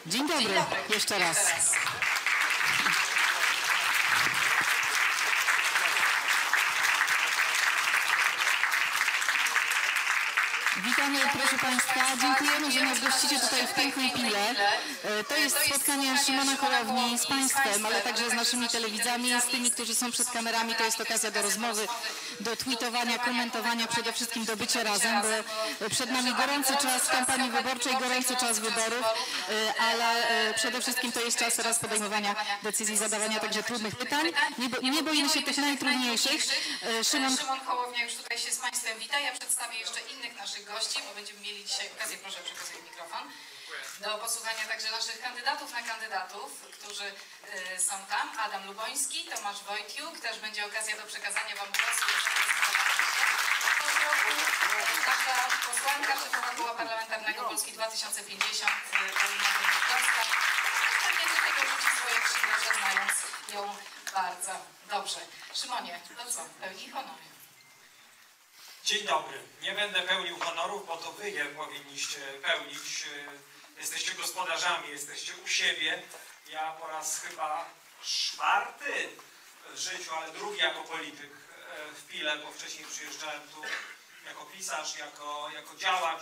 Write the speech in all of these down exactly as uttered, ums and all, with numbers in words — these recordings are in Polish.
Dzień dobry, Dzień dobry. Jeszcze raz. Jeszcze raz. Witamy, proszę Państwa. Dziękujemy, że nas gościcie tutaj w pięknej Pile. To jest spotkanie Szymona Hołowni z Państwem, ale także z naszymi telewidzami, z tymi, którzy są przed kamerami. To jest okazja do rozmowy, do tweetowania, komentowania, przede wszystkim do bycia razem, bo przed nami gorący czas kampanii wyborczej, gorący czas wyborów, ale przede wszystkim to jest czas teraz podejmowania decyzji, zadawania także trudnych pytań. Nie, bo, nie boimy się tych najtrudniejszych. Szymon... Szymon Hołownia już tutaj się z Państwem wita. Ja przedstawię jeszcze innych naszych gości, bo będziemy mieli dzisiaj okazję, proszę przekazuję mikrofon, do posłuchania także naszych kandydatów na kandydatów, którzy y, są tam. Adam Luboński, Tomasz Wojtjuk, też będzie okazja do przekazania Wam głosu. Nasza posłanka szefowa Koła Parlamentarnego Polski dwa tysiące pięćdziesiąt, Paulina Henryk-Kloska. Pewnie do tego rzuci swoje krzyże, znając ją bardzo dobrze. Szymonie, to co? Pełni honory. Dzień dobry. Nie będę pełnił honorów, bo to wy je powinniście pełnić. Jesteście gospodarzami, jesteście u siebie. Ja po raz chyba czwarty w życiu, ale drugi jako polityk w Pile, bo wcześniej przyjeżdżałem tu jako pisarz, jako, jako działacz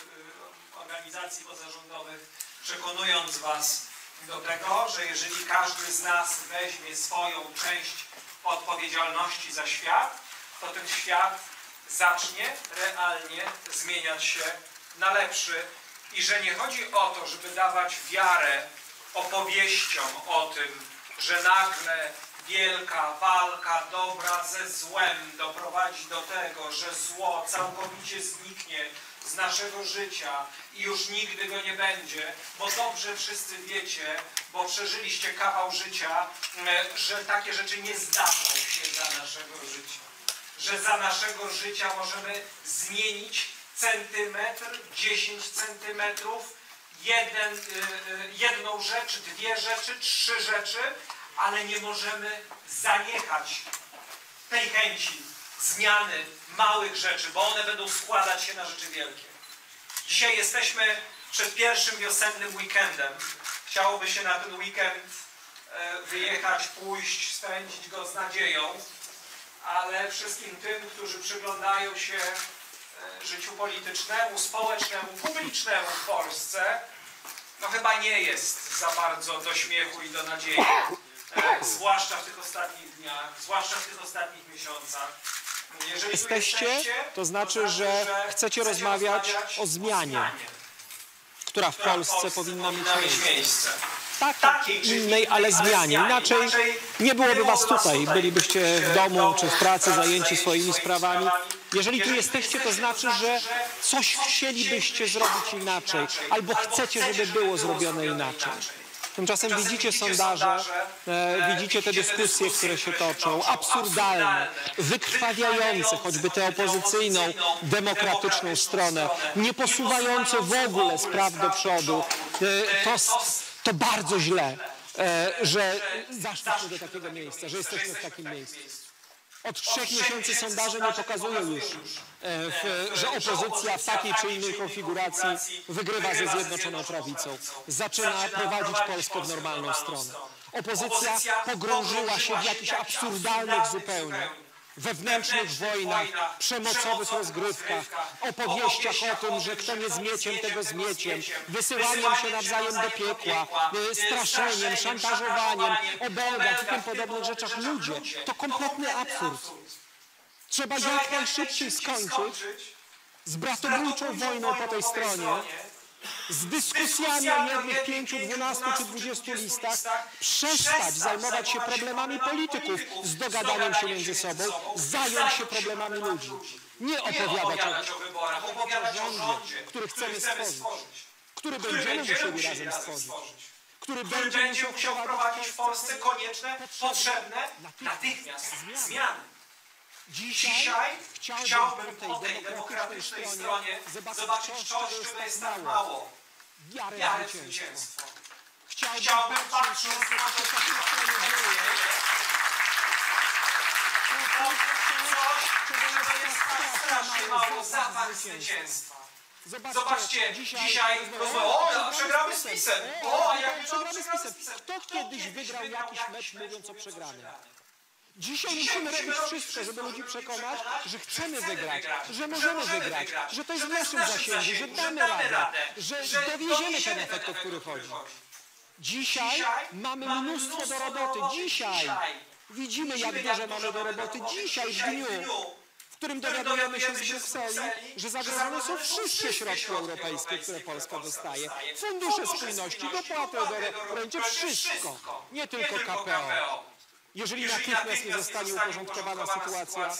organizacji pozarządowych, przekonując was do tego, że jeżeli każdy z nas weźmie swoją część odpowiedzialności za świat, to ten świat zacznie realnie zmieniać się na lepszy i że nie chodzi o to, żeby dawać wiarę opowieściom o tym, że nagle wielka walka dobra ze złem doprowadzi do tego, że zło całkowicie zniknie z naszego życia i już nigdy go nie będzie, bo dobrze wszyscy wiecie, bo przeżyliście kawał życia, że takie rzeczy nie zdarzą się za naszego życia. Że za naszego życia możemy zmienić centymetr, dziesięć centymetrów, jeden, jedną rzecz, dwie rzeczy, trzy rzeczy, ale nie możemy zaniechać tej chęci zmiany małych rzeczy, bo one będą składać się na rzeczy wielkie. Dzisiaj jesteśmy przed pierwszym wiosennym weekendem. Chciałoby się na ten weekend wyjechać, pójść, spędzić go z nadzieją, ale wszystkim tym, którzy przyglądają się życiu politycznemu, społecznemu, publicznemu w Polsce, no chyba nie jest za bardzo do śmiechu i do nadziei. Zwłaszcza w tych ostatnich dniach, zwłaszcza w tych ostatnich miesiącach. Jeżeli jesteście, jesteście, to znaczy, że chcecie, chcecie rozmawiać, rozmawiać o zmianie, o zmianie która w która Polsce, w Polsce powinna, powinna mieć miejsce. miejsce. Takiej czy innej, ale zmianie. Inaczej nie byłoby was tutaj. Bylibyście w domu czy w pracy zajęci swoimi sprawami. Jeżeli tu jesteście, to znaczy, że coś chcielibyście zrobić inaczej, albo chcecie, żeby było zrobione inaczej. Tymczasem widzicie sondaże, e, widzicie te dyskusje, które się toczą, absurdalne, wykrwawiające choćby tę opozycyjną, demokratyczną stronę, nie posuwające w ogóle spraw do przodu. E, to, to bardzo źle, e, że zaszliśmy do takiego miejsca, że jesteśmy w takim miejscu. Od trzech miesięcy sondaże nie pokazują już, w, że opozycja w takiej czy innej konfiguracji wygrywa ze Zjednoczoną Prawicą. Zaczyna prowadzić Polskę w normalną stronę. Opozycja pogrążyła się w jakichś absurdalnych zupełnie wewnętrznych wojnach, przemocowych rozgrywkach, opowieściach o tym, że kto nie zmieciem, tego zmieciem, wysyłaniem się nawzajem do piekła, straszeniem, szantażowaniem, obelgach i tym podobnych rzeczach. Ludzie, to kompletny absurd. Trzeba jak najszybciej skończyć z bratobójczą wojną po tej stronie, z dyskusjami o jednych pięciu, dwunastu czy dwudziestu listach, przestać zajmować się problemami polityków z dogadaniem się między sobą, zająć się problemami ludzi. Nie opowiadać o wyborach, opowiadać o rządzie, który chcemy stworzyć, który będziemy musieli razem stworzyć, który będzie musiał wprowadzić w Polsce konieczne, potrzebne, natychmiast zmiany. Dzisiaj chciałbym po tej demokratycznej stronie zobaczyć coś, czego jest tak mało. Wiarę w zwycięstwo. Chciałbym patrząc na to, co się dzieje, coś, czego jest tak strasznie mało, zapach zwycięstwa. Zobaczcie, Zobaczcie, dzisiaj, dzisiaj rozmawiamy, o, przegramy z PiS-em. O, a jak przegramy z PiS-em. Kto kiedyś wygrał jakiś mecz, mówiąc o przegranym? Dzisiaj musimy robić wszystko, żeby ludzi przekonać, że chcemy wygrać, że możemy wygrać, że to jest w naszym zasięgu, że damy radę, że dowieziemy ten efekt, o który chodzi. Dzisiaj mamy mnóstwo do roboty. Dzisiaj widzimy, jak dużo mamy do roboty. Dzisiaj, w dniu, w którym dowiadujemy się z Brukseli, że zagrożone są wszystkie środki europejskie, które Polska dostaje. Fundusze spójności, dopłaty do rolnicze, wszystko. Nie tylko K P O. Jeżeli natychmiast nie zostanie uporządkowana sytuacja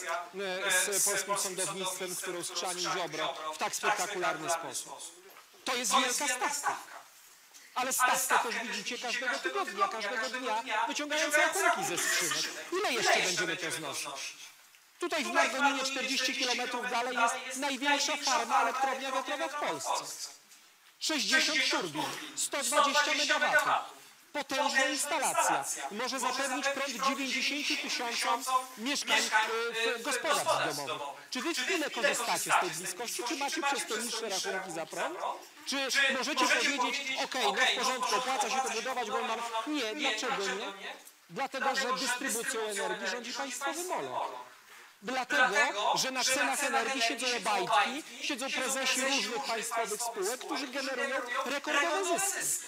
z polskim sądownictwem, którą skrzani Ziobro w tak spektakularny sposób. To jest wielka stawka. Ale stawkę też widzicie każdego tygodnia, każdego dnia, wyciągając rachunki ze skrzynek. Ile jeszcze będziemy to znosić? Tutaj w Margoninie czterdzieści kilometrów dalej jest największa farma elektrownia wiatrowa w Polsce. sześćdziesiąt turbin, sto dwadzieścia megawatów. Potężna instalacja. Może zapewnić prąd dziewięćdziesięciu tysiącom mieszkań, e, gospodarstw domowych. Czy wy chwilę korzystacie z tej bliskości, czy macie przez to niższe rachunki za prąd? Czy możecie powiedzieć, ok, no w porządku, opłaca się to budować, bo mam... Nie, dlaczego nie? Dlatego, że dystrybucją energii rządzi państwowy molo. Dlatego, że na cenach energii siedzą obajtki, siedzą prezesi różnych państwowych spółek, którzy generują rekordowe zyski.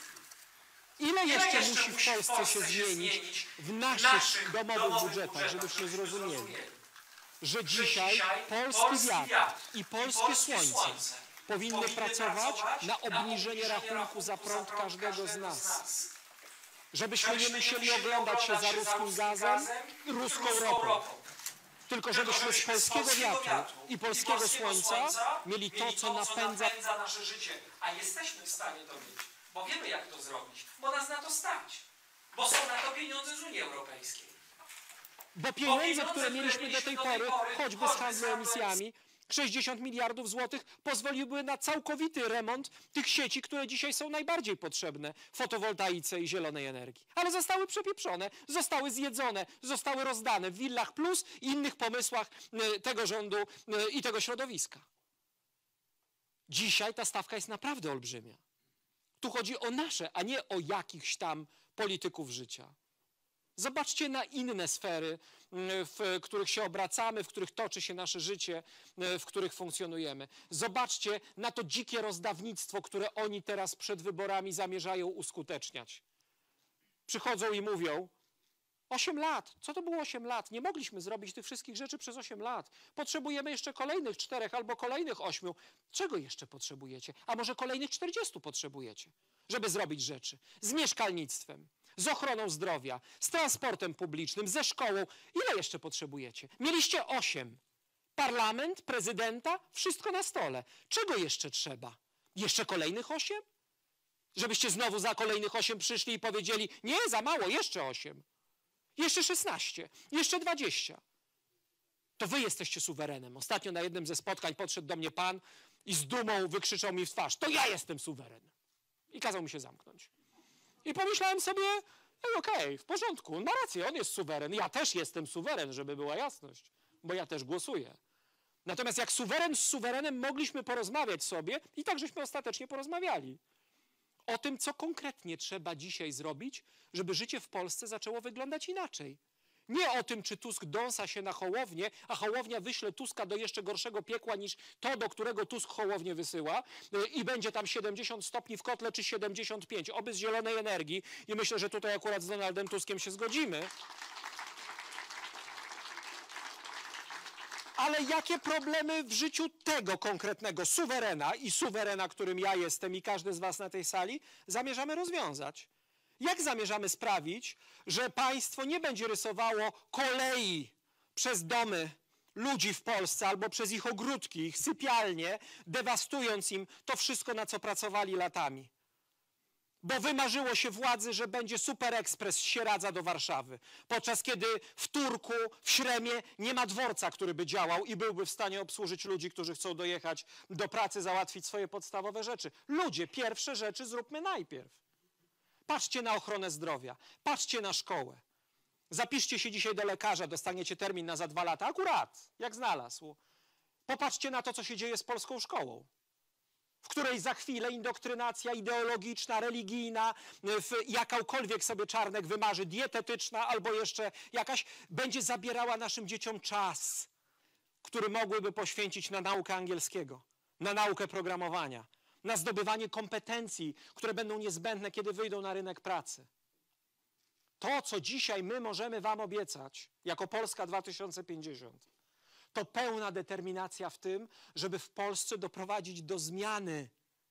Ile jeszcze musi w Polsce się zmienić w naszych domowych budżetach, żebyśmy zrozumieli, że dzisiaj polski wiatr i polskie słońce powinny pracować na obniżenie rachunku za prąd każdego z nas. Żebyśmy nie musieli oglądać się za ruskim gazem i ruską ropą. Tylko żebyśmy z polskiego wiatru i polskiego słońca mieli to, co napędza nasze życie. A jesteśmy w stanie to mieć. Bo wiemy, jak to zrobić, bo nas na to stać, bo są na to pieniądze z Unii Europejskiej. Bo pieniądze, które mieliśmy do tej pory, choćby z handlu emisjami, sześćdziesiąt miliardów złotych, pozwoliły na całkowity remont tych sieci, które dzisiaj są najbardziej potrzebne fotowoltaice i zielonej energii. Ale zostały przepieprzone, zostały zjedzone, zostały rozdane w Willach Plus i innych pomysłach tego rządu i tego środowiska. Dzisiaj ta stawka jest naprawdę olbrzymia. Tu chodzi o nasze, a nie o jakichś tam polityków życia. Zobaczcie na inne sfery, w których się obracamy, w których toczy się nasze życie, w których funkcjonujemy. Zobaczcie na to dzikie rozdawnictwo, które oni teraz przed wyborami zamierzają uskuteczniać. Przychodzą i mówią, osiem lat, co to było osiem lat? Nie mogliśmy zrobić tych wszystkich rzeczy przez osiem lat. Potrzebujemy jeszcze kolejnych czterech albo kolejnych ośmiu. Czego jeszcze potrzebujecie? A może kolejnych czterdziestu potrzebujecie, żeby zrobić rzeczy? Z mieszkalnictwem, z ochroną zdrowia, z transportem publicznym, ze szkołą. Ile jeszcze potrzebujecie? Mieliście osiem. Parlament, prezydenta, wszystko na stole. Czego jeszcze trzeba? Jeszcze kolejnych osiem? Żebyście znowu za kolejnych osiem przyszli i powiedzieli, nie, za mało, jeszcze osiem. Jeszcze szesnaście, jeszcze dwadzieścia. To wy jesteście suwerenem. Ostatnio na jednym ze spotkań podszedł do mnie pan i z dumą wykrzyczał mi w twarz, to ja jestem suweren. I kazał mi się zamknąć. I pomyślałem sobie, okej, okay, w porządku, on ma rację, on jest suweren. Ja też jestem suweren, żeby była jasność, bo ja też głosuję. Natomiast jak suweren z suwerenem mogliśmy porozmawiać sobie i tak żeśmy ostatecznie porozmawiali. O tym, co konkretnie trzeba dzisiaj zrobić, żeby życie w Polsce zaczęło wyglądać inaczej. Nie o tym, czy Tusk dąsa się na Hołownię, a Hołownia wyśle Tuska do jeszcze gorszego piekła niż to, do którego Tusk Hołownię wysyła i będzie tam siedemdziesiąt stopni w kotle, czy siedemdziesiąt pięć, oby z zielonej energii. I myślę, że tutaj akurat z Donaldem Tuskiem się zgodzimy. Ale jakie problemy w życiu tego konkretnego suwerena i suwerena, którym ja jestem i każdy z was na tej sali, zamierzamy rozwiązać? Jak zamierzamy sprawić, że państwo nie będzie rysowało kolei przez domy ludzi w Polsce albo przez ich ogródki, ich sypialnie, dewastując im to wszystko, na co pracowali latami? Bo wymarzyło się władzy, że będzie super ekspres z Sieradza do Warszawy, podczas kiedy w Turku, w Śremie nie ma dworca, który by działał i byłby w stanie obsłużyć ludzi, którzy chcą dojechać do pracy, załatwić swoje podstawowe rzeczy. Ludzie, pierwsze rzeczy zróbmy najpierw. Patrzcie na ochronę zdrowia, patrzcie na szkołę. Zapiszcie się dzisiaj do lekarza, dostaniecie termin na za dwa lata, akurat, jak znalazł. Popatrzcie na to, co się dzieje z polską szkołą. w której za chwilę indoktrynacja ideologiczna, religijna, jakąkolwiek sobie Czarnek wymarzy, dietetyczna albo jeszcze jakaś, będzie zabierała naszym dzieciom czas, który mogłyby poświęcić na naukę angielskiego, na naukę programowania, na zdobywanie kompetencji, które będą niezbędne, kiedy wyjdą na rynek pracy. To, co dzisiaj my możemy wam obiecać, jako Polska dwa tysiące pięćdziesiąt, to pełna determinacja w tym, żeby w Polsce doprowadzić do zmiany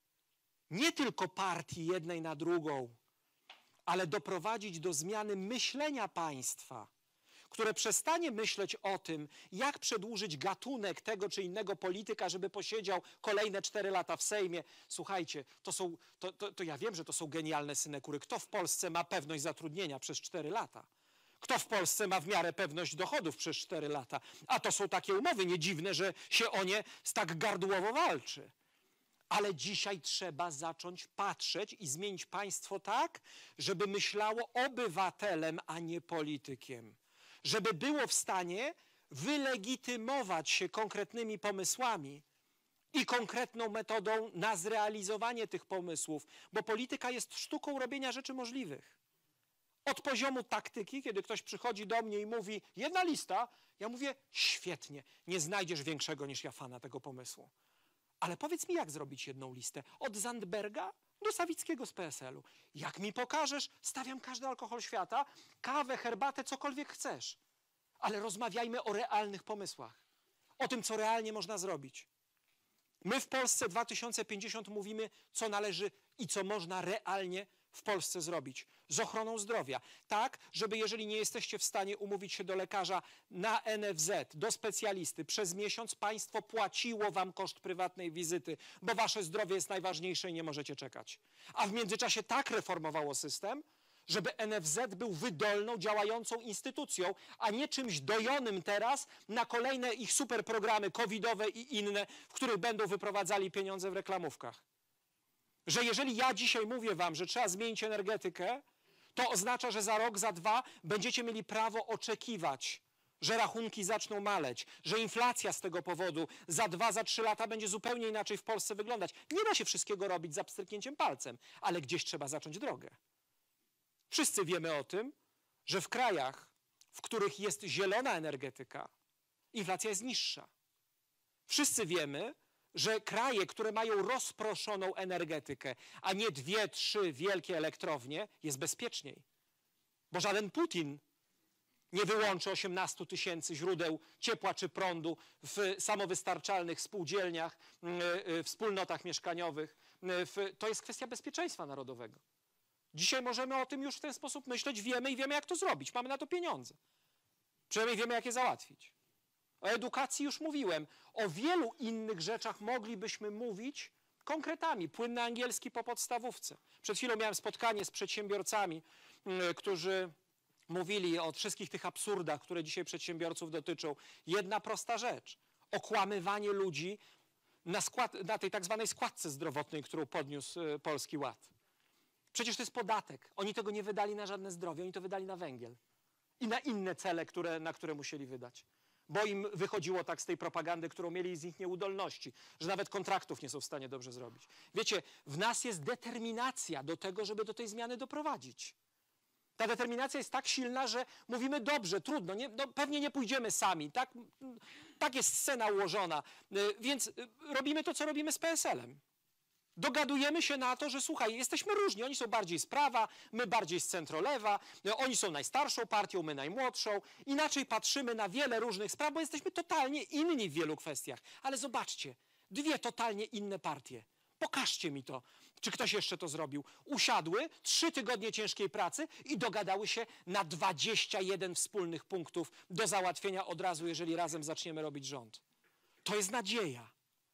nie tylko partii jednej na drugą, ale doprowadzić do zmiany myślenia państwa, które przestanie myśleć o tym, jak przedłużyć gatunek tego czy innego polityka, żeby posiedział kolejne cztery lata w Sejmie. Słuchajcie, to, są, to, to, to ja wiem, że to są genialne synekury. Kto w Polsce ma pewność zatrudnienia przez cztery lata? Kto w Polsce ma w miarę pewność dochodów przez cztery lata? A to są takie umowy, nie dziwne, że się o nie tak gardłowo walczy. Ale dzisiaj trzeba zacząć patrzeć i zmienić państwo tak, żeby myślało obywatelem, a nie politykiem. Żeby było w stanie wylegitymować się konkretnymi pomysłami i konkretną metodą na zrealizowanie tych pomysłów, bo polityka jest sztuką robienia rzeczy możliwych. Od poziomu taktyki, kiedy ktoś przychodzi do mnie i mówi jedna lista, ja mówię świetnie, nie znajdziesz większego niż ja fana tego pomysłu. Ale powiedz mi, jak zrobić jedną listę? Od Zandberga do Sawickiego z P S L u. Jak mi pokażesz, stawiam każdy alkohol świata, kawę, herbatę, cokolwiek chcesz. Ale rozmawiajmy o realnych pomysłach. O tym, co realnie można zrobić. My w Polsce dwa tysiące pięćdziesiąt mówimy, co należy i co można realnie w Polsce zrobić z ochroną zdrowia. Tak, żeby jeżeli nie jesteście w stanie umówić się do lekarza na N F Z, do specjalisty, przez miesiąc państwo płaciło wam koszt prywatnej wizyty, bo wasze zdrowie jest najważniejsze i nie możecie czekać. A w międzyczasie tak reformowało system, żeby N F Z był wydolną, działającą instytucją, a nie czymś dojonym teraz na kolejne ich super programy covidowe i inne, w których będą wyprowadzali pieniądze w reklamówkach. Że jeżeli ja dzisiaj mówię wam, że trzeba zmienić energetykę, to oznacza, że za rok, za dwa będziecie mieli prawo oczekiwać, że rachunki zaczną maleć, że inflacja z tego powodu za dwa, za trzy lata będzie zupełnie inaczej w Polsce wyglądać. Nie da się wszystkiego robić za pstryknięciem palcem, ale gdzieś trzeba zacząć drogę. Wszyscy wiemy o tym, że w krajach, w których jest zielona energetyka, inflacja jest niższa. Wszyscy wiemy, że kraje, które mają rozproszoną energetykę, a nie dwie, trzy wielkie elektrownie, jest bezpieczniej. Bo żaden Putin nie wyłączy osiemnastu tysięcy źródeł ciepła czy prądu w samowystarczalnych spółdzielniach, w wspólnotach mieszkaniowych. To jest kwestia bezpieczeństwa narodowego. Dzisiaj możemy o tym już w ten sposób myśleć, wiemy i wiemy, jak to zrobić. Mamy na to pieniądze. Przynajmniej wiemy, jak je załatwić. O edukacji już mówiłem. O wielu innych rzeczach moglibyśmy mówić konkretami. Płynny angielski po podstawówce. Przed chwilą miałem spotkanie z przedsiębiorcami, yy, którzy mówili o wszystkich tych absurdach, które dzisiaj przedsiębiorców dotyczą. Jedna prosta rzecz. Okłamywanie ludzi na, skład, na tej tak zwanej składce zdrowotnej, którą podniósł yy, Polski Ład. Przecież to jest podatek. Oni tego nie wydali na żadne zdrowie, oni to wydali na węgiel. I na inne cele, które, na które musieli wydać. Bo im wychodziło tak z tej propagandy, którą mieli z ich nieudolności, że nawet kontraktów nie są w stanie dobrze zrobić. Wiecie, w nas jest determinacja do tego, żeby do tej zmiany doprowadzić. Ta determinacja jest tak silna, że mówimy dobrze, trudno, nie, no, pewnie nie pójdziemy sami. Tak, tak jest scena ułożona. Więc robimy to, co robimy z P S L em. Dogadujemy się na to, że słuchaj, jesteśmy różni. Oni są bardziej z prawa, my bardziej z centrolewa. Oni są najstarszą partią, my najmłodszą. Inaczej patrzymy na wiele różnych spraw, bo jesteśmy totalnie inni w wielu kwestiach. Ale zobaczcie, dwie totalnie inne partie. Pokażcie mi to, czy ktoś jeszcze to zrobił. Usiadły, trzy tygodnie ciężkiej pracy i dogadały się na dwadzieścia jeden wspólnych punktów do załatwienia od razu, jeżeli razem zaczniemy robić rząd. To jest nadzieja.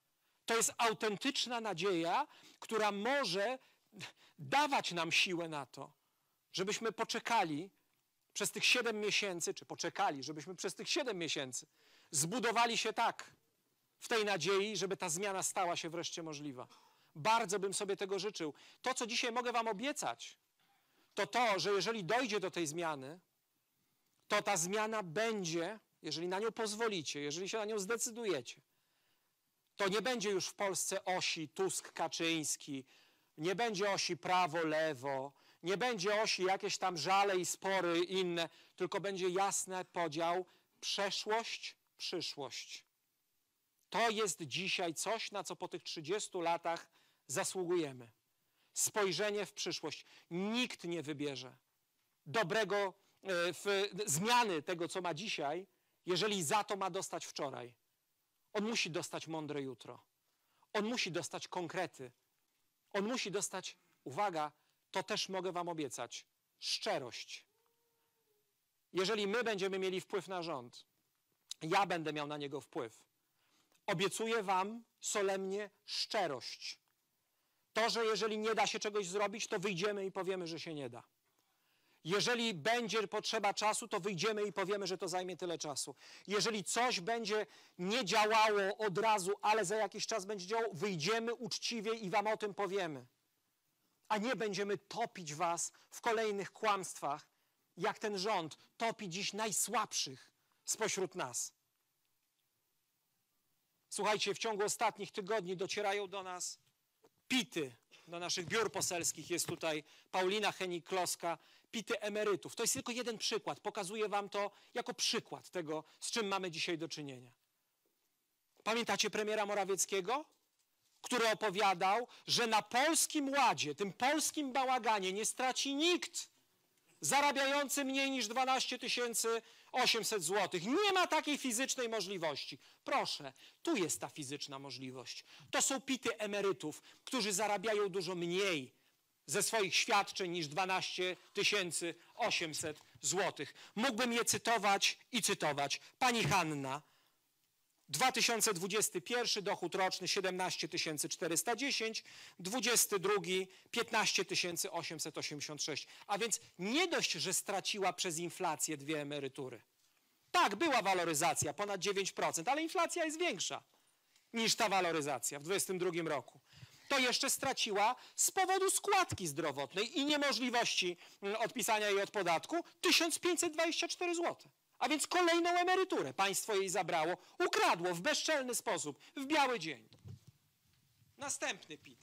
To jest autentyczna nadzieja, która może dawać nam siłę na to, żebyśmy poczekali przez tych siedem miesięcy, czy poczekali, żebyśmy przez tych siedem miesięcy zbudowali się tak w tej nadziei, żeby ta zmiana stała się wreszcie możliwa. Bardzo bym sobie tego życzył. To, co dzisiaj mogę wam obiecać, to to, że jeżeli dojdzie do tej zmiany, to ta zmiana będzie, jeżeli na nią pozwolicie, jeżeli się na nią zdecydujecie, to nie będzie już w Polsce osi Tusk-Kaczyński, nie będzie osi prawo-lewo, nie będzie osi jakieś tam żale i spory inne, tylko będzie jasny podział przeszłość, przyszłość. To jest dzisiaj coś, na co po tych trzydziestu latach zasługujemy. Spojrzenie w przyszłość. Nikt nie wybierze dobrego w, zmiany tego, co ma dzisiaj, jeżeli za to ma dostać wczoraj. On musi dostać mądre jutro. On musi dostać konkrety. On musi dostać, uwaga, to też mogę wam obiecać, szczerość. Jeżeli my będziemy mieli wpływ na rząd, ja będę miał na niego wpływ. Obiecuję wam solemnie szczerość. To, że jeżeli nie da się czegoś zrobić, to wyjdziemy i powiemy, że się nie da. Jeżeli będzie potrzeba czasu, to wyjdziemy i powiemy, że to zajmie tyle czasu. Jeżeli coś będzie nie działało od razu, ale za jakiś czas będzie działało, wyjdziemy uczciwie i wam o tym powiemy. A nie będziemy topić was w kolejnych kłamstwach, jak ten rząd topi dziś najsłabszych spośród nas. Słuchajcie, w ciągu ostatnich tygodni docierają do nas pity, do naszych biur poselskich jest tutaj Paulina Henik-Kloska, pity emerytów. To jest tylko jeden przykład. Pokazuję wam to jako przykład tego, z czym mamy dzisiaj do czynienia. Pamiętacie premiera Morawieckiego, który opowiadał, że na Polskim Ładzie, tym polskim bałaganie nie straci nikt zarabiający mniej niż dwanaście tysięcy osiemset złotych. Nie ma takiej fizycznej możliwości. Proszę, tu jest ta fizyczna możliwość. To są pity emerytów, którzy zarabiają dużo mniej ze swoich świadczeń niż dwanaście tysięcy osiemset złotych. Mógłbym je cytować i cytować. Pani Hanna, dwa tysiące dwudziesty pierwszy dochód roczny siedemnaście tysięcy czterysta dziesięć, dwudziesty drugi piętnaście tysięcy osiemset osiemdziesiąt sześć. A więc nie dość, że straciła przez inflację dwie emerytury. Tak, była waloryzacja, ponad dziewięć procent, ale inflacja jest większa niż ta waloryzacja w dwudziestym drugim roku. To jeszcze straciła z powodu składki zdrowotnej i niemożliwości odpisania jej od podatku tysiąc pięćset dwadzieścia cztery złote. A więc kolejną emeryturę państwo jej zabrało, ukradło w bezczelny sposób, w biały dzień. Następny pit.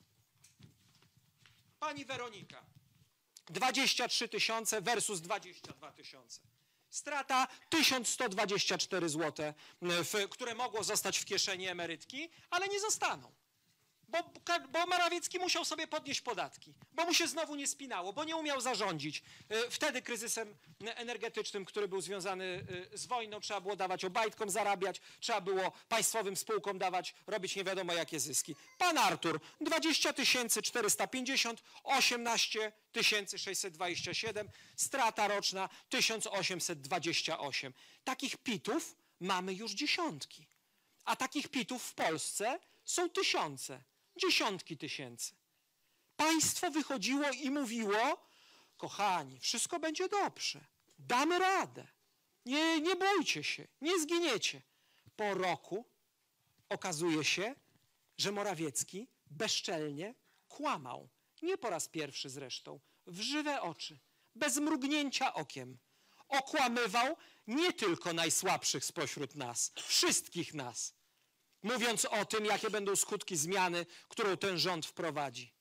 Pani Weronika. dwadzieścia trzy tysiące versus dwadzieścia dwa tysiące. Strata tysiąc sto dwadzieścia cztery złote, które mogło zostać w kieszeni emerytki, ale nie zostaną. Bo, bo Morawiecki musiał sobie podnieść podatki, bo mu się znowu nie spinało, bo nie umiał zarządzić. Wtedy kryzysem energetycznym, który był związany z wojną, trzeba było dawać obajtkom zarabiać, trzeba było państwowym spółkom dawać, robić nie wiadomo jakie zyski. Pan Artur, dwadzieścia tysięcy czterysta pięćdziesiąt, osiemnaście tysięcy sześćset dwadzieścia siedem, strata roczna tysiąc osiemset dwadzieścia osiem. Takich pitów mamy już dziesiątki, a takich pitów w Polsce są tysiące. Dziesiątki tysięcy. Państwo wychodziło i mówiło, kochani, wszystko będzie dobrze, damy radę, nie, nie bójcie się, nie zginiecie. Po roku okazuje się, że Morawiecki bezczelnie kłamał. Nie po raz pierwszy zresztą, w żywe oczy, bez mrugnięcia okiem. Okłamywał nie tylko najsłabszych spośród nas, wszystkich nas. Mówiąc o tym, jakie będą skutki zmiany, którą ten rząd wprowadzi.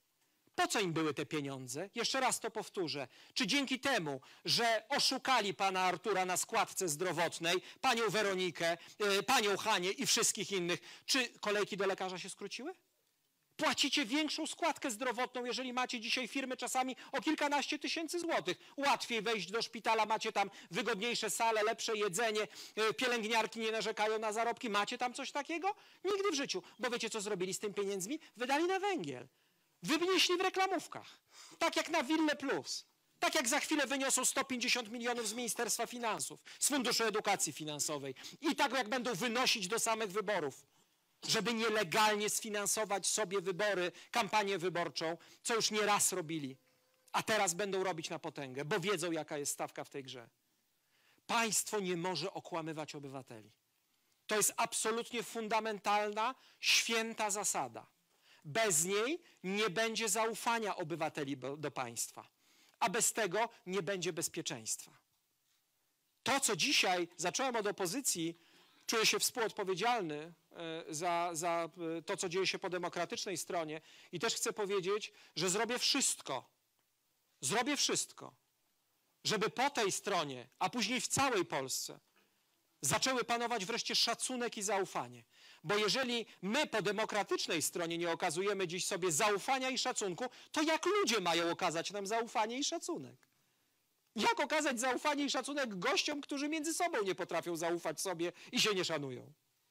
Po co im były te pieniądze? Jeszcze raz to powtórzę. Czy dzięki temu, że oszukali pana Artura na składce zdrowotnej, panią Weronikę, yy, panią Hanię i wszystkich innych, czy kolejki do lekarza się skróciły? Płacicie większą składkę zdrowotną, jeżeli macie dzisiaj firmy czasami o kilkanaście tysięcy złotych. Łatwiej wejść do szpitala, macie tam wygodniejsze sale, lepsze jedzenie, pielęgniarki nie narzekają na zarobki. Macie tam coś takiego? Nigdy w życiu. Bo wiecie, co zrobili z tym pieniędzmi? Wydali na węgiel. Wynieśli w reklamówkach. Tak jak na Wille Plus. Tak jak za chwilę wyniosą sto pięćdziesiąt milionów z Ministerstwa Finansów, z Funduszu Edukacji Finansowej. I tak jak będą wynosić do samych wyborów, żeby nielegalnie sfinansować sobie wybory, kampanię wyborczą, co już nie raz robili, a teraz będą robić na potęgę, bo wiedzą, jaka jest stawka w tej grze. Państwo nie może okłamywać obywateli. To jest absolutnie fundamentalna, święta zasada. Bez niej nie będzie zaufania obywateli do państwa, a bez tego nie będzie bezpieczeństwa. To, co dzisiaj zacząłem od opozycji, Czuję się współodpowiedzialny za, za to, co dzieje się po demokratycznej stronie i też chcę powiedzieć, że zrobię wszystko, zrobię wszystko, żeby po tej stronie, a później w całej Polsce zaczęły panować wreszcie szacunek i zaufanie. Bo jeżeli my po demokratycznej stronie nie okazujemy dziś sobie zaufania i szacunku, to jak ludzie mają okazać nam zaufanie i szacunek? Jak okazać zaufanie i szacunek gościom, którzy między sobą nie potrafią zaufać sobie i się nie szanują?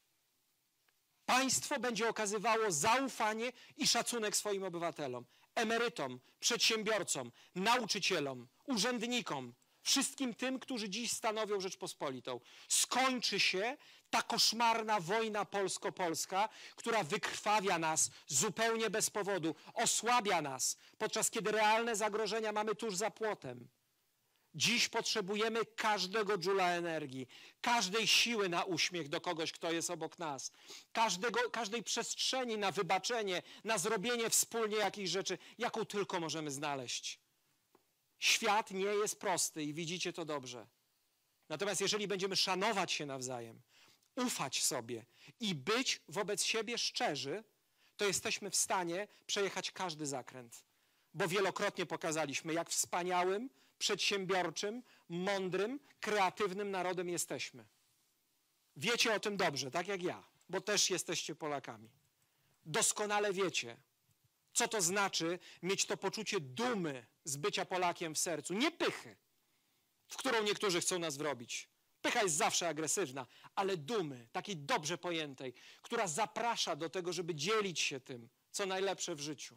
Państwo będzie okazywało zaufanie i szacunek swoim obywatelom, emerytom, przedsiębiorcom, nauczycielom, urzędnikom, wszystkim tym, którzy dziś stanowią Rzeczpospolitą. Skończy się ta koszmarna wojna polsko-polska, która wykrwawia nas zupełnie bez powodu, osłabia nas, podczas kiedy realne zagrożenia mamy tuż za płotem. Dziś potrzebujemy każdego dżula energii, każdej siły na uśmiech do kogoś, kto jest obok nas, każdego, każdej przestrzeni na wybaczenie, na zrobienie wspólnie jakichś rzeczy, jaką tylko możemy znaleźć. Świat nie jest prosty i widzicie to dobrze. Natomiast jeżeli będziemy szanować się nawzajem, ufać sobie i być wobec siebie szczerzy, to jesteśmy w stanie przejechać każdy zakręt. Bo wielokrotnie pokazaliśmy, jak wspaniałym, przedsiębiorczym, mądrym, kreatywnym narodem jesteśmy. Wiecie o tym dobrze, tak jak ja, bo też jesteście Polakami. Doskonale wiecie, co to znaczy mieć to poczucie dumy z bycia Polakiem w sercu. Nie pychy, w którą niektórzy chcą nas wrobić. Pycha jest zawsze agresywna, ale dumy, takiej dobrze pojętej, która zaprasza do tego, żeby dzielić się tym, co najlepsze w życiu.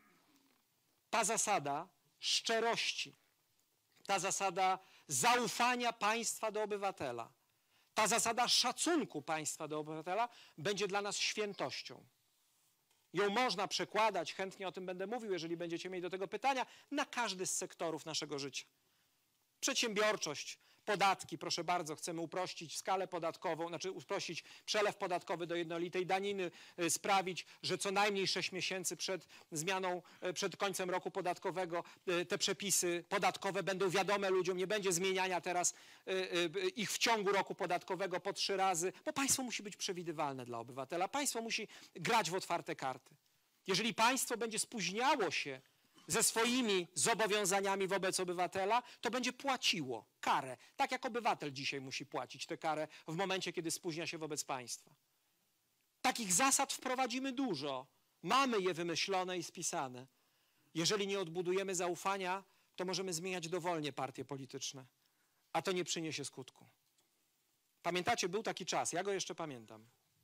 Ta zasada szczerości, ta zasada zaufania państwa do obywatela, ta zasada szacunku państwa do obywatela będzie dla nas świętością. Ją można przekładać, chętnie o tym będę mówił, jeżeli będziecie mieli do tego pytania, na każdy z sektorów naszego życia. Przedsiębiorczość, podatki, proszę bardzo, chcemy uprościć skalę podatkową, znaczy uprościć przelew podatkowy do jednolitej daniny, y, sprawić, że co najmniej sześć miesięcy przed zmianą, y, przed końcem roku podatkowego y, te przepisy podatkowe będą wiadome ludziom, nie będzie zmieniania teraz y, y, ich w ciągu roku podatkowego po trzy razy, bo państwo musi być przewidywalne dla obywatela, państwo musi grać w otwarte karty. Jeżeli państwo będzie spóźniało się ze swoimi zobowiązaniami wobec obywatela, to będzie płaciło karę. Tak jak obywatel dzisiaj musi płacić tę karę w momencie, kiedy spóźnia się wobec państwa. Takich zasad wprowadzimy dużo. Mamy je wymyślone i spisane. Jeżeli nie odbudujemy zaufania, to możemy zmieniać dowolnie partie polityczne, a to nie przyniesie skutku. Pamiętacie, był taki czas, ja go jeszcze pamiętam,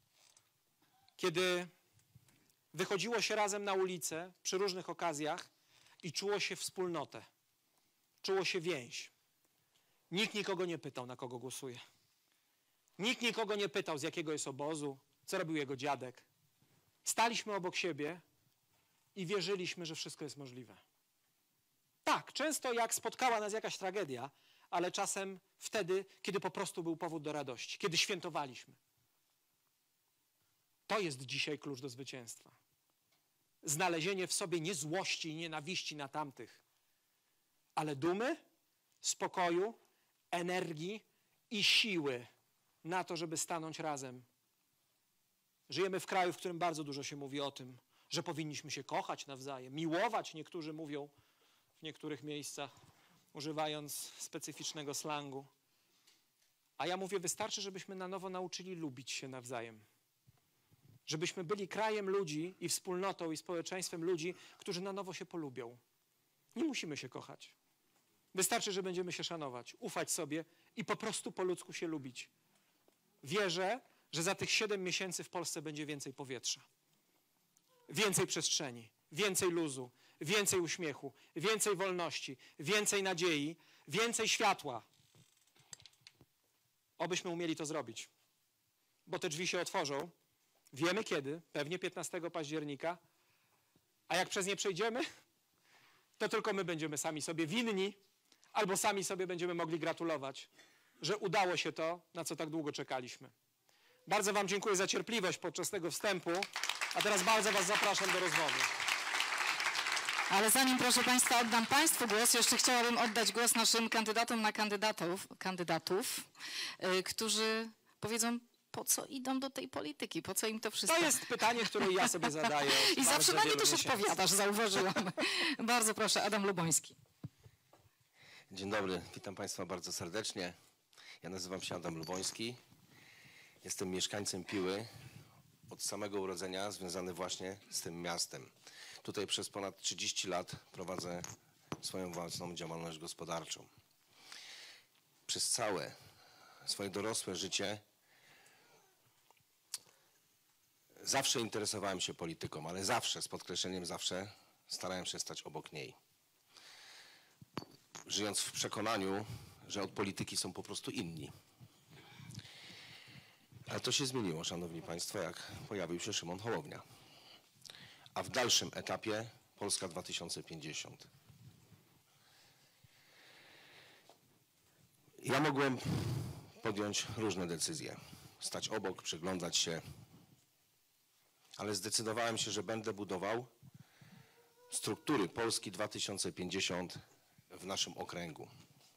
kiedy wychodziło się razem na ulicę przy różnych okazjach i czuło się wspólnotę, czuło się więź. Nikt nikogo nie pytał, na kogo głosuje. Nikt nikogo nie pytał, z jakiego jest obozu, co robił jego dziadek. Staliśmy obok siebie i wierzyliśmy, że wszystko jest możliwe. Tak, często jak spotkała nas jakaś tragedia, ale czasem wtedy, kiedy po prostu był powód do radości, kiedy świętowaliśmy. To jest dzisiaj klucz do zwycięstwa. Znalezienie w sobie nie złości i nienawiści na tamtych, ale dumy, spokoju, energii i siły na to, żeby stanąć razem. Żyjemy w kraju, w którym bardzo dużo się mówi o tym, że powinniśmy się kochać nawzajem, miłować, niektórzy mówią w niektórych miejscach, używając specyficznego slangu. A ja mówię, wystarczy, żebyśmy na nowo nauczyli lubić się nawzajem. Żebyśmy byli krajem ludzi i wspólnotą i społeczeństwem ludzi, którzy na nowo się polubią. Nie musimy się kochać. Wystarczy, że będziemy się szanować, ufać sobie i po prostu po ludzku się lubić. Wierzę, że za tych siedem miesięcy w Polsce będzie więcej powietrza. Więcej przestrzeni, więcej luzu, więcej uśmiechu, więcej wolności, więcej nadziei, więcej światła. Obyśmy umieli to zrobić. Bo te drzwi się otworzą. Wiemy kiedy, pewnie piętnastego października, a jak przez nie przejdziemy, to tylko my będziemy sami sobie winni, albo sami sobie będziemy mogli gratulować, że udało się to, na co tak długo czekaliśmy. Bardzo wam dziękuję za cierpliwość podczas tego wstępu, a teraz bardzo was zapraszam do rozmowy. Ale zanim, proszę państwa, oddam państwu głos, jeszcze chciałabym oddać głos naszym kandydatom na kandydatów, kandydatów yy, którzy powiedzą po co idą do tej polityki? Po co im to wszystko? To jest pytanie, które ja sobie zadaję. I zawsze na nie też miesięcy. odpowiadasz, zauważyłam. Bardzo proszę, Adam Luboński. Dzień dobry, witam Państwa bardzo serdecznie. Ja nazywam się Adam Luboński. Jestem mieszkańcem Piły. Od samego urodzenia związany właśnie z tym miastem. Tutaj przez ponad trzydzieści lat prowadzę swoją własną działalność gospodarczą. Przez całe swoje dorosłe życie zawsze interesowałem się polityką, ale zawsze, z podkreśleniem zawsze, starałem się stać obok niej. Żyjąc w przekonaniu, że od polityki są po prostu inni. Ale to się zmieniło, szanowni państwo, jak pojawił się Szymon Hołownia. A w dalszym etapie Polska dwa tysiące pięćdziesiąt. Ja mogłem podjąć różne decyzje. Stać obok, przyglądać się. Ale zdecydowałem się, że będę budował struktury Polski dwa tysiące pięćdziesiąt w naszym okręgu.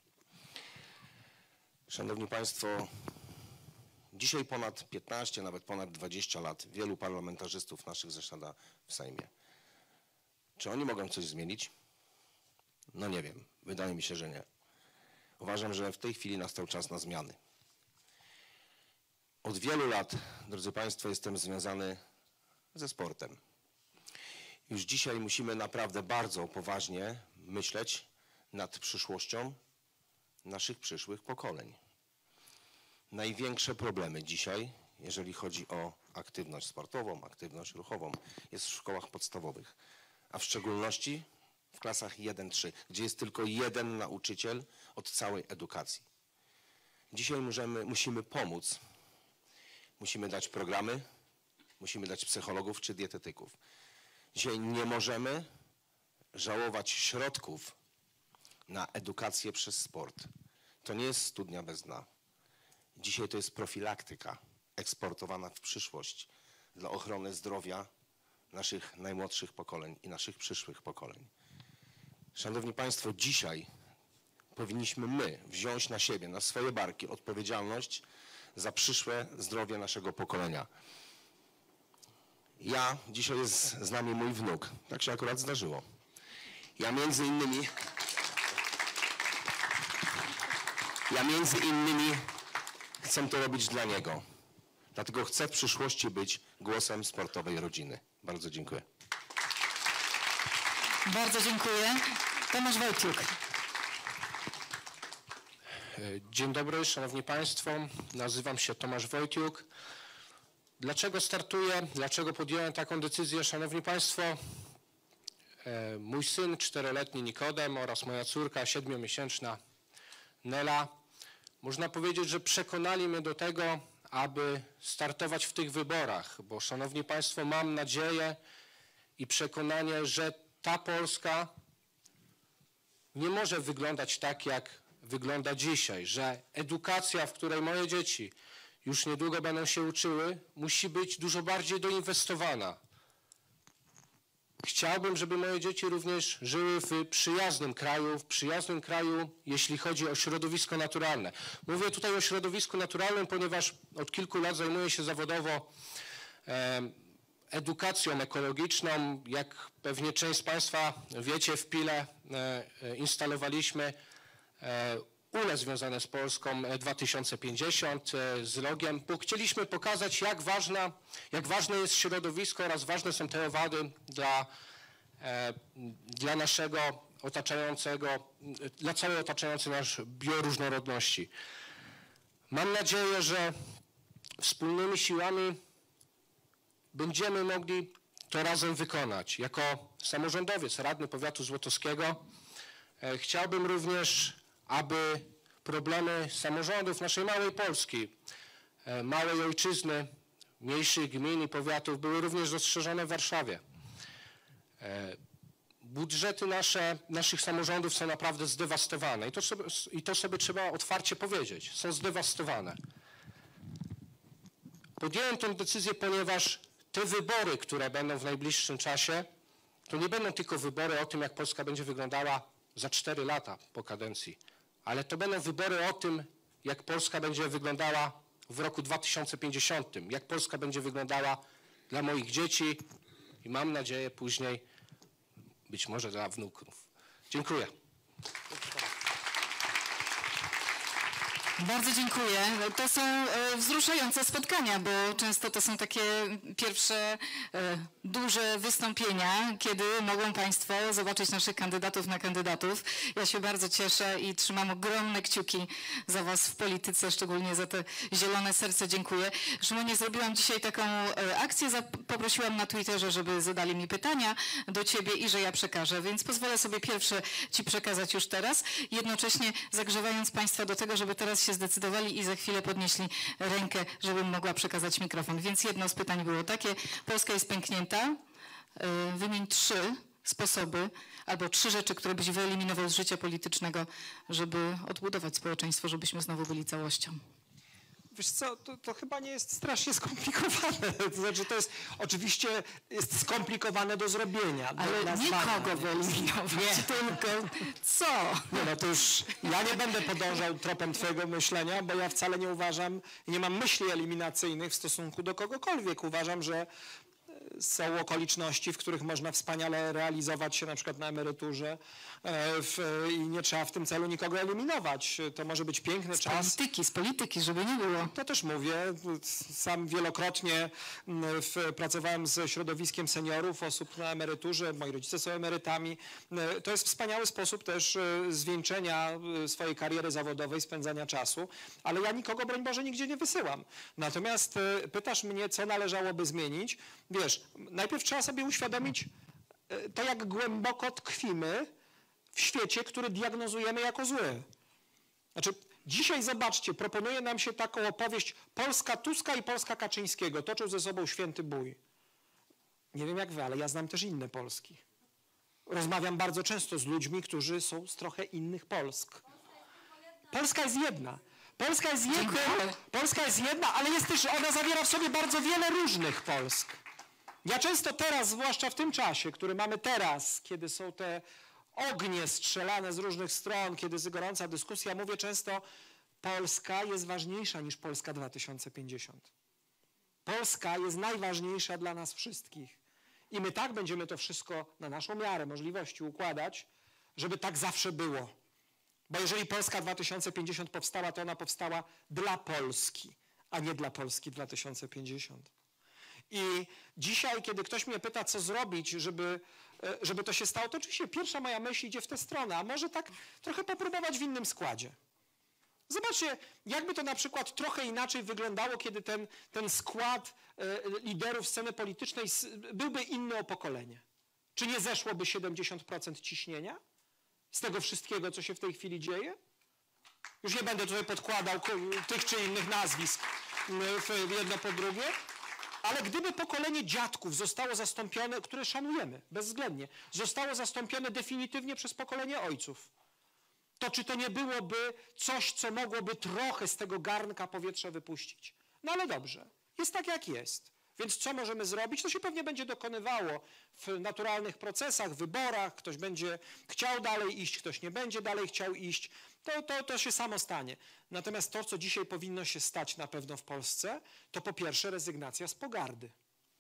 Szanowni państwo, dzisiaj ponad piętnaście, nawet ponad dwadzieścia lat wielu parlamentarzystów naszych zasiada w Sejmie. Czy oni mogą coś zmienić? No nie wiem. Wydaje mi się, że nie. Uważam, że w tej chwili nastał czas na zmiany. Od wielu lat, drodzy państwo, jestem związany ze sportem. Już dzisiaj musimy naprawdę bardzo poważnie myśleć nad przyszłością naszych przyszłych pokoleń. Największe problemy dzisiaj, jeżeli chodzi o aktywność sportową, aktywność ruchową, jest w szkołach podstawowych, a w szczególności w klasach jeden trzy, gdzie jest tylko jeden nauczyciel od całej edukacji. Dzisiaj możemy, musimy pomóc, musimy dać programy, musimy dać psychologów czy dietetyków. Dzisiaj nie możemy żałować środków na edukację przez sport. To nie jest studnia bez dna. Dzisiaj to jest profilaktyka eksportowana w przyszłość dla ochrony zdrowia naszych najmłodszych pokoleń i naszych przyszłych pokoleń. Szanowni państwo, dzisiaj powinniśmy my wziąć na siebie, na swoje barki odpowiedzialność za przyszłe zdrowie naszego pokolenia. Ja, dzisiaj jest z nami mój wnuk, tak się akurat zdarzyło. Ja między innymi, ja między innymi chcę to robić dla niego. Dlatego chcę w przyszłości być głosem sportowej rodziny. Bardzo dziękuję. Bardzo dziękuję. Tomasz Wojciuk. Dzień dobry, szanowni państwo. Nazywam się Tomasz Wojciuk. Dlaczego startuję? Dlaczego podjąłem taką decyzję? Szanowni państwo, mój syn czteroletni Nikodem oraz moja córka siedmiomiesięczna Nela, można powiedzieć, że przekonali mnie do tego, aby startować w tych wyborach, bo szanowni państwo, mam nadzieję i przekonanie, że ta Polska nie może wyglądać tak, jak wygląda dzisiaj, że edukacja, w której moje dzieci już niedługo będą się uczyły, musi być dużo bardziej doinwestowana. Chciałbym, żeby moje dzieci również żyły w przyjaznym kraju, w przyjaznym kraju, jeśli chodzi o środowisko naturalne. Mówię tutaj o środowisku naturalnym, ponieważ od kilku lat zajmuję się zawodowo e, edukacją ekologiczną. Jak pewnie część z państwa wiecie, w Pile e, instalowaliśmy e, ule związane z Polską dwa tysiące pięćdziesiąt z logiem, bo chcieliśmy pokazać, jak, ważna, jak ważne jest środowisko oraz ważne są te owady dla, e, dla naszego otaczającego, dla całej otaczającej nas bioróżnorodności. Mam nadzieję, że wspólnymi siłami będziemy mogli to razem wykonać. Jako samorządowiec, radny powiatu złotowskiego, e, chciałbym również, aby problemy samorządów naszej małej Polski, małej ojczyzny, mniejszych gmin i powiatów były również dostrzeżone w Warszawie. Budżety nasze, naszych samorządów są naprawdę zdewastowane i to, sobie, i to sobie trzeba otwarcie powiedzieć. Są zdewastowane. Podjąłem tę decyzję, ponieważ te wybory, które będą w najbliższym czasie, to nie będą tylko wybory o tym, jak Polska będzie wyglądała za cztery lata po kadencji, ale to będą wybory o tym, jak Polska będzie wyglądała w roku dwa tysiące pięćdziesiątym, jak Polska będzie wyglądała dla moich dzieci i mam nadzieję później być może dla wnuków. Dziękuję. Bardzo dziękuję. To są e, wzruszające spotkania, bo często to są takie pierwsze e, duże wystąpienia, kiedy mogą Państwo zobaczyć naszych kandydatów na kandydatów. Ja się bardzo cieszę i trzymam ogromne kciuki za Was w polityce, szczególnie za te zielone serce. Dziękuję. Szymonie, zrobiłam dzisiaj taką e, akcję, zap- poprosiłam na Twitterze, żeby zadali mi pytania do Ciebie i że ja przekażę, więc pozwolę sobie pierwsze Ci przekazać już teraz, jednocześnie zagrzewając Państwa do tego, żeby teraz się zdecydowali i za chwilę podnieśli rękę, żebym mogła przekazać mikrofon. Więc jedno z pytań było takie: Polska jest pęknięta. Wymień trzy sposoby albo trzy rzeczy, które byś wyeliminował z życia politycznego, żeby odbudować społeczeństwo, żebyśmy znowu byli całością. Wiesz co, to, to chyba nie jest strasznie skomplikowane. To znaczy, to jest oczywiście jest skomplikowane do zrobienia. Do Ale nazwania. nie kogo wyeliminować, Nie. tylko co? Nie, no to już ja nie będę podążał tropem twojego myślenia, bo ja wcale nie uważam, nie mam myśli eliminacyjnych w stosunku do kogokolwiek. Uważam, że są okoliczności, w których można wspaniale realizować się na przykład na emeryturze e, w, i nie trzeba w tym celu nikogo eliminować. To może być piękny Z czas. polityki, z polityki, żeby nie było. To też mówię, sam wielokrotnie w, pracowałem z środowiskiem seniorów, osób na emeryturze, moi rodzice są emerytami. To jest wspaniały sposób też zwieńczenia swojej kariery zawodowej, spędzania czasu, ale ja nikogo, broń Boże, nigdzie nie wysyłam. Natomiast pytasz mnie, co należałoby zmienić. Wiesz, najpierw trzeba sobie uświadomić to, jak głęboko tkwimy w świecie, który diagnozujemy jako zły. Znaczy, dzisiaj zobaczcie, proponuje nam się taką opowieść: Polska Tuska i Polska Kaczyńskiego toczą ze sobą święty bój. Nie wiem jak wy, ale ja znam też inne Polski. Rozmawiam bardzo często z ludźmi, którzy są z trochę innych Polsk. Polska jest jedna. Polska jest jedna, Polska jest jedna, ale jest też, ona zawiera w sobie bardzo wiele różnych Polsk. Ja często teraz, zwłaszcza w tym czasie, który mamy teraz, kiedy są te ognie strzelane z różnych stron, kiedy jest gorąca dyskusja, mówię często: Polska jest ważniejsza niż Polska dwa tysiące pięćdziesiąt. Polska jest najważniejsza dla nas wszystkich. I my tak będziemy to wszystko na naszą miarę możliwości układać, żeby tak zawsze było. Bo jeżeli Polska dwa tysiące pięćdziesiąt powstała, to ona powstała dla Polski, a nie dla Polski dwa tysiące pięćdziesiąt. I dzisiaj, kiedy ktoś mnie pyta, co zrobić, żeby, żeby to się stało, to oczywiście pierwsza moja myśl idzie w tę stronę, a może tak trochę popróbować w innym składzie. Zobaczcie, jakby to na przykład trochę inaczej wyglądało, kiedy ten, ten skład e, liderów sceny politycznej byłby inny o pokolenie. Czy nie zeszłoby siedemdziesiąt procent ciśnienia z tego wszystkiego, co się w tej chwili dzieje? Już nie będę tutaj podkładał tych czy innych nazwisk w jedno po drugie. Ale gdyby pokolenie dziadków zostało zastąpione, które szanujemy bezwzględnie, zostało zastąpione definitywnie przez pokolenie ojców, to czy to nie byłoby coś, co mogłoby trochę z tego garnka powietrza wypuścić? No ale dobrze, jest tak jak jest. Więc co możemy zrobić? To się pewnie będzie dokonywało w naturalnych procesach, wyborach. Ktoś będzie chciał dalej iść, ktoś nie będzie dalej chciał iść. To, to, to się samo stanie. Natomiast to, co dzisiaj powinno się stać na pewno w Polsce, to po pierwsze rezygnacja z pogardy.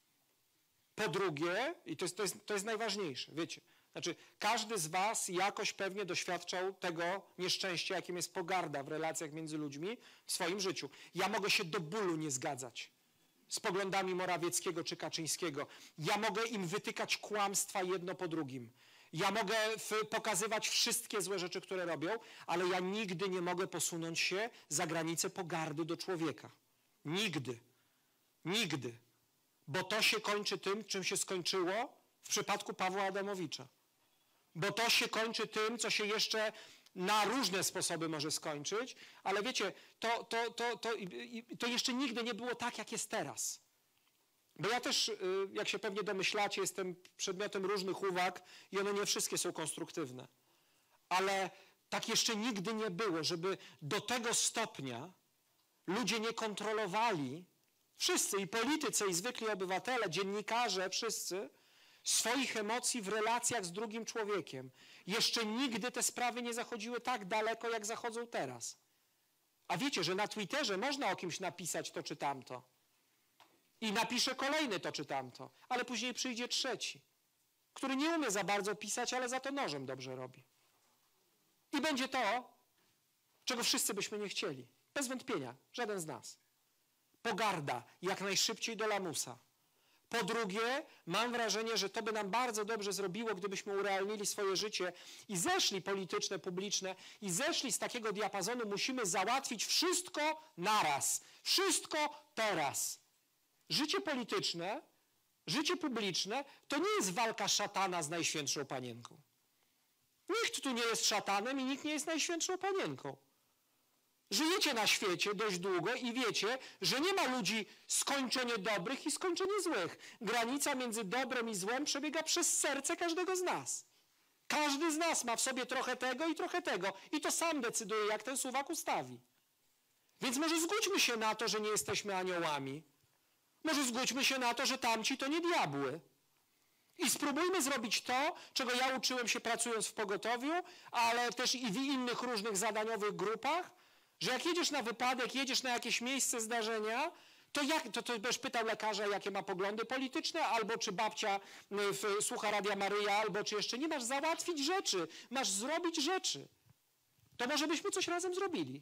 Po drugie, i to jest, to jest, to jest najważniejsze, wiecie, znaczy każdy z was jakoś pewnie doświadczał tego nieszczęścia, jakim jest pogarda w relacjach między ludźmi w swoim życiu. Ja mogę się do bólu nie zgadzać z poglądami Morawieckiego czy Kaczyńskiego. Ja mogę im wytykać kłamstwa jedno po drugim. Ja mogę pokazywać wszystkie złe rzeczy, które robią, ale ja nigdy nie mogę posunąć się za granicę pogardy do człowieka. Nigdy. Nigdy. Bo to się kończy tym, czym się skończyło w przypadku Pawła Adamowicza. Bo to się kończy tym, co się jeszcze na różne sposoby może skończyć, ale wiecie, to, to, to, to, to jeszcze nigdy nie było tak, jak jest teraz. Bo ja też, jak się pewnie domyślacie, jestem przedmiotem różnych uwag i one nie wszystkie są konstruktywne. Ale tak jeszcze nigdy nie było, żeby do tego stopnia ludzie nie kontrolowali, wszyscy, i politycy, i zwykli obywatele, dziennikarze, wszyscy, swoich emocji w relacjach z drugim człowiekiem. Jeszcze nigdy te sprawy nie zachodziły tak daleko, jak zachodzą teraz. A wiecie, że na Twitterze można o kimś napisać to czy tamto. I napisze kolejny to czy tamto. Ale później przyjdzie trzeci, który nie umie za bardzo pisać, ale za to nożem dobrze robi. I będzie to, czego wszyscy byśmy nie chcieli. Bez wątpienia, żaden z nas. Pogarda, jak najszybciej do lamusa. Po drugie, mam wrażenie, że to by nam bardzo dobrze zrobiło, gdybyśmy urealnili swoje życie i zeszli polityczne, publiczne i zeszli z takiego diapazonu, musimy załatwić wszystko naraz. Wszystko teraz. Życie polityczne, życie publiczne to nie jest walka szatana z Najświętszą Panienką. Nikt tu nie jest szatanem i nikt nie jest Najświętszą Panienką. Żyjecie na świecie dość długo i wiecie, że nie ma ludzi skończenie dobrych i skończenie złych. Granica między dobrem i złem przebiega przez serce każdego z nas. Każdy z nas ma w sobie trochę tego i trochę tego. I to sam decyduje, jak ten suwak ustawi. Więc może zgódźmy się na to, że nie jesteśmy aniołami. Może zgódźmy się na to, że tamci to nie diabły. I spróbujmy zrobić to, czego ja uczyłem się pracując w pogotowiu, ale też i w innych różnych zadaniowych grupach, że jak jedziesz na wypadek, jedziesz na jakieś miejsce zdarzenia, to, jak, to, to będziesz pytał lekarza, jakie ma poglądy polityczne, albo czy babcia w, słucha Radia Maryja, albo czy jeszcze nie. Masz załatwić rzeczy, masz zrobić rzeczy. To może byśmy coś razem zrobili.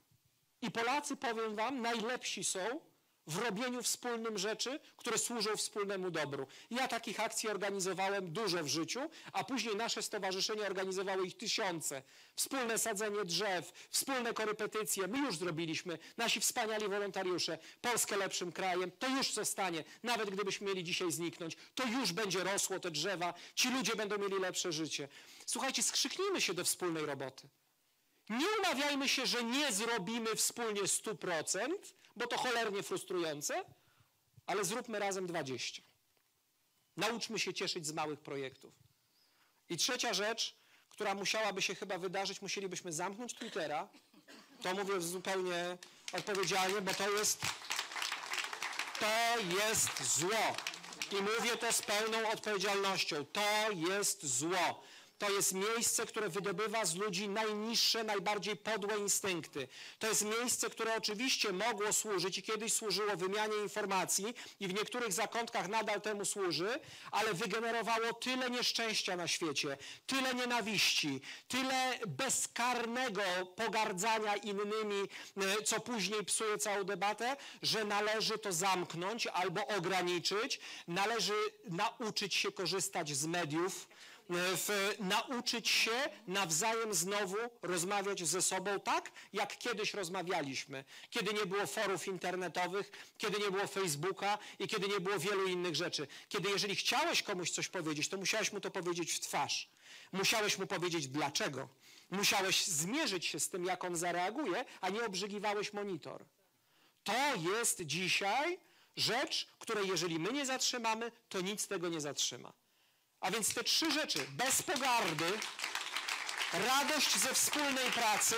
I Polacy, powiem wam, najlepsi są w robieniu wspólnym rzeczy, które służą wspólnemu dobru. Ja takich akcji organizowałem dużo w życiu, a później nasze stowarzyszenie organizowało ich tysiące. Wspólne sadzenie drzew, wspólne korepetycje, my już zrobiliśmy, nasi wspaniali wolontariusze, Polskę lepszym krajem, to już zostanie, nawet gdybyśmy mieli dzisiaj zniknąć, to już będzie rosło te drzewa, ci ludzie będą mieli lepsze życie. Słuchajcie, skrzyknijmy się do wspólnej roboty. Nie umawiajmy się, że nie zrobimy wspólnie stu procent, bo to cholernie frustrujące, ale zróbmy razem dwadzieścia. Nauczmy się cieszyć z małych projektów. I trzecia rzecz, która musiałaby się chyba wydarzyć, musielibyśmy zamknąć Twittera. To mówię zupełnie odpowiedzialnie, bo to jest, to jest zło. I mówię to z pełną odpowiedzialnością. To jest zło. To jest miejsce, które wydobywa z ludzi najniższe, najbardziej podłe instynkty. To jest miejsce, które oczywiście mogło służyć i kiedyś służyło wymianie informacji i w niektórych zakątkach nadal temu służy, ale wygenerowało tyle nieszczęścia na świecie, tyle nienawiści, tyle bezkarnego pogardzania innymi, co później psuje całą debatę, że należy to zamknąć albo ograniczyć. Należy nauczyć się korzystać z mediów, W, nauczyć się nawzajem znowu rozmawiać ze sobą tak, jak kiedyś rozmawialiśmy. Kiedy nie było forów internetowych, kiedy nie było Facebooka i kiedy nie było wielu innych rzeczy. Kiedy jeżeli chciałeś komuś coś powiedzieć, to musiałeś mu to powiedzieć w twarz. Musiałeś mu powiedzieć dlaczego. Musiałeś zmierzyć się z tym, jak on zareaguje, a nie obrzygiwałeś monitor. To jest dzisiaj rzecz, której jeżeli my nie zatrzymamy, to nic tego nie zatrzyma. A więc te trzy rzeczy, bez pogardy, radość ze wspólnej pracy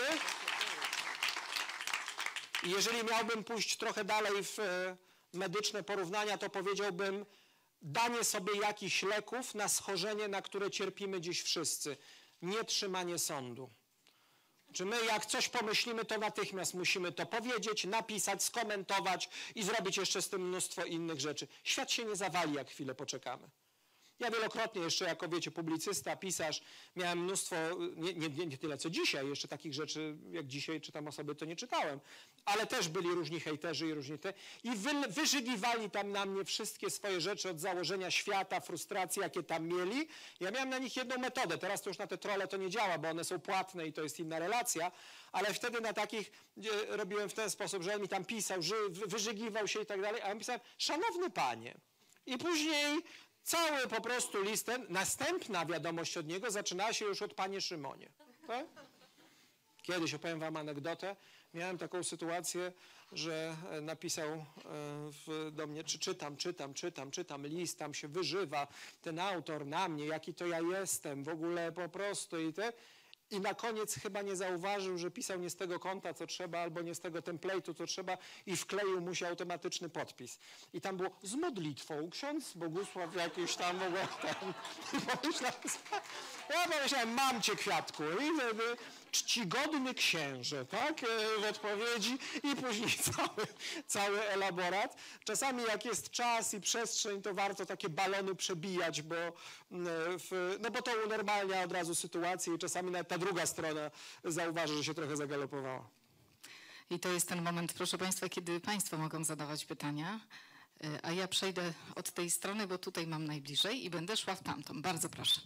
i jeżeli miałbym pójść trochę dalej w medyczne porównania, to powiedziałbym danie sobie jakichś leków na schorzenie, na które cierpimy dziś wszyscy. Nie trzymanie sądu. Czy my jak coś pomyślimy, to natychmiast musimy to powiedzieć, napisać, skomentować i zrobić jeszcze z tym mnóstwo innych rzeczy. Świat się nie zawali, jak chwilę poczekamy. Ja wielokrotnie jeszcze jako, wiecie, publicysta, pisarz, miałem mnóstwo, nie, nie, nie tyle co dzisiaj, jeszcze takich rzeczy, jak dzisiaj czytam o sobie, to nie czytałem, ale też byli różni hejterzy i różni te, i wy, wyżygiwali tam na mnie wszystkie swoje rzeczy od założenia świata, frustracje, jakie tam mieli. Ja miałem na nich jedną metodę, teraz to już na te trolle to nie działa, bo one są płatne i to jest inna relacja, ale wtedy na takich e, robiłem w ten sposób, że on mi tam pisał, że wyżygiwał się i tak dalej, a ja pisałem, szanowny panie, i później cały po prostu listem, następna wiadomość od niego zaczynała się już od panie Szymonie. Tak? Kiedyś, opowiem wam anegdotę, miałem taką sytuację, że napisał w, do mnie, czy czytam, czytam, czytam, czytam list, tam się wyżywa ten autor na mnie, jaki to ja jestem, w ogóle po prostu i te. I na koniec chyba nie zauważył, że pisał nie z tego konta, co trzeba, albo nie z tego template'u, co trzeba i wkleił mu się automatyczny podpis. I tam było z modlitwą, ksiądz Bogusław jakiś tam w ogóle ten. I pomyślałem, ja pomyślałem, mam cię kwiatku. I wtedy czcigodny księże, tak, w odpowiedzi i później cały, cały elaborat. Czasami jak jest czas i przestrzeń, to warto takie balony przebijać, bo, w, no bo to unormalnia od razu sytuację i czasami nawet ta druga strona zauważy, że się trochę zagalopowała. I to jest ten moment, proszę Państwa, kiedy Państwo mogą zadawać pytania, a ja przejdę od tej strony, bo tutaj mam najbliżej i będę szła w tamtą. Bardzo proszę.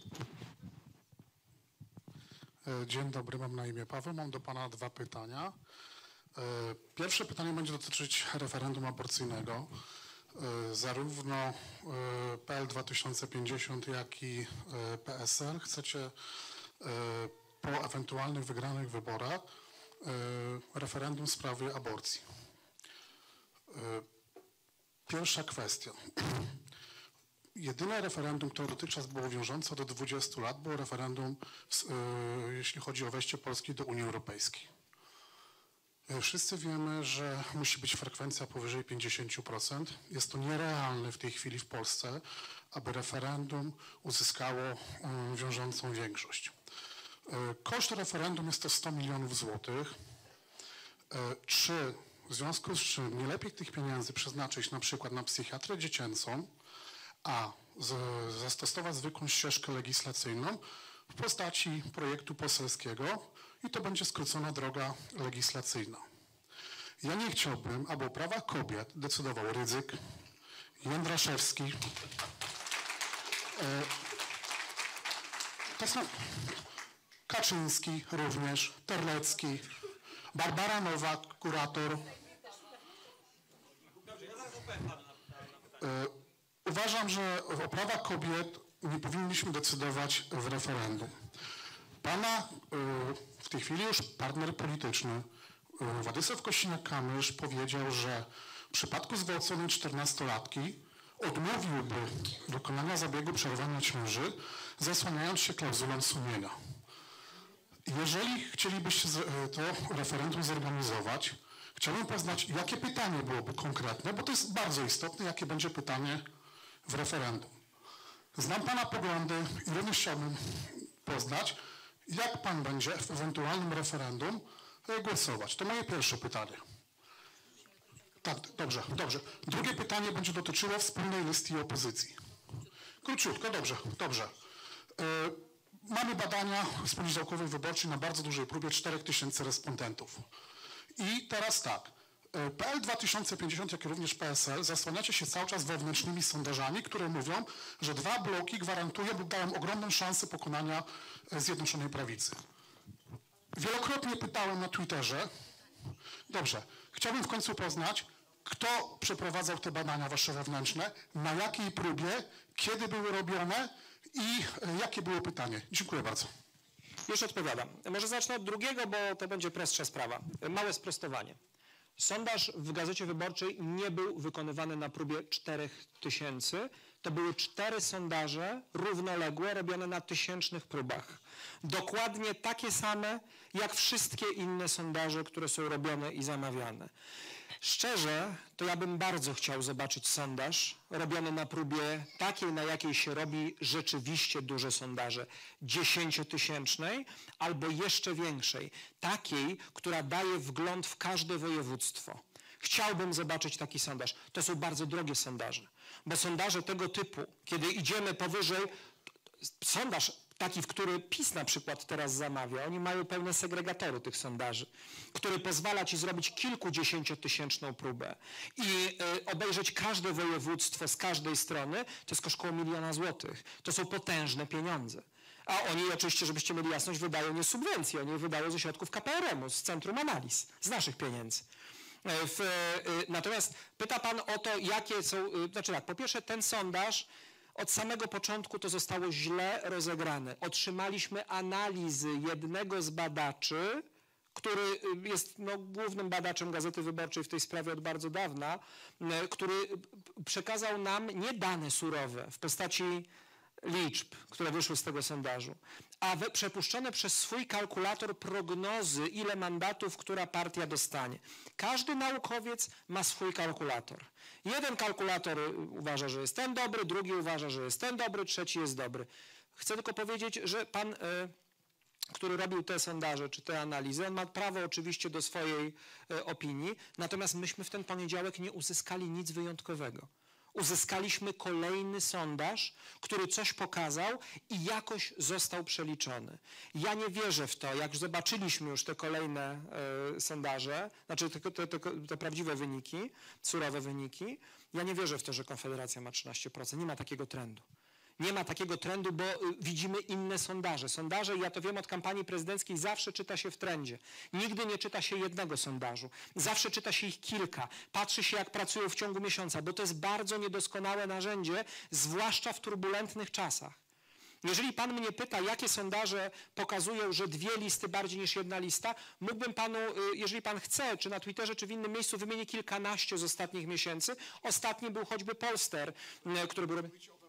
Dzień dobry, mam na imię Paweł. Mam do Pana dwa pytania. Pierwsze pytanie będzie dotyczyć referendum aborcyjnego. Zarówno P L dwa tysiące pięćdziesiąt, jak i P S L chcecie po ewentualnych wygranych wyborach referendum w sprawie aborcji. Pierwsza kwestia. Jedyne referendum, które dotychczas było wiążące do dwudziestu lat, było referendum, jeśli chodzi o wejście Polski do Unii Europejskiej. Wszyscy wiemy, że musi być frekwencja powyżej pięćdziesięciu procent. Jest to nierealne w tej chwili w Polsce, aby referendum uzyskało wiążącą większość. Koszt referendum jest to sto milionów złotych. Czy w związku z czym nie lepiej tych pieniędzy przeznaczyć na przykład na psychiatrę dziecięcą, a z, zastosować zwykłą ścieżkę legislacyjną w postaci projektu poselskiego i to będzie skrócona droga legislacyjna. Ja nie chciałbym, aby o prawach kobiet decydował Rydzyk, Jędraszewski. E, to są Kaczyński również, Terlecki, Barbara Nowak, kurator. E, uważam, że o prawach kobiet nie powinniśmy decydować w referendum. Pana e, w tej chwili już partner polityczny e, Władysław Kosiniak-Kamysz powiedział, że w przypadku zgwałconej czternastolatki odmówiłby dokonania zabiegu przerywania ciąży, zasłaniając się klauzulą sumienia. Jeżeli chcielibyście to referendum zorganizować, chciałbym poznać, jakie pytanie byłoby konkretne, bo to jest bardzo istotne, jakie będzie pytanie w referendum. Znam Pana poglądy i również chciałbym poznać, jak Pan będzie w ewentualnym referendum głosować. To moje pierwsze pytanie. Tak, dobrze, dobrze. Drugie pytanie będzie dotyczyło wspólnej listy opozycji. Króciutko, dobrze, dobrze. Mamy badania z poniedziałkowej wyborczej na bardzo dużej próbie czterech tysięcy respondentów. I teraz tak, P L dwa tysiące pięćdziesiąt, jak i również P S L zasłaniacie się cały czas wewnętrznymi sondażami, które mówią, że dwa bloki gwarantują lub dają ogromną szansę pokonania Zjednoczonej Prawicy. Wielokrotnie pytałem na Twitterze, dobrze, chciałbym w końcu poznać, kto przeprowadzał te badania wasze wewnętrzne, na jakiej próbie, kiedy były robione i jakie było pytanie. Dziękuję bardzo. Już odpowiadam. Może zacznę od drugiego, bo to będzie prostsza sprawa. Małe sprostowanie. Sondaż w Gazecie Wyborczej nie był wykonywany na próbie czterech tysięcy. To były cztery sondaże równoległe, robione na tysięcznych próbach. Dokładnie takie same, jak wszystkie inne sondaże, które są robione i zamawiane. Szczerze, to ja bym bardzo chciał zobaczyć sondaż robiony na próbie takiej, na jakiej się robi rzeczywiście duże sondaże, dziesięciotysięcznej albo jeszcze większej, takiej, która daje wgląd w każde województwo. Chciałbym zobaczyć taki sondaż. To są bardzo drogie sondaże, bo sondaże tego typu, kiedy idziemy powyżej, sondaż taki, w który PiS na przykład teraz zamawia, oni mają pełne segregatory tych sondaży, który pozwala ci zrobić kilkudziesięciotysięczną próbę i y, obejrzeć każde województwo z każdej strony, to jest koszt około miliona złotych. To są potężne pieniądze. A oni oczywiście, żebyście mieli jasność, wydają nie subwencje, oni wydają ze środków K P R M u, z Centrum Analiz, z naszych pieniędzy. W, y, natomiast pyta Pan o to, jakie są, y, znaczy tak, po pierwsze ten sondaż od samego początku to zostało źle rozegrane. Otrzymaliśmy analizy jednego z badaczy, który jest no, głównym badaczem Gazety Wyborczej w tej sprawie od bardzo dawna, który przekazał nam nie dane surowe w postaci liczb, które wyszły z tego sondażu, a we, przepuszczone przez swój kalkulator prognozy, ile mandatów która partia dostanie. Każdy naukowiec ma swój kalkulator. Jeden kalkulator uważa, że jest ten dobry, drugi uważa, że jest ten dobry, trzeci jest dobry. Chcę tylko powiedzieć, że pan który robił te sondaże czy te analizy, on ma prawo oczywiście do swojej e, opinii, natomiast myśmy w ten poniedziałek nie uzyskali nic wyjątkowego. Uzyskaliśmy kolejny sondaż, który coś pokazał i jakoś został przeliczony. Ja nie wierzę w to, jak zobaczyliśmy już te kolejne e, sondaże, znaczy te, te, te, te prawdziwe wyniki, surowe wyniki, ja nie wierzę w to, że Konfederacja ma trzynaście procent. Nie ma takiego trendu. Nie ma takiego trendu, bo y, widzimy inne sondaże. Sondaże, ja to wiem od kampanii prezydenckiej, zawsze czyta się w trendzie. Nigdy nie czyta się jednego sondażu. Zawsze czyta się ich kilka. Patrzy się, jak pracują w ciągu miesiąca, bo to jest bardzo niedoskonałe narzędzie, zwłaszcza w turbulentnych czasach. Jeżeli pan mnie pyta, jakie sondaże pokazują, że dwie listy bardziej niż jedna lista, mógłbym panu, jeżeli pan chce, czy na Twitterze, czy w innym miejscu, wymienić kilkanaście z ostatnich miesięcy. Ostatni był choćby Polster, który był...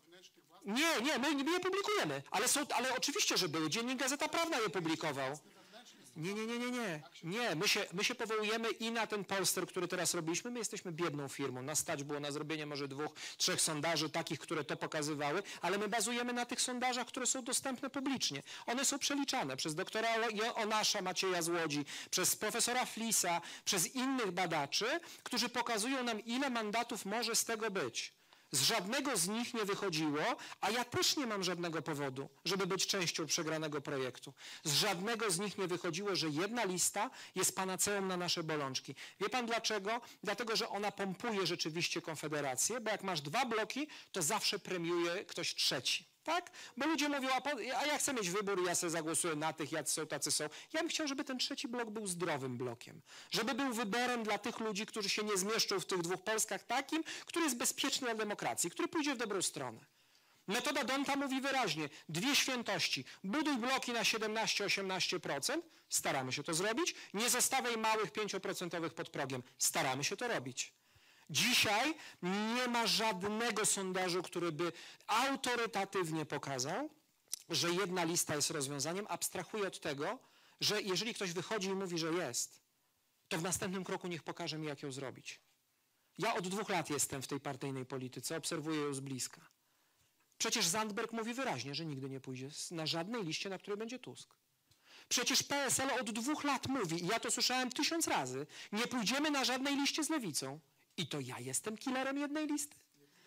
Nie, nie, my nie publikujemy, ale, są, ale oczywiście, że były. Dziennik Gazeta Prawna je publikował. Nie, nie, nie, nie, nie. Nie, my się, my się powołujemy i na ten polster, który teraz robiliśmy. My jesteśmy biedną firmą. Nas stać było na zrobienie może dwóch, trzech sondaży takich, które to pokazywały, ale my bazujemy na tych sondażach, które są dostępne publicznie. One są przeliczane przez doktora Onasza Macieja z Łodzi, przez profesora Flisa, przez innych badaczy, którzy pokazują nam, ile mandatów może z tego być. Z żadnego z nich nie wychodziło, a ja też nie mam żadnego powodu, żeby być częścią przegranego projektu. Z żadnego z nich nie wychodziło, że jedna lista jest panaceum na nasze bolączki. Wie pan dlaczego? Dlatego, że ona pompuje rzeczywiście Konfederację, bo jak masz dwa bloki, to zawsze premiuje ktoś trzeci. Tak? Bo ludzie mówią, a, po, a ja chcę mieć wybór i ja sobie zagłosuję na tych, jacy są, tacy są. Ja bym chciał, żeby ten trzeci blok był zdrowym blokiem. Żeby był wyborem dla tych ludzi, którzy się nie zmieszczą w tych dwóch Polskach, takim, który jest bezpieczny dla demokracji, który pójdzie w dobrą stronę. Metoda Donta mówi wyraźnie, dwie świętości. Buduj bloki na siedemnaście do osiemnastu procent, staramy się to zrobić. Nie zostawiaj małych pięcioprocentowych pod progiem, staramy się to robić. Dzisiaj nie ma żadnego sondażu, który by autorytatywnie pokazał, że jedna lista jest rozwiązaniem. Abstrahuję od tego, że jeżeli ktoś wychodzi i mówi, że jest, to w następnym kroku niech pokaże mi, jak ją zrobić. Ja od dwóch lat jestem w tej partyjnej polityce, obserwuję ją z bliska. Przecież Zandberg mówi wyraźnie, że nigdy nie pójdzie na żadnej liście, na której będzie Tusk. Przecież P S L od dwóch lat mówi, i ja to słyszałem tysiąc razy, nie pójdziemy na żadnej liście z Lewicą. I to ja jestem killerem jednej listy?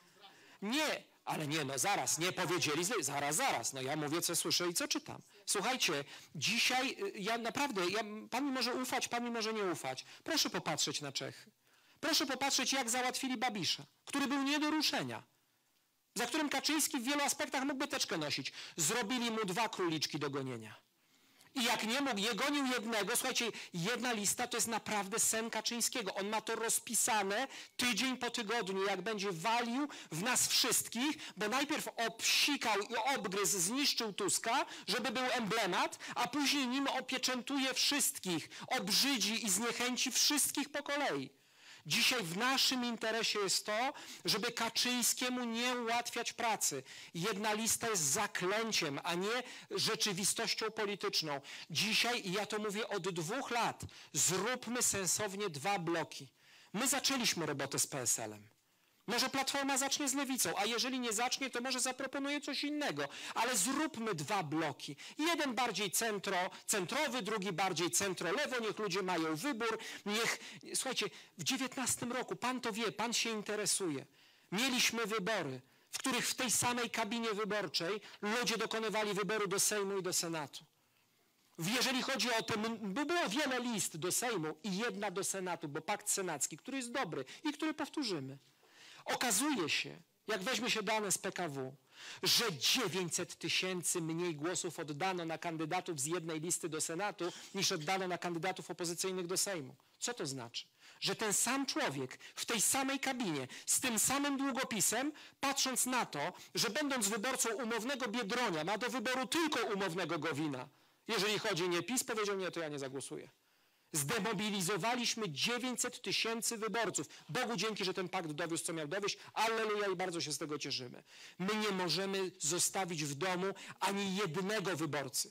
Nie, ale nie, no zaraz, nie powiedzieli, zaraz, zaraz, no ja mówię, co słyszę i co czytam. Słuchajcie, dzisiaj ja naprawdę, ja, pan mi może ufać, pan mi może nie ufać. Proszę popatrzeć na Czechy. Proszę popatrzeć, jak załatwili Babisza, który był nie do ruszenia, za którym Kaczyński w wielu aspektach mógłby teczkę nosić. Zrobili mu dwa króliczki do gonienia. I jak nie mógł, je gonił jednego, słuchajcie, jedna lista to jest naprawdę sen Kaczyńskiego. On ma to rozpisane tydzień po tygodniu, jak będzie walił w nas wszystkich, bo najpierw obsikał i obgryzł, zniszczył Tuska, żeby był emblemat, a później nim opieczętuje wszystkich, obrzydzi i zniechęci wszystkich po kolei. Dzisiaj w naszym interesie jest to, żeby Kaczyńskiemu nie ułatwiać pracy. Jedna lista jest zaklęciem, a nie rzeczywistością polityczną. Dzisiaj, i ja to mówię od dwóch lat, zróbmy sensownie dwa bloki. My zaczęliśmy robotę z P S L-em. Może Platforma zacznie z Lewicą, a jeżeli nie zacznie, to może zaproponuje coś innego. Ale zróbmy dwa bloki. Jeden bardziej centro, centrowy, drugi bardziej centro-lewo. Niech ludzie mają wybór. Niech, słuchajcie, w dziewiętnastym roku, pan to wie, pan się interesuje. Mieliśmy wybory, w których w tej samej kabinie wyborczej ludzie dokonywali wyboru do Sejmu i do Senatu. Jeżeli chodzi o to, bo było wiele list do Sejmu i jedna do Senatu, bo pakt senacki, który jest dobry i który powtórzymy. Okazuje się, jak weźmie się dane z P K W, że dziewięćset tysięcy mniej głosów oddano na kandydatów z jednej listy do Senatu, niż oddano na kandydatów opozycyjnych do Sejmu. Co to znaczy? Że ten sam człowiek w tej samej kabinie, z tym samym długopisem, patrząc na to, że będąc wyborcą umownego Biedronia, ma do wyboru tylko umownego Gowina. Jeżeli chodzi nie PiS, powiedział nie, to ja nie zagłosuję. Zdemobilizowaliśmy dziewięćset tysięcy wyborców. Bogu dzięki, że ten pakt dowiózł, co miał dowieść. Alleluja i bardzo się z tego cieszymy. My nie możemy zostawić w domu ani jednego wyborcy.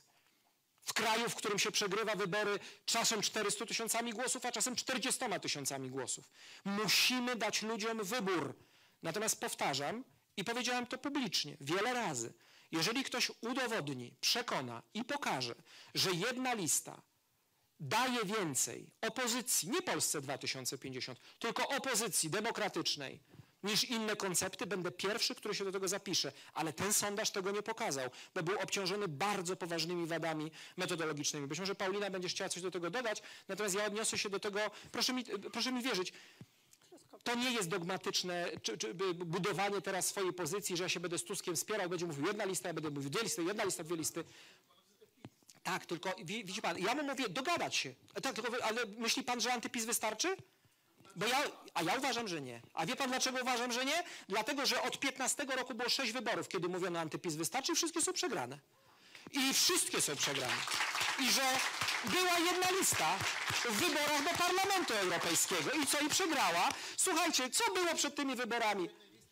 W kraju, w którym się przegrywa wybory czasem czterystu tysiącami głosów, a czasem czterdziestoma tysiącami głosów. Musimy dać ludziom wybór. Natomiast powtarzam i powiedziałem to publicznie wiele razy. Jeżeli ktoś udowodni, przekona i pokaże, że jedna lista daje więcej opozycji, nie Polsce dwa tysiące pięćdziesiąt, tylko opozycji demokratycznej niż inne koncepty, będę pierwszy, który się do tego zapisze. Ale ten sondaż tego nie pokazał, bo był obciążony bardzo poważnymi wadami metodologicznymi. Być może Paulina będziesz chciała coś do tego dodać, natomiast ja odniosę się do tego, proszę mi, proszę mi wierzyć, to nie jest dogmatyczne czy, czy budowanie teraz swojej pozycji, że ja się będę z Tuskiem wspierał, będzie mówił jedna lista, ja będę mówił dwie listy, jedna lista, dwie listy. Tak, tylko widzi pan, ja mu mówię dogadać się. Tak, tylko, ale myśli pan, że antyPiS wystarczy? Bo ja, a ja uważam, że nie. A wie pan dlaczego uważam, że nie? Dlatego, że od piętnastego roku było sześć wyborów, kiedy mówiono antyPiS wystarczy i wszystkie są przegrane. I wszystkie są przegrane. I że była jedna lista w wyborach do Parlamentu Europejskiego. I co? I przegrała. Słuchajcie, co było przed tymi wyborami?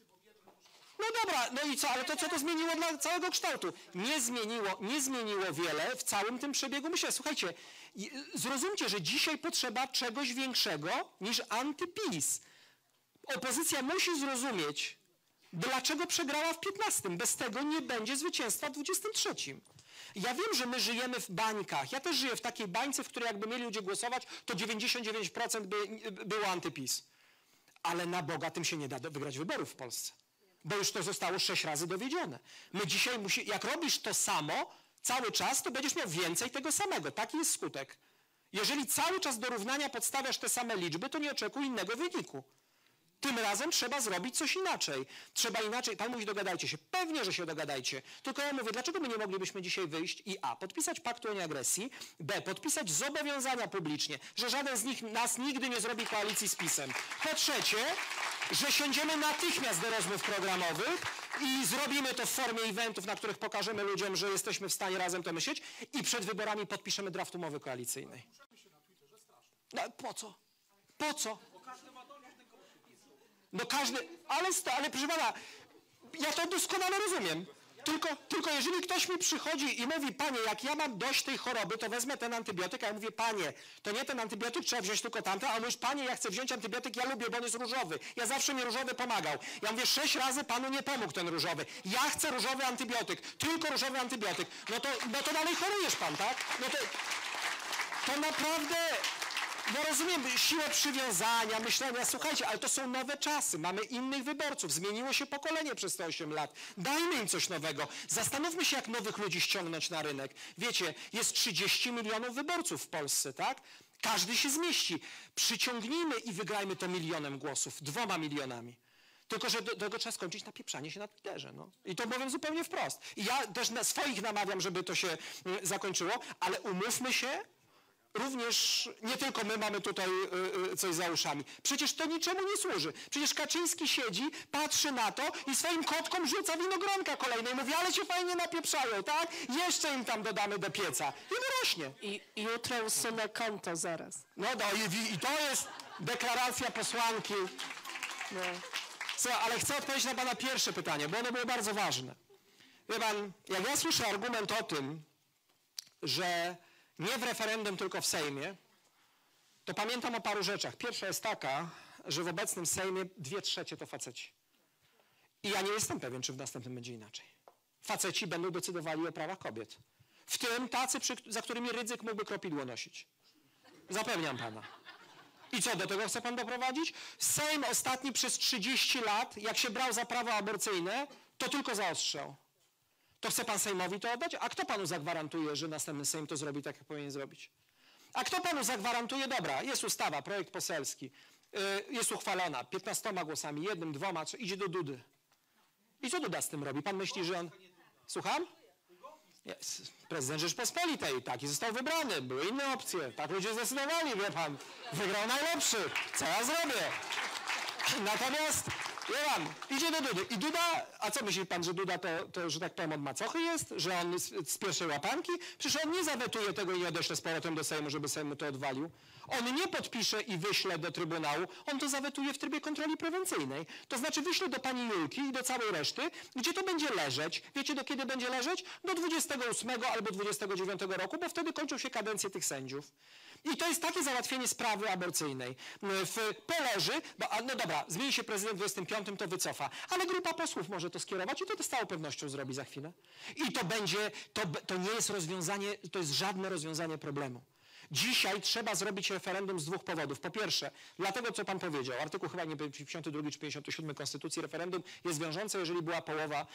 No dobra, no i co? Ale to co to zmieniło dla całego kształtu? Nie zmieniło, nie zmieniło wiele w całym tym przebiegu myślenia. Słuchajcie, zrozumcie, że dzisiaj potrzeba czegoś większego niż antyPiS. Opozycja musi zrozumieć, dlaczego przegrała w piętnastym. Bez tego nie będzie zwycięstwa w dwudziestym trzecim. Ja wiem, że my żyjemy w bańkach. Ja też żyję w takiej bańce, w której jakby mieli ludzie głosować, to dziewięćdziesiąt dziewięć procent by było antyPiS. Ale na Boga tym się nie da wygrać wyborów w Polsce. Bo już to zostało sześć razy dowiedzione. My dzisiaj musimy, jak robisz to samo cały czas, to będziesz miał więcej tego samego. Taki jest skutek. Jeżeli cały czas do równania podstawiasz te same liczby, to nie oczekuj innego wyniku. Tym razem trzeba zrobić coś inaczej. Trzeba inaczej. Pan mówi, dogadajcie się. Pewnie, że się dogadajcie. Tylko ja mówię, dlaczego my nie moglibyśmy dzisiaj wyjść i a. podpisać paktu o nieagresji, b. podpisać zobowiązania publicznie, że żaden z nich nas nigdy nie zrobi koalicji z PiS-em. Po trzecie, że siądziemy natychmiast do rozmów programowych i zrobimy to w formie eventów, na których pokażemy ludziom, że jesteśmy w stanie razem to myśleć i przed wyborami podpiszemy draft umowy koalicyjnej. No, po co? Po co? No każdy, ale, ale proszę pana, ja to doskonale rozumiem. Tylko, tylko jeżeli ktoś mi przychodzi i mówi, panie, jak ja mam dość tej choroby, to wezmę ten antybiotyk, a ja mówię, panie, to nie ten antybiotyk, trzeba wziąć tylko tamten, a on już, panie, ja chcę wziąć antybiotyk, ja lubię, bo on jest różowy. Ja zawsze mi różowy pomagał. Ja mówię, sześć razy panu nie pomógł ten różowy. Ja chcę różowy antybiotyk, tylko różowy antybiotyk. No to, no to dalej chorujesz pan, tak? No to, to naprawdę... No rozumiem siłę przywiązania, myślenia, słuchajcie, ale to są nowe czasy, mamy innych wyborców, zmieniło się pokolenie przez te osiem lat. Dajmy im coś nowego. Zastanówmy się, jak nowych ludzi ściągnąć na rynek. Wiecie, jest trzydzieści milionów wyborców w Polsce, tak? Każdy się zmieści. Przyciągnijmy i wygrajmy to milionem głosów, dwoma milionami. Tylko, że do, do tego trzeba skończyć napieprzanie się na Twitterze. No. I to powiem zupełnie wprost. I ja też na swoich namawiam, żeby to się y, zakończyło, ale umówmy się, również nie tylko my mamy tutaj y, y, coś za uszami. Przecież to niczemu nie służy. Przecież Kaczyński siedzi, patrzy na to i swoim kotkom rzuca winogronka kolejne i mówi, ale się fajnie napieprzają, tak? Jeszcze im tam dodamy do pieca. I wyrośnie. I jutro usunę konto zaraz. No, no i, i to jest deklaracja posłanki. No. Co, ale chcę odpowiedzieć na pana pierwsze pytanie, bo ono było bardzo ważne. Wie pan, jak ja słyszę argument o tym, że nie w referendum, tylko w Sejmie, to pamiętam o paru rzeczach. Pierwsza jest taka, że w obecnym Sejmie dwie trzecie to faceci. I ja nie jestem pewien, czy w następnym będzie inaczej. Faceci będą decydowali o prawach kobiet. W tym tacy, przy, za którymi Rydzyk mógłby kropidło nosić. Zapewniam pana. I co, do tego chce pan doprowadzić? Sejm ostatni przez trzydzieści lat, jak się brał za prawo aborcyjne, to tylko zaostrzał. To chce pan Sejmowi to oddać? A kto panu zagwarantuje, że następny Sejm to zrobi tak, jak powinien zrobić? A kto panu zagwarantuje? Dobra, jest ustawa, projekt poselski, yy, jest uchwalona piętnastoma głosami, jednym, dwoma, trzy, idzie do Dudy. I co Duda z tym robi? Pan myśli, że on... Słucham? Jest. Prezydent Rzeczpospolitej, taki został wybrany, były inne opcje, tak ludzie zdecydowali, wie pan, wygrał najlepszy, co ja zrobię? Natomiast, wie pan, idzie do Dudy i Duda, a co myśli pan, że Duda to, to że tak powiem, od macochy jest, że on z, z pierwszej łapanki? Przecież on nie zawetuje tego i nie odeśle z powrotem do Sejmu, żeby Sejm mu to odwalił. On nie podpisze i wyśle do Trybunału, on to zawetuje w trybie kontroli prewencyjnej. To znaczy wyśle do pani Julki i do całej reszty, gdzie to będzie leżeć. Wiecie, do kiedy będzie leżeć? Do dwudziestego ósmego albo dwudziestego dziewiątego roku, bo wtedy kończą się kadencje tych sędziów. I to jest takie załatwienie sprawy aborcyjnej. W, poleży, bo, no dobra, zmieni się prezydent w dwudziestym piątym piątym to wycofa. Ale grupa posłów może to skierować i to z całą pewnością zrobi za chwilę. I to będzie, to, to nie jest rozwiązanie, to jest żadne rozwiązanie problemu. Dzisiaj trzeba zrobić referendum z dwóch powodów. Po pierwsze, dlatego co pan powiedział, artykuł chyba nie pięćdziesiąty drugi czy pięćdziesiąty siódmy Konstytucji, referendum jest wiążące, jeżeli była połowa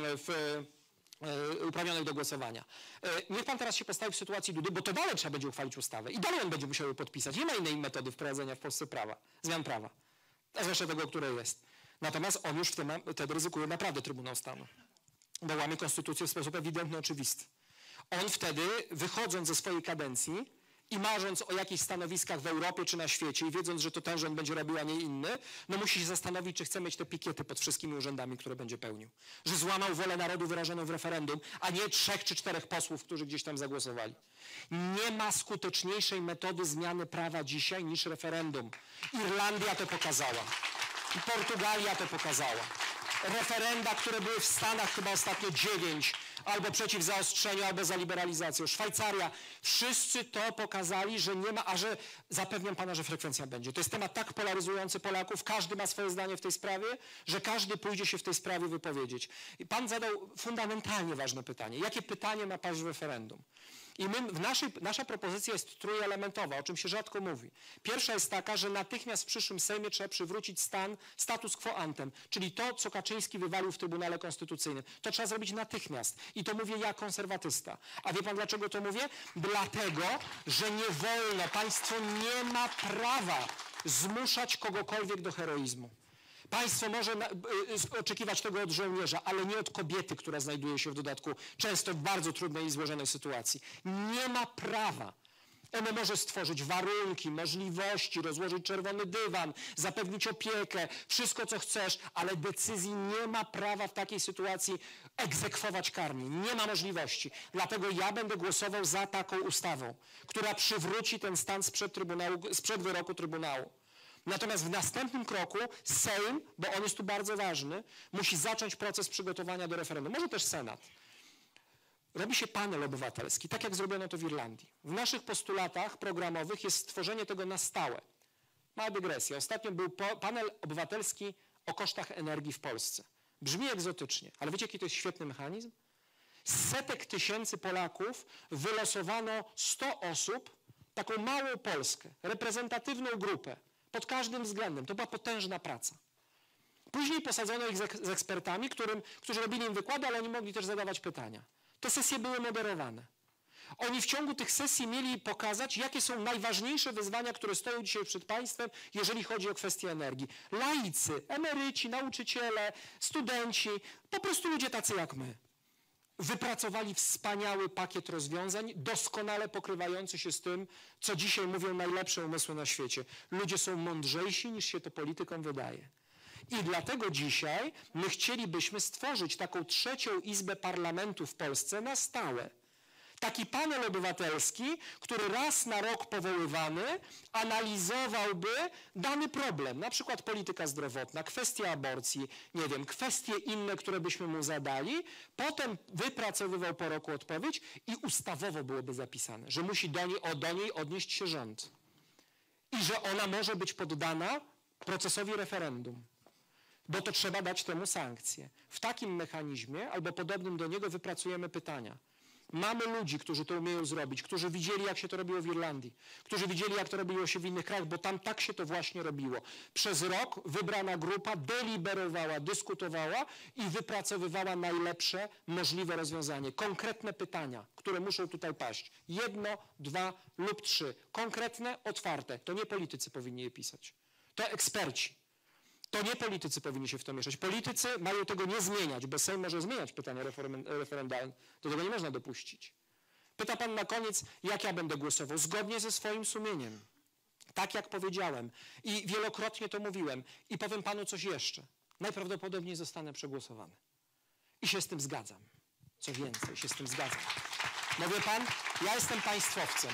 w uprawnionych do głosowania. Niech pan teraz się postawi w sytuacji Dudy, bo to dalej trzeba będzie uchwalić ustawę i dalej on będzie musiał ją podpisać. Nie ma innej metody wprowadzenia w Polsce prawa, zmian prawa, a zwłaszcza tego, które jest. Natomiast on już wtedy, wtedy ryzykuje naprawdę Trybunał Stanu, bo łamie konstytucję w sposób ewidentny, oczywisty. On wtedy, wychodząc ze swojej kadencji i marząc o jakichś stanowiskach w Europie czy na świecie i wiedząc, że to ten rząd będzie robił, a nie inny, no musi się zastanowić, czy chce mieć te pikiety pod wszystkimi urzędami, które będzie pełnił. Że złamał wolę narodu wyrażoną w referendum, a nie trzech czy czterech posłów, którzy gdzieś tam zagłosowali. Nie ma skuteczniejszej metody zmiany prawa dzisiaj niż referendum. Irlandia to pokazała. I Portugalia to pokazała. Referenda, które były w Stanach chyba ostatnio dziewięć, albo przeciw zaostrzeniu, albo za liberalizacją. Szwajcaria. Wszyscy to pokazali, że nie ma, a że zapewniam pana, że frekwencja będzie. To jest temat tak polaryzujący Polaków, każdy ma swoje zdanie w tej sprawie, że każdy pójdzie się w tej sprawie wypowiedzieć. I pan zadał fundamentalnie ważne pytanie. Jakie pytanie ma paść w referendum? I my, w naszej, nasza propozycja jest trójelementowa, o czym się rzadko mówi. Pierwsza jest taka, że natychmiast w przyszłym Sejmie trzeba przywrócić stan, status quo antem, czyli to, co Kaczyński wywalił w Trybunale Konstytucyjnym. To trzeba zrobić natychmiast. I to mówię ja, konserwatysta. A wie pan, dlaczego to mówię? Dlatego, że nie wolno, państwo nie ma prawa zmuszać kogokolwiek do heroizmu. Państwo może na, y, y, oczekiwać tego od żołnierza, ale nie od kobiety, która znajduje się w dodatku często w bardzo trudnej i złożonej sytuacji. Nie ma prawa. Ono może stworzyć warunki, możliwości, rozłożyć czerwony dywan, zapewnić opiekę, wszystko co chcesz, ale decyzji nie ma prawa w takiej sytuacji egzekwować karnie. Nie ma możliwości. Dlatego ja będę głosował za taką ustawą, która przywróci ten stan sprzed, trybunału, sprzed wyroku Trybunału. Natomiast w następnym kroku Sejm, bo on jest tu bardzo ważny, musi zacząć proces przygotowania do referendum. Może też Senat. Robi się panel obywatelski, tak jak zrobiono to w Irlandii. W naszych postulatach programowych jest stworzenie tego na stałe. Mała dygresja. Ostatnio był panel obywatelski o kosztach energii w Polsce. Brzmi egzotycznie, ale wiecie, jaki to jest świetny mechanizm? Z setek tysięcy Polaków wylosowano sto osób, taką małą Polskę, reprezentatywną grupę, pod każdym względem. To była potężna praca. Później posadzono ich z ekspertami, którym, którzy robili im wykłady, ale oni mogli też zadawać pytania. Te sesje były moderowane. Oni w ciągu tych sesji mieli pokazać, jakie są najważniejsze wyzwania, które stoją dzisiaj przed państwem, jeżeli chodzi o kwestię energii. Laicy, emeryci, nauczyciele, studenci, po prostu ludzie tacy jak my. Wypracowali wspaniały pakiet rozwiązań, doskonale pokrywający się z tym, co dzisiaj mówią najlepsze umysły na świecie. Ludzie są mądrzejsi, niż się to politykom wydaje. I dlatego dzisiaj my chcielibyśmy stworzyć taką trzecią izbę parlamentu w Polsce na stałe. Taki panel obywatelski, który raz na rok powoływany analizowałby dany problem, na przykład polityka zdrowotna, kwestia aborcji, nie wiem, kwestie inne, które byśmy mu zadali, potem wypracowywał po roku odpowiedź i ustawowo byłoby zapisane, że musi do niej, o, do niej odnieść się rząd i że ona może być poddana procesowi referendum, bo to trzeba dać temu sankcje. W takim mechanizmie albo podobnym do niego wypracujemy pytania. Mamy ludzi, którzy to umieją zrobić, którzy widzieli, jak się to robiło w Irlandii, którzy widzieli, jak to robiło się w innych krajach, bo tam tak się to właśnie robiło. Przez rok wybrana grupa deliberowała, dyskutowała i wypracowywała najlepsze możliwe rozwiązanie. Konkretne pytania, które muszą tutaj paść. Jedno, dwa lub trzy. Konkretne, otwarte. To nie politycy powinni je pisać. To eksperci. To nie politycy powinni się w to mieszać. Politycy mają tego nie zmieniać, bo Sejm może zmieniać pytania referendalne. Do tego nie można dopuścić. Pyta pan na koniec, jak ja będę głosował. Zgodnie ze swoim sumieniem. Tak jak powiedziałem. I wielokrotnie to mówiłem. I powiem panu coś jeszcze. Najprawdopodobniej zostanę przegłosowany. I się z tym zgadzam. Co więcej, się z tym zgadzam. No wie pan, ja jestem państwowcem.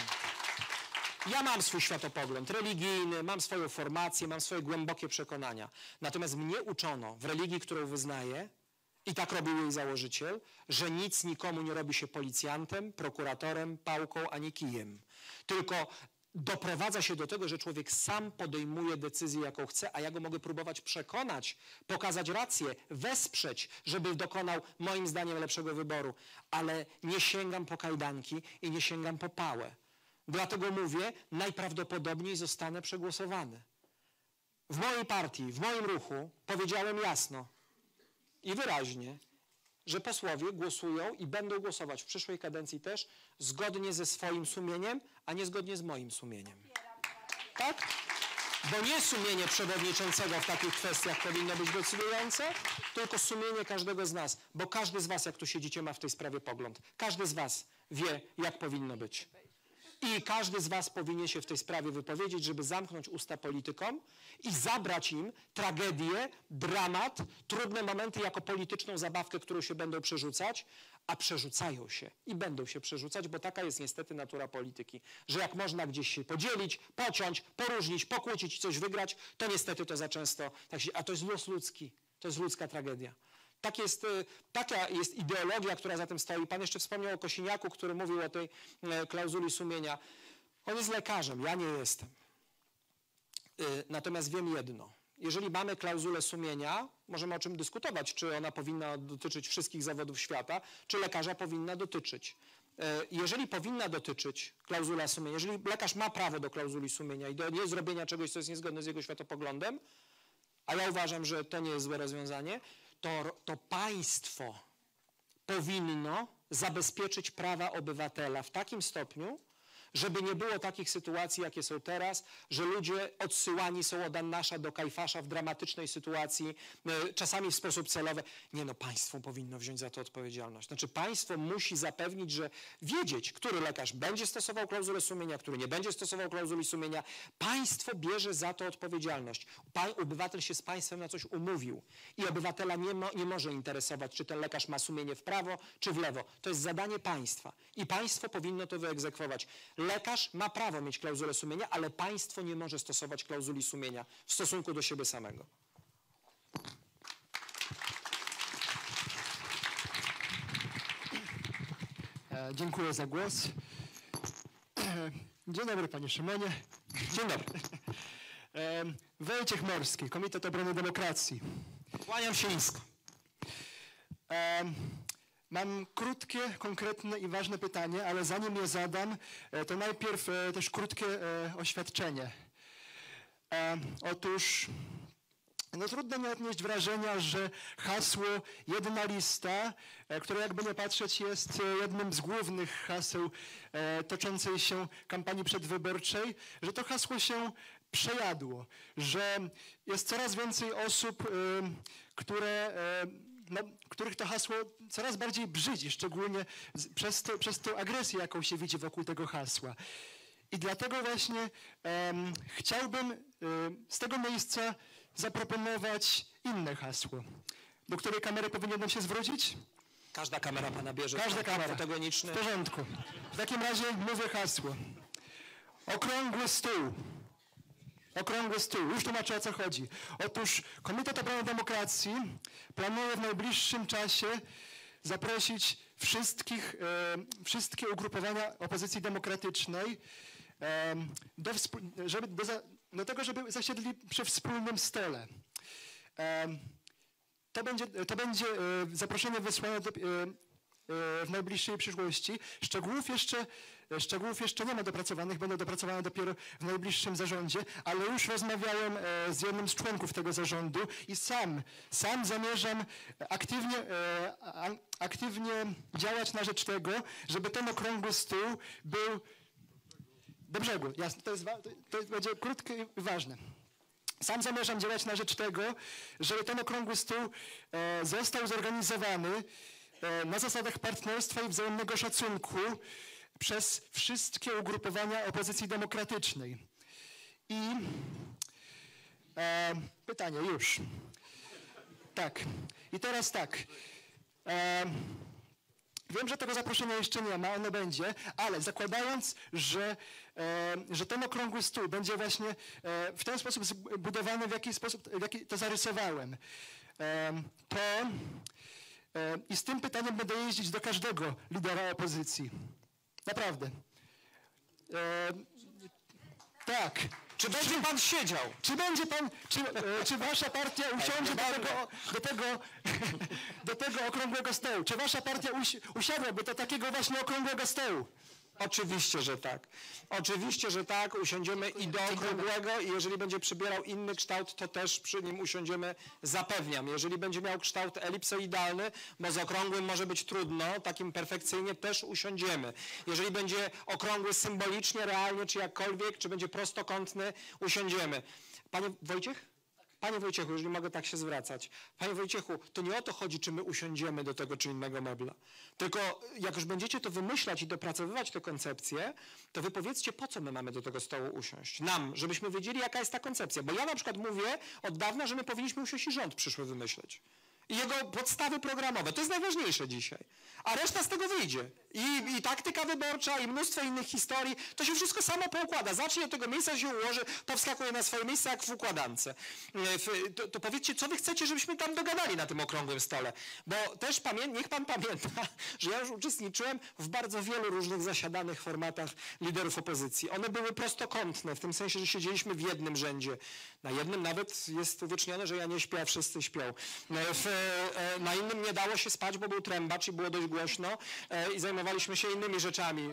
Ja mam swój światopogląd religijny, mam swoją formację, mam swoje głębokie przekonania. Natomiast mnie uczono w religii, którą wyznaję, i tak robił jej założyciel, że nic nikomu nie robi się policjantem, prokuratorem, pałką ani kijem. Tylko doprowadza się do tego, że człowiek sam podejmuje decyzję, jaką chce, a ja go mogę próbować przekonać, pokazać rację, wesprzeć, żeby dokonał moim zdaniem lepszego wyboru, ale nie sięgam po kajdanki i nie sięgam po pałę. Dlatego mówię, najprawdopodobniej zostanę przegłosowany. W mojej partii, w moim ruchu powiedziałem jasno i wyraźnie, że posłowie głosują i będą głosować w przyszłej kadencji też zgodnie ze swoim sumieniem, a nie zgodnie z moim sumieniem. Tak? Bo nie sumienie przewodniczącego w takich kwestiach powinno być decydujące, tylko sumienie każdego z nas. Bo każdy z was, jak tu siedzicie, ma w tej sprawie pogląd. Każdy z was wie, jak powinno być. I każdy z was powinien się w tej sprawie wypowiedzieć, żeby zamknąć usta politykom i zabrać im tragedię, dramat, trudne momenty jako polityczną zabawkę, którą się będą przerzucać, a przerzucają się i będą się przerzucać, bo taka jest niestety natura polityki, że jak można gdzieś się podzielić, pociąć, poróżnić, pokłócić i coś wygrać, to niestety to za często, tak się, a to jest los ludzki, to jest ludzka tragedia. Tak jest, taka jest ideologia, która za tym stoi. Pan jeszcze wspomniał o Kosiniaku, który mówił o tej klauzuli sumienia. On jest lekarzem, ja nie jestem. Natomiast wiem jedno. Jeżeli mamy klauzulę sumienia, możemy o czym dyskutować, czy ona powinna dotyczyć wszystkich zawodów świata, czy lekarza powinna dotyczyć. Jeżeli powinna dotyczyć klauzula sumienia, jeżeli lekarz ma prawo do klauzuli sumienia i do nie zrobienia czegoś, co jest niezgodne z jego światopoglądem, a ja uważam, że to nie jest złe rozwiązanie, to, to państwo powinno zabezpieczyć prawa obywatela w takim stopniu, żeby nie było takich sytuacji, jakie są teraz, że ludzie odsyłani są od Annasza do Kajfasza w dramatycznej sytuacji, czasami w sposób celowy. Nie no, państwo powinno wziąć za to odpowiedzialność. Znaczy państwo musi zapewnić, że wiedzieć, który lekarz będzie stosował klauzulę sumienia, który nie będzie stosował klauzuli sumienia. Państwo bierze za to odpowiedzialność. Pa- obywatel się z państwem na coś umówił i obywatela nie, mo- nie może interesować, czy ten lekarz ma sumienie w prawo, czy w lewo. To jest zadanie państwa i państwo powinno to wyegzekwować. Lekarz ma prawo mieć klauzulę sumienia, ale państwo nie może stosować klauzuli sumienia w stosunku do siebie samego. E, dziękuję za głos. E, dzień dobry, panie Szymonie. Dzień dobry. E, Wojciech Morski, Komitet Obrony Demokracji. Kłaniam się nisko. E, Mam krótkie, konkretne i ważne pytanie, ale zanim je zadam, to najpierw też krótkie oświadczenie. Otóż no trudno nie odnieść wrażenia, że hasło jedna lista, które jakby nie patrzeć jest jednym z głównych haseł toczącej się kampanii przedwyborczej, że to hasło się przejadło, że jest coraz więcej osób, które No, których to hasło coraz bardziej brzydzi, szczególnie z, przez, to, przez tą agresję, jaką się widzi wokół tego hasła. I dlatego właśnie um, chciałbym um, z tego miejsca zaproponować inne hasło. Do której kamery powinienem się zwrócić? Każda kamera pana bierze. Każda kamera. Fotogeniczny. W porządku. W takim razie mówię hasło. Okrągły stół. Okrągły stół. Już tłumaczę, o co chodzi. Otóż Komitet Obrony Demokracji planuje w najbliższym czasie zaprosić wszystkich, e, wszystkie ugrupowania opozycji demokratycznej e, do, żeby, do, za, do tego, żeby zasiedli przy wspólnym stole. E, to będzie, to będzie e, zaproszenie wysłane do, e, w najbliższej przyszłości. Szczegółów jeszcze, szczegółów jeszcze nie ma dopracowanych, będą dopracowane dopiero w najbliższym zarządzie, ale już rozmawiałem z jednym z członków tego zarządu i sam, sam zamierzam aktywnie, aktywnie działać na rzecz tego, żeby ten okrągły stół był do brzegu. Jasne, to, jest, to będzie krótkie i ważne. Sam zamierzam działać na rzecz tego, żeby ten okrągły stół został zorganizowany na zasadach partnerstwa i wzajemnego szacunku przez wszystkie ugrupowania opozycji demokratycznej. I e, pytanie już. Tak. I teraz tak. E, wiem, że tego zaproszenia jeszcze nie ma, ono będzie, ale zakładając, że, e, że ten okrągły stół będzie właśnie e, w ten sposób zbudowany, w jaki sposób w jaki to zarysowałem, e, to i z tym pytaniem będę jeździć do każdego lidera opozycji. Naprawdę. Tak. Czy będzie pan siedział? Czy będzie pan, czy, e, czy wasza partia usiądzie do tego, do tego, do tego okrągłego stołu? Czy wasza partia usi, usiadłaby do takiego właśnie okrągłego stołu? Oczywiście, że tak. Oczywiście, że tak. Usiądziemy i do okrągłego i jeżeli będzie przybierał inny kształt, to też przy nim usiądziemy, zapewniam. Jeżeli będzie miał kształt elipsoidalny, bo z okrągłym może być trudno, takim perfekcyjnie też usiądziemy. Jeżeli będzie okrągły symbolicznie, realnie, czy jakkolwiek, czy będzie prostokątny, usiądziemy. Panie Wojciech? Panie Wojciechu, jeżeli mogę tak się zwracać. Panie Wojciechu, to nie o to chodzi, czy my usiądziemy do tego czy innego mebla. Tylko jak już będziecie to wymyślać i dopracowywać tę koncepcję, to wy powiedzcie, po co my mamy do tego stołu usiąść. Nam, żebyśmy wiedzieli, jaka jest ta koncepcja. Bo ja na przykład mówię od dawna, że my powinniśmy usiąść i rząd przyszły wymyśleć. I jego podstawy programowe. To jest najważniejsze dzisiaj. A reszta z tego wyjdzie. I, I taktyka wyborcza, i mnóstwo innych historii. To się wszystko samo poukłada. Zacznie od tego miejsca, się ułoży, powskakuje na swoje miejsce jak w układance. To, to powiedzcie, co wy chcecie, żebyśmy tam dogadali na tym okrągłym stole. Bo też pamię niech pan pamięta, że ja już uczestniczyłem w bardzo wielu różnych zasiadanych formatach liderów opozycji. One były prostokątne, w tym sensie, że siedzieliśmy w jednym rzędzie. Na jednym nawet jest uwiecznione, że ja nie śpię, a wszyscy śpią. W, na innym nie dało się spać, bo był trębacz i było dość głośno i zajmowaliśmy się innymi rzeczami.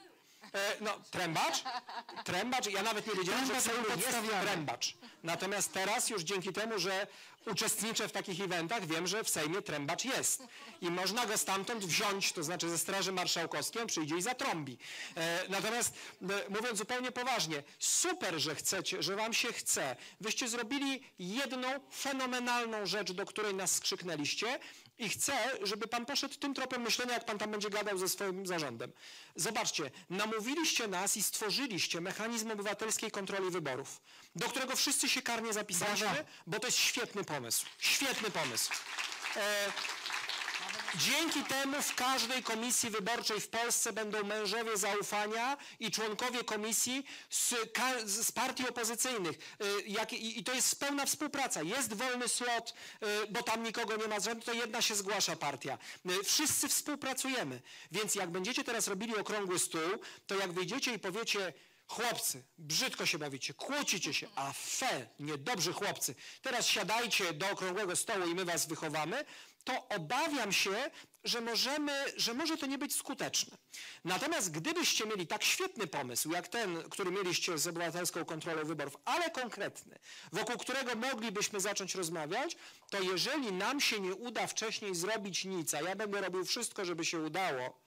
No, trębacz? Trębacz? Ja nawet nie wiedziałem, że w Sejmie jest trębacz. Natomiast teraz już dzięki temu, że uczestniczę w takich eventach, wiem, że w Sejmie trębacz jest. I można go stamtąd wziąć, to znaczy ze Straży Marszałkowskiej, on przyjdzie i zatrąbi. E, natomiast e, mówiąc zupełnie poważnie, super, że chcecie, że wam się chce. Wyście zrobili jedną fenomenalną rzecz, do której nas skrzyknęliście i chcę, żeby pan poszedł tym tropem myślenia, jak pan tam będzie gadał ze swoim zarządem. Zobaczcie, namówiliście nas i stworzyliście mechanizm obywatelskiej kontroli wyborów, do którego wszyscy się karnie zapisaliśmy, bo to jest świetny pomysł. Świetny pomysł. E, Dzięki temu w każdej komisji wyborczej w Polsce będą mężowie zaufania i członkowie komisji z, z partii opozycyjnych. Jak, i, I to jest pełna współpraca. Jest wolny slot, bo tam nikogo nie ma z rzędu, to jedna się zgłasza partia. Wszyscy współpracujemy. Więc jak będziecie teraz robili okrągły stół, to jak wyjdziecie i powiecie: chłopcy, brzydko się bawicie, kłócicie się, a fe, niedobrzy chłopcy, teraz siadajcie do okrągłego stołu i my was wychowamy, to obawiam się, że możemy, że może to nie być skuteczne. Natomiast gdybyście mieli tak świetny pomysł, jak ten, który mieliście z obywatelską kontrolą wyborów, ale konkretny, wokół którego moglibyśmy zacząć rozmawiać, to jeżeli nam się nie uda wcześniej zrobić nic, a ja będę robił wszystko, żeby się udało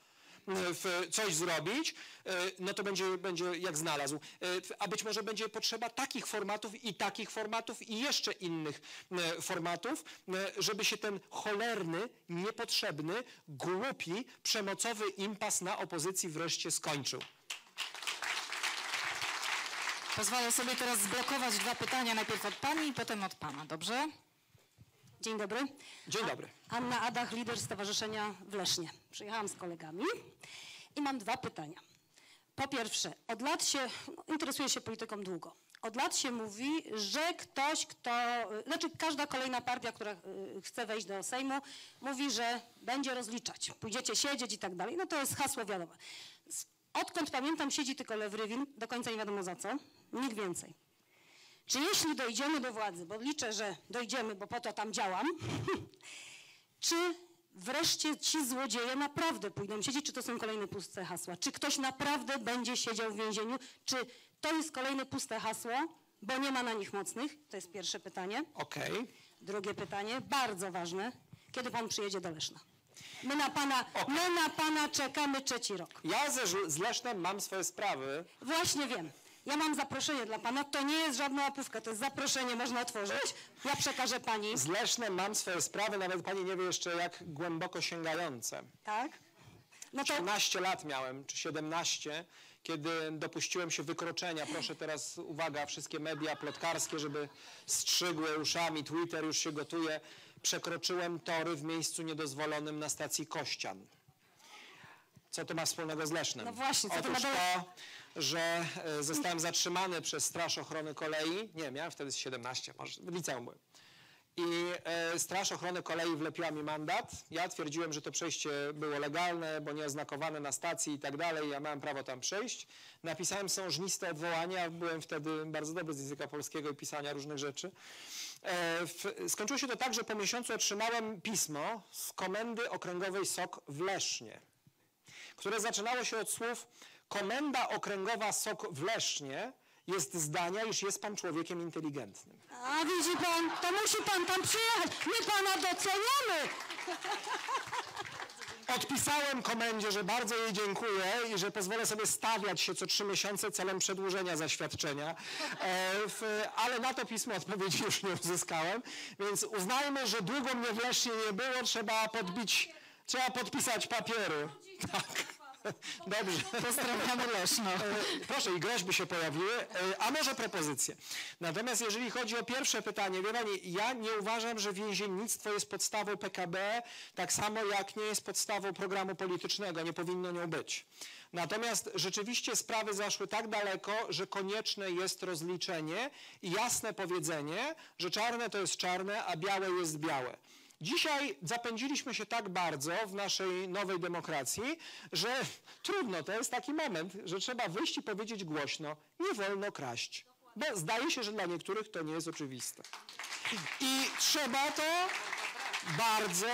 coś zrobić, no to będzie, będzie jak znalazł. A być może będzie potrzeba takich formatów i takich formatów i jeszcze innych formatów, żeby się ten cholerny, niepotrzebny, głupi, przemocowy impas na opozycji wreszcie skończył. Pozwolę sobie teraz zblokować dwa pytania, najpierw od pani i potem od pana, dobrze? Dzień dobry. Dzień dobry. Anna Adach, lider Stowarzyszenia w Lesznie. Przyjechałam z kolegami i mam dwa pytania. Po pierwsze, od lat się, no, interesuję się polityką długo. Od lat się mówi, że ktoś, kto, znaczy każda kolejna partia, która chce wejść do Sejmu, mówi, że będzie rozliczać. Pójdziecie siedzieć i tak dalej. No to jest hasło wiadome. Odkąd pamiętam, siedzi tylko Lew Rywin, do końca nie wiadomo za co, nikt więcej. Czy jeśli dojdziemy do władzy, bo liczę, że dojdziemy, bo po to tam działam, czy wreszcie ci złodzieje naprawdę pójdą siedzieć, czy to są kolejne puste hasła? Czy ktoś naprawdę będzie siedział w więzieniu? Czy to jest kolejne puste hasło, bo nie ma na nich mocnych? To jest pierwsze pytanie. Okej. Okay. Drugie pytanie, bardzo ważne. Kiedy pan przyjedzie do Leszna? My na pana, okay. my na pana czekamy trzeci rok. Ja ze, z Lesznem mam swoje sprawy. Właśnie wiem. Ja mam zaproszenie dla pana, to nie jest żadna łapówka, to jest zaproszenie, można otworzyć. Ja przekażę pani. Z Lesznem mam swoje sprawy, nawet pani nie wie jeszcze jak głęboko sięgające. Tak? No to... trzynaście lat miałem, czy siedemnaście, kiedy dopuściłem się wykroczenia. Proszę teraz, uwaga, wszystkie media plotkarskie, żeby strzygły uszami, Twitter już się gotuje. Przekroczyłem tory w miejscu niedozwolonym na stacji Kościan. Co to ma wspólnego z Lesznem? No właśnie, co Otóż to ma do... to, że zostałem zatrzymany przez Straż Ochrony Kolei. Nie, miałem wtedy siedemnaście, może liceum byłem. i e, Straż Ochrony Kolei wlepiła mi mandat. Ja twierdziłem, że to przejście było legalne, bo nie oznakowane na stacji i tak dalej. Ja miałem prawo tam przejść. Napisałem sążniste odwołania. Byłem wtedy bardzo dobry z języka polskiego i pisania różnych rzeczy. E, w, skończyło się to tak, że po miesiącu otrzymałem pismo z Komendy Okręgowej S O K w Lesznie, które zaczynało się od słów: Komenda Okręgowa S O K w Lesznie jest zdania, iż jest pan człowiekiem inteligentnym. A widzi pan, to musi pan tam przyjechać. My pana doceniamy. Odpisałem komendzie, że bardzo jej dziękuję i że pozwolę sobie stawiać się co trzy miesiące celem przedłużenia zaświadczenia, e, w, ale na to pismo odpowiedzi już nie uzyskałem, więc uznajmy, że długo mnie w Lesznie nie było, trzeba podbić, trzeba podpisać papiery. Tak. Dobrze. Pozdrawiamy Leszno. Proszę, i groźby się pojawiły, a może propozycje. Natomiast jeżeli chodzi o pierwsze pytanie, wie pani, ja nie uważam, że więziennictwo jest podstawą P K B, tak samo jak nie jest podstawą programu politycznego, nie powinno nią być. Natomiast rzeczywiście sprawy zaszły tak daleko, że konieczne jest rozliczenie i jasne powiedzenie, że czarne to jest czarne, a białe jest białe. Dzisiaj zapędziliśmy się tak bardzo w naszej nowej demokracji, że trudno, to jest taki moment, że trzeba wyjść i powiedzieć głośno: nie wolno kraść. Bo zdaje się, że dla niektórych to nie jest oczywiste. I trzeba to bardzo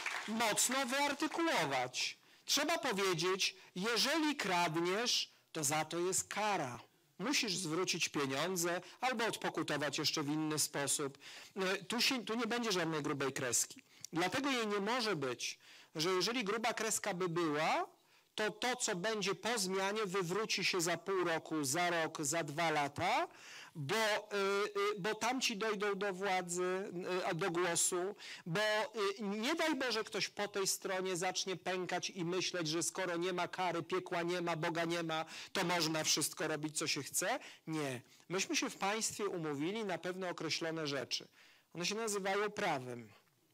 mocno wyartykułować. Trzeba powiedzieć: jeżeli kradniesz, to za to jest kara. Musisz zwrócić pieniądze albo odpokutować jeszcze w inny sposób. Tu, się, tu nie będzie żadnej grubej kreski. Dlatego jej nie może być, że jeżeli gruba kreska by była, to to, co będzie po zmianie, wywróci się za pół roku, za rok, za dwa lata, bo, yy, bo tamci dojdą do władzy, yy, do głosu, bo yy, nie daj Boże ktoś po tej stronie zacznie pękać i myśleć, że skoro nie ma kary, piekła nie ma, Boga nie ma, to można wszystko robić, co się chce. Nie. Myśmy się w państwie umówili na pewne określone rzeczy. One się nazywają prawem.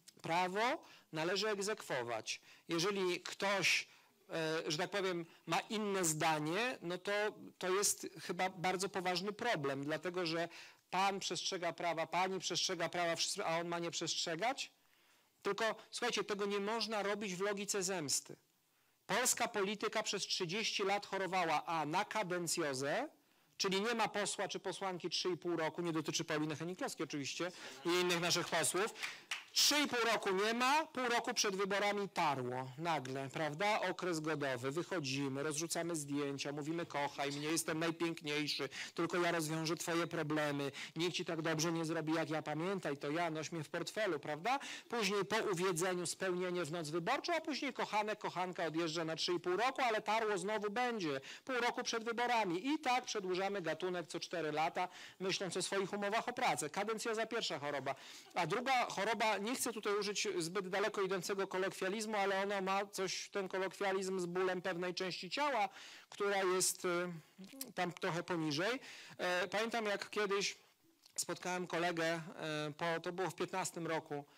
Prawo należy egzekwować. Jeżeli ktoś, że tak powiem, ma inne zdanie, no to to jest chyba bardzo poważny problem, dlatego że pan przestrzega prawa, pani przestrzega prawa, a on ma nie przestrzegać? Tylko, słuchajcie, tego nie można robić w logice zemsty. Polska polityka przez trzydzieści lat chorowała a na kadencjozę, czyli nie ma posła czy posłanki trzy i pół roku, nie dotyczy Pauliny Hennig-Kloski oczywiście i innych naszych posłów. Trzy i pół roku nie ma, pół roku przed wyborami tarło, nagle, prawda? Okres godowy, wychodzimy, rozrzucamy zdjęcia, mówimy: kochaj mnie, jestem najpiękniejszy, tylko ja rozwiążę twoje problemy, nikt ci tak dobrze nie zrobi jak ja, pamiętaj, to ja, noś mnie w portfelu, prawda? Później po uwiedzeniu spełnienie w noc wyborczą, a później kochane, kochanka odjeżdża na trzy i pół roku, ale tarło znowu będzie, pół roku przed wyborami i tak przedłużamy gatunek co cztery lata, myśląc o swoich umowach o pracę. Kadencjoza pierwsza choroba, a druga choroba, nie chcę tutaj użyć zbyt daleko idącego kolokwializmu, ale ona ma coś, ten kolokwializm, z bólem pewnej części ciała, która jest y, tam trochę poniżej. E, pamiętam, jak kiedyś spotkałem kolegę, e, po, to było w piętnastym roku, e,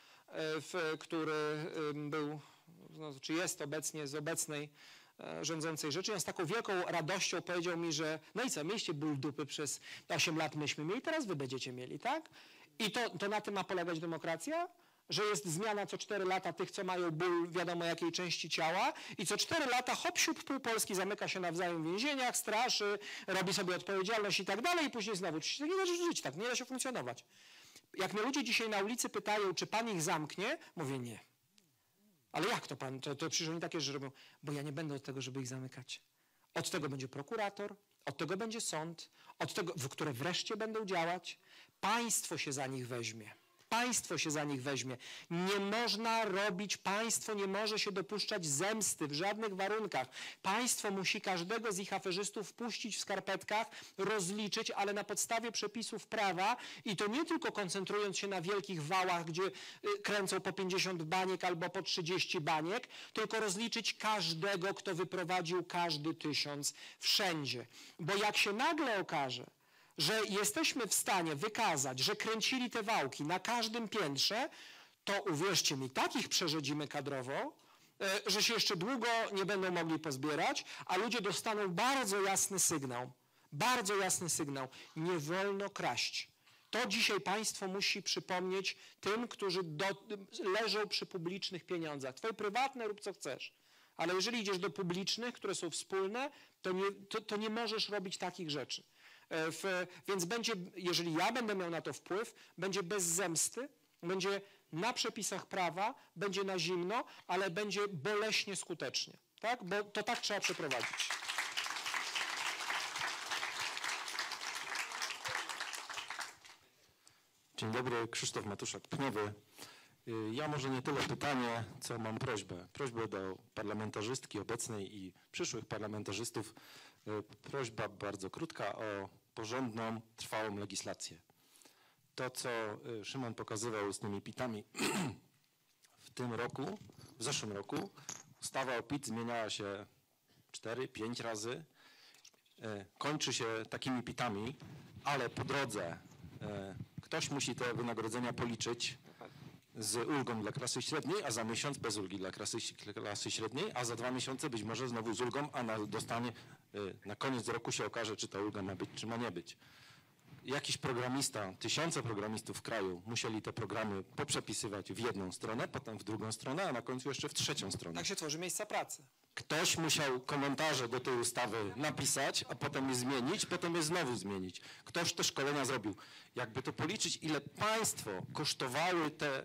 w, który y, był, no, czy jest obecnie z obecnej e, rządzącej rzeczy. On z taką wielką radością powiedział mi, że no i co, mieliście ból dupy przez osiem lat, myśmy mieli, teraz wy będziecie mieli, tak? I to, to na tym ma polegać demokracja? Że jest zmiana co cztery lata tych, co mają ból wiadomo jakiej części ciała i co cztery lata hop, siup, pół Polski zamyka się nawzajem w więzieniach, straszy, robi sobie odpowiedzialność i tak dalej i później znowu. Tak nie da się żyć, tak nie da się funkcjonować. Jak mnie ludzie dzisiaj na ulicy pytają, czy pan ich zamknie, mówię: nie. Ale jak to pan? To, to przecież oni takie rzeczy robią. Bo ja nie będę od tego, żeby ich zamykać. Od tego będzie prokurator, od tego będzie sąd, od tego, w które wreszcie będą działać. Państwo się za nich weźmie. Państwo się za nich weźmie. Nie można robić, państwo nie może się dopuszczać zemsty w żadnych warunkach. Państwo musi każdego z ich aferzystów wpuścić w skarpetkach, rozliczyć, ale na podstawie przepisów prawa i to nie tylko koncentrując się na wielkich wałach, gdzie kręcą po pięćdziesiąt baniek albo po trzydzieści baniek, tylko rozliczyć każdego, kto wyprowadził każdy tysiąc wszędzie. Bo jak się nagle okaże, że jesteśmy w stanie wykazać, że kręcili te wałki na każdym piętrze, to uwierzcie mi, takich przerzedzimy kadrowo, że się jeszcze długo nie będą mogli pozbierać, a ludzie dostaną bardzo jasny sygnał, bardzo jasny sygnał. Nie wolno kraść. To dzisiaj państwo musi przypomnieć tym, którzy do, leżą przy publicznych pieniądzach. Twoje prywatne rób co chcesz, ale jeżeli idziesz do publicznych, które są wspólne, to nie, to, to nie możesz robić takich rzeczy. W, więc będzie, jeżeli ja będę miał na to wpływ, będzie bez zemsty, będzie na przepisach prawa, będzie na zimno, ale będzie boleśnie skutecznie, tak? Bo to tak trzeba przeprowadzić. Dzień dobry, Krzysztof Matuszak-Pniowy. Ja może nie tyle pytanie, co mam prośbę. Prośbę do parlamentarzystki obecnej i przyszłych parlamentarzystów. Prośba bardzo krótka o porządną, trwałą legislację. To, co Szymon pokazywał z tymi pitami w tym roku, w zeszłym roku, ustawa o P I T zmieniała się cztery, pięć razy. Kończy się takimi pitami, ale po drodze ktoś musi te wynagrodzenia policzyć z ulgą dla klasy średniej, a za miesiąc bez ulgi dla klasy, klasy średniej, a za dwa miesiące być może znowu z ulgą, a na, dostanie, na koniec roku się okaże, czy ta ulga ma być, czy ma nie być. Jakiś programista, tysiące programistów w kraju musieli te programy poprzepisywać w jedną stronę, potem w drugą stronę, a na końcu jeszcze w trzecią stronę. Tak się tworzy miejsca pracy. Ktoś musiał komentarze do tej ustawy napisać, a potem je zmienić, potem je znowu zmienić. Ktoś te szkolenia zrobił. Jakby to policzyć, ile państwo kosztowały te,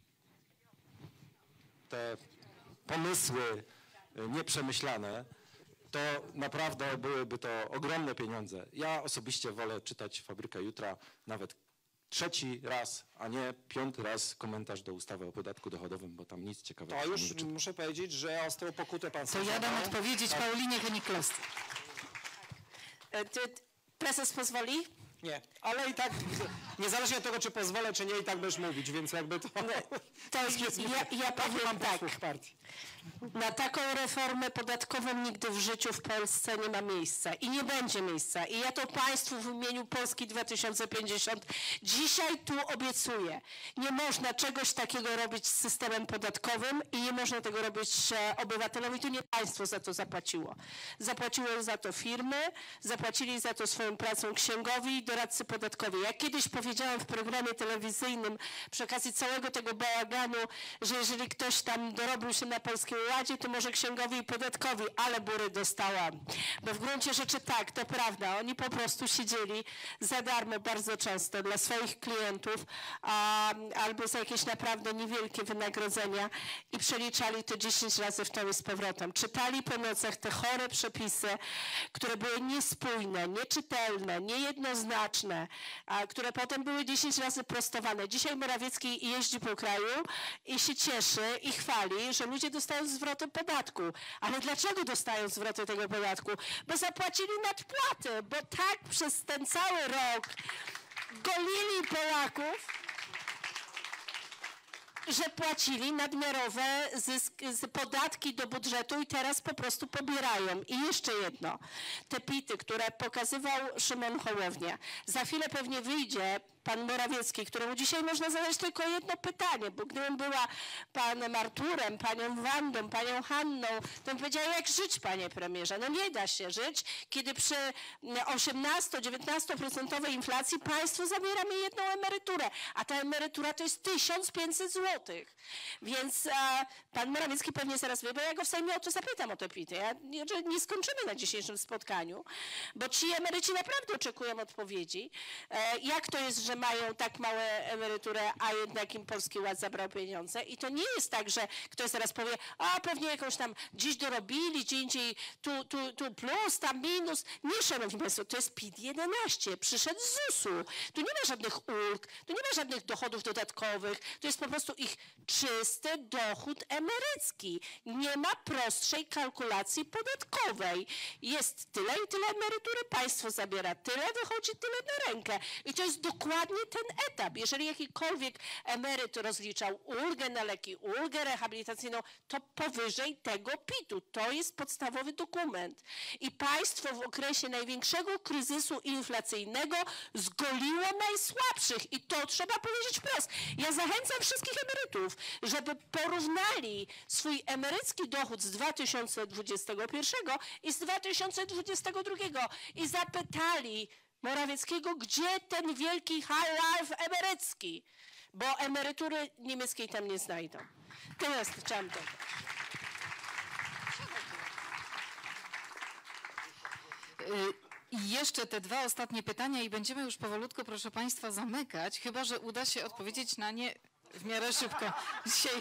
te pomysły nieprzemyślane, to naprawdę byłyby to ogromne pieniądze. Ja osobiście wolę czytać Fabrykę Jutra nawet trzeci raz, a nie piąty raz komentarz do ustawy o podatku dochodowym, bo tam nic ciekawego To nie już wyczytam. muszę powiedzieć, że ostrą pokutę pan To ja dam odpowiedzieć Paulinie Hennig-Kloss. Prezes pozwoli? Nie, ale i tak, niezależnie od tego, czy pozwolę, czy nie, i tak będziesz mówić, więc jakby to... To jest, ja, ja powiem tak, w partii. na taką reformę podatkową nigdy w życiu w Polsce nie ma miejsca i nie będzie miejsca. I ja to Państwu w imieniu Polski dwa tysiące pięćdziesiąt dzisiaj tu obiecuję. Nie można czegoś takiego robić z systemem podatkowym i nie można tego robić obywatelom i to nie państwo za to zapłaciło. Zapłaciły za to firmy, zapłacili za to swoją pracą księgowi i doradcy podatkowi. Jak kiedyś powiedziałam w programie telewizyjnym przy okazji całego tego bałaganu, że jeżeli ktoś tam dorobił się na Polskim Ładzie, to może księgowi i podatkowi, ale bury dostałam. Bo w gruncie rzeczy tak, to prawda, oni po prostu siedzieli za darmo bardzo często dla swoich klientów a, albo za jakieś naprawdę niewielkie wynagrodzenia i przeliczali to dziesięć razy w tą i z powrotem. Czytali po nocach te chore przepisy, które były niespójne, nieczytelne, niejednoznaczne, a, które potem były dziesięć razy prostowane. Dzisiaj Morawiecki jeździ po kraju i się cieszy i chwali, że ludzie dostają zwroty podatku. Ale dlaczego dostają zwroty tego podatku? Bo zapłacili nadpłatę, bo tak przez ten cały rok golili Polaków, że płacili nadmiarowe zysk, podatki do budżetu i teraz po prostu pobierają. I jeszcze jedno. Te pity, które pokazywał Szymon Hołownia. Za chwilę pewnie wyjdzie pan Morawiecki, któremu dzisiaj można zadać tylko jedno pytanie, bo gdybym była panem Arturem, panią Wandą, panią Hanną, to bym powiedziała, jak żyć, panie premierze? No nie da się żyć, kiedy przy osiemnasto-dziewiętnastoprocentowej inflacji państwo zabiera mi jedną emeryturę, a ta emerytura to jest tysiąc pięćset złotych. Więc a, pan Morawiecki pewnie zaraz wie, bo ja go w Sejmie o to zapytam, o te pity. Ja, nie, nie skończymy na dzisiejszym spotkaniu, bo ci emeryci naprawdę oczekują odpowiedzi. E, jak to jest, że mają tak małe emerytury, a jednak im Polski Ład zabrał pieniądze. I to nie jest tak, że ktoś zaraz powie, a pewnie jakąś tam dziś dorobili, gdzie indziej tu, tu, tu plus, tam minus. Nie, szanowni państwo, to jest P I T jedenaście. Przyszedł z zusu. Tu nie ma żadnych ulg, tu nie ma żadnych dochodów dodatkowych. To jest po prostu ich czysty dochód emerycki. Nie ma prostszej kalkulacji podatkowej. Jest tyle i tyle emerytury, państwo zabiera tyle, wychodzi tyle na rękę. I to jest dokładnie ten etap. Jeżeli jakikolwiek emeryt rozliczał ulgę na leki, ulgę rehabilitacyjną, to powyżej tego P I T-u. To jest podstawowy dokument. I państwo w okresie największego kryzysu inflacyjnego zgoliło najsłabszych. I to trzeba powiedzieć wprost. Ja zachęcam wszystkich emerytów, żeby porównali swój emerycki dochód z dwa tysiące dwudziestego pierwszego i z dwa tysiące dwudziestego drugiego i zapytali, Morawieckiego, gdzie ten wielki high life emerycki, bo emerytury niemieckiej tam nie znajdą. Tyle chciałam dodać. I jeszcze te dwa ostatnie pytania i będziemy już powolutku, proszę Państwa, zamykać, chyba że uda się odpowiedzieć na nie w miarę szybko. Dzisiaj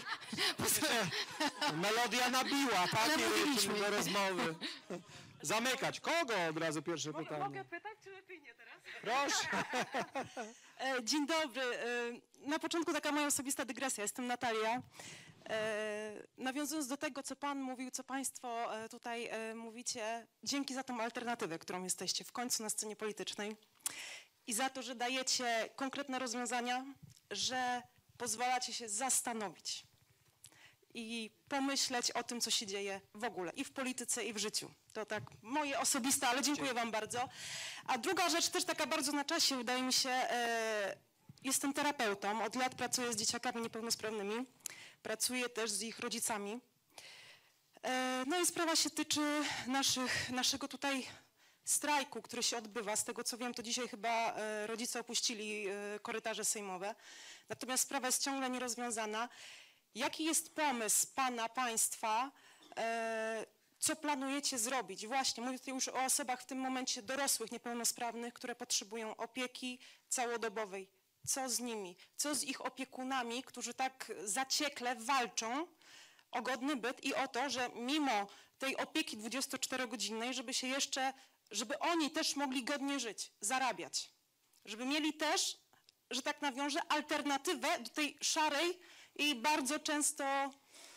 melodia nabiła, tak? Ale mówiliśmy. Do rozmowy. Zamykać. Kogo od razu pierwsze pytanie? Mogę pytać, czy lepiej nie teraz? Proszę. E, Dzień dobry. E, Na początku taka moja osobista dygresja. Jestem Natalia. E, Nawiązując do tego, co Pan mówił, co Państwo e, tutaj e, mówicie, dzięki za tą alternatywę, którą jesteście w końcu na scenie politycznej i za to, że dajecie konkretne rozwiązania, że pozwalacie się zastanowić i pomyśleć o tym, co się dzieje w ogóle i w polityce, i w życiu. To tak moje osobiste, ale dziękuję Wam bardzo. A druga rzecz, też taka bardzo na czasie, wydaje mi się, e, jestem terapeutą, od lat pracuję z dzieciakami niepełnosprawnymi, pracuję też z ich rodzicami. E, no i sprawa się tyczy naszych, naszego tutaj strajku, który się odbywa. Z tego co wiem, to dzisiaj chyba e, rodzice opuścili e, korytarze sejmowe. Natomiast sprawa jest ciągle nierozwiązana. Jaki jest pomysł Pana, Państwa, e, co planujecie zrobić? Właśnie, mówię tutaj już o osobach w tym momencie dorosłych, niepełnosprawnych, które potrzebują opieki całodobowej. Co z nimi? Co z ich opiekunami, którzy tak zaciekle walczą o godny byt i o to, że mimo tej opieki dwudziestoczterogodzinnej, żeby się jeszcze, żeby oni też mogli godnie żyć, zarabiać. Żeby mieli też, że tak nawiążę, alternatywę do tej szarej i bardzo często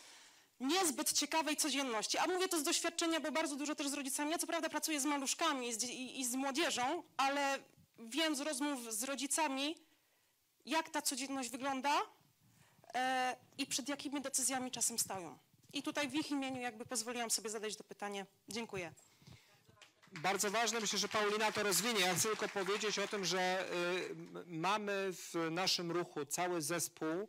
niezbyt ciekawej codzienności. A mówię to z doświadczenia, bo bardzo dużo też z rodzicami. Ja co prawda pracuję z maluszkami i z, i, i z młodzieżą, ale wiem z rozmów z rodzicami, jak ta codzienność wygląda e, i przed jakimi decyzjami czasem stoją. I tutaj w ich imieniu jakby pozwoliłam sobie zadać to pytanie. Dziękuję. Bardzo ważne, myślę, że Paulina to rozwinie. Ja chcę tylko powiedzieć o tym, że y, mamy w naszym ruchu cały zespół,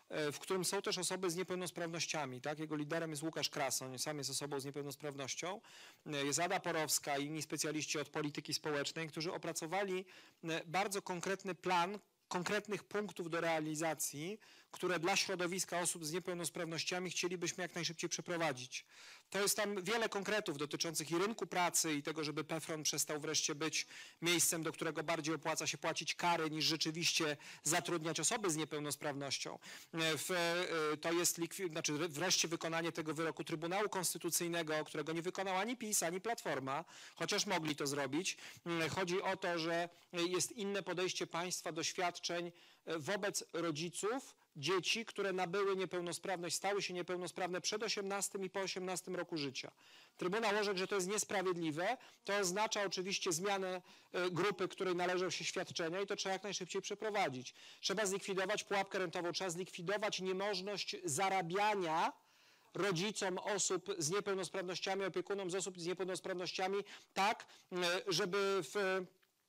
w którym są też osoby z niepełnosprawnościami. Tak? Jego liderem jest Łukasz Krasoń, sam jest osobą z niepełnosprawnością. Jest Ada Porowska i inni specjaliści od polityki społecznej, którzy opracowali bardzo konkretny plan konkretnych punktów do realizacji, które dla środowiska osób z niepełnosprawnościami chcielibyśmy jak najszybciej przeprowadzić. To jest tam wiele konkretów dotyczących i rynku pracy i tego, żeby PEFRON przestał wreszcie być miejscem, do którego bardziej opłaca się płacić kary, niż rzeczywiście zatrudniać osoby z niepełnosprawnością. W, to jest likwi- znaczy wreszcie wykonanie tego wyroku Trybunału Konstytucyjnego, którego nie wykonał ani PiS, ani Platforma, chociaż mogli to zrobić. Chodzi o to, że jest inne podejście państwa do świadczeń wobec rodziców dzieci, które nabyły niepełnosprawność, stały się niepełnosprawne przed osiemnastym i po osiemnastym roku życia. Trybunał orzekł, że to jest niesprawiedliwe. To oznacza oczywiście zmianę grupy, której należą się świadczenia i to trzeba jak najszybciej przeprowadzić. Trzeba zlikwidować pułapkę rentową, trzeba zlikwidować niemożność zarabiania rodzicom osób z niepełnosprawnościami, opiekunom z osób z niepełnosprawnościami tak, żeby w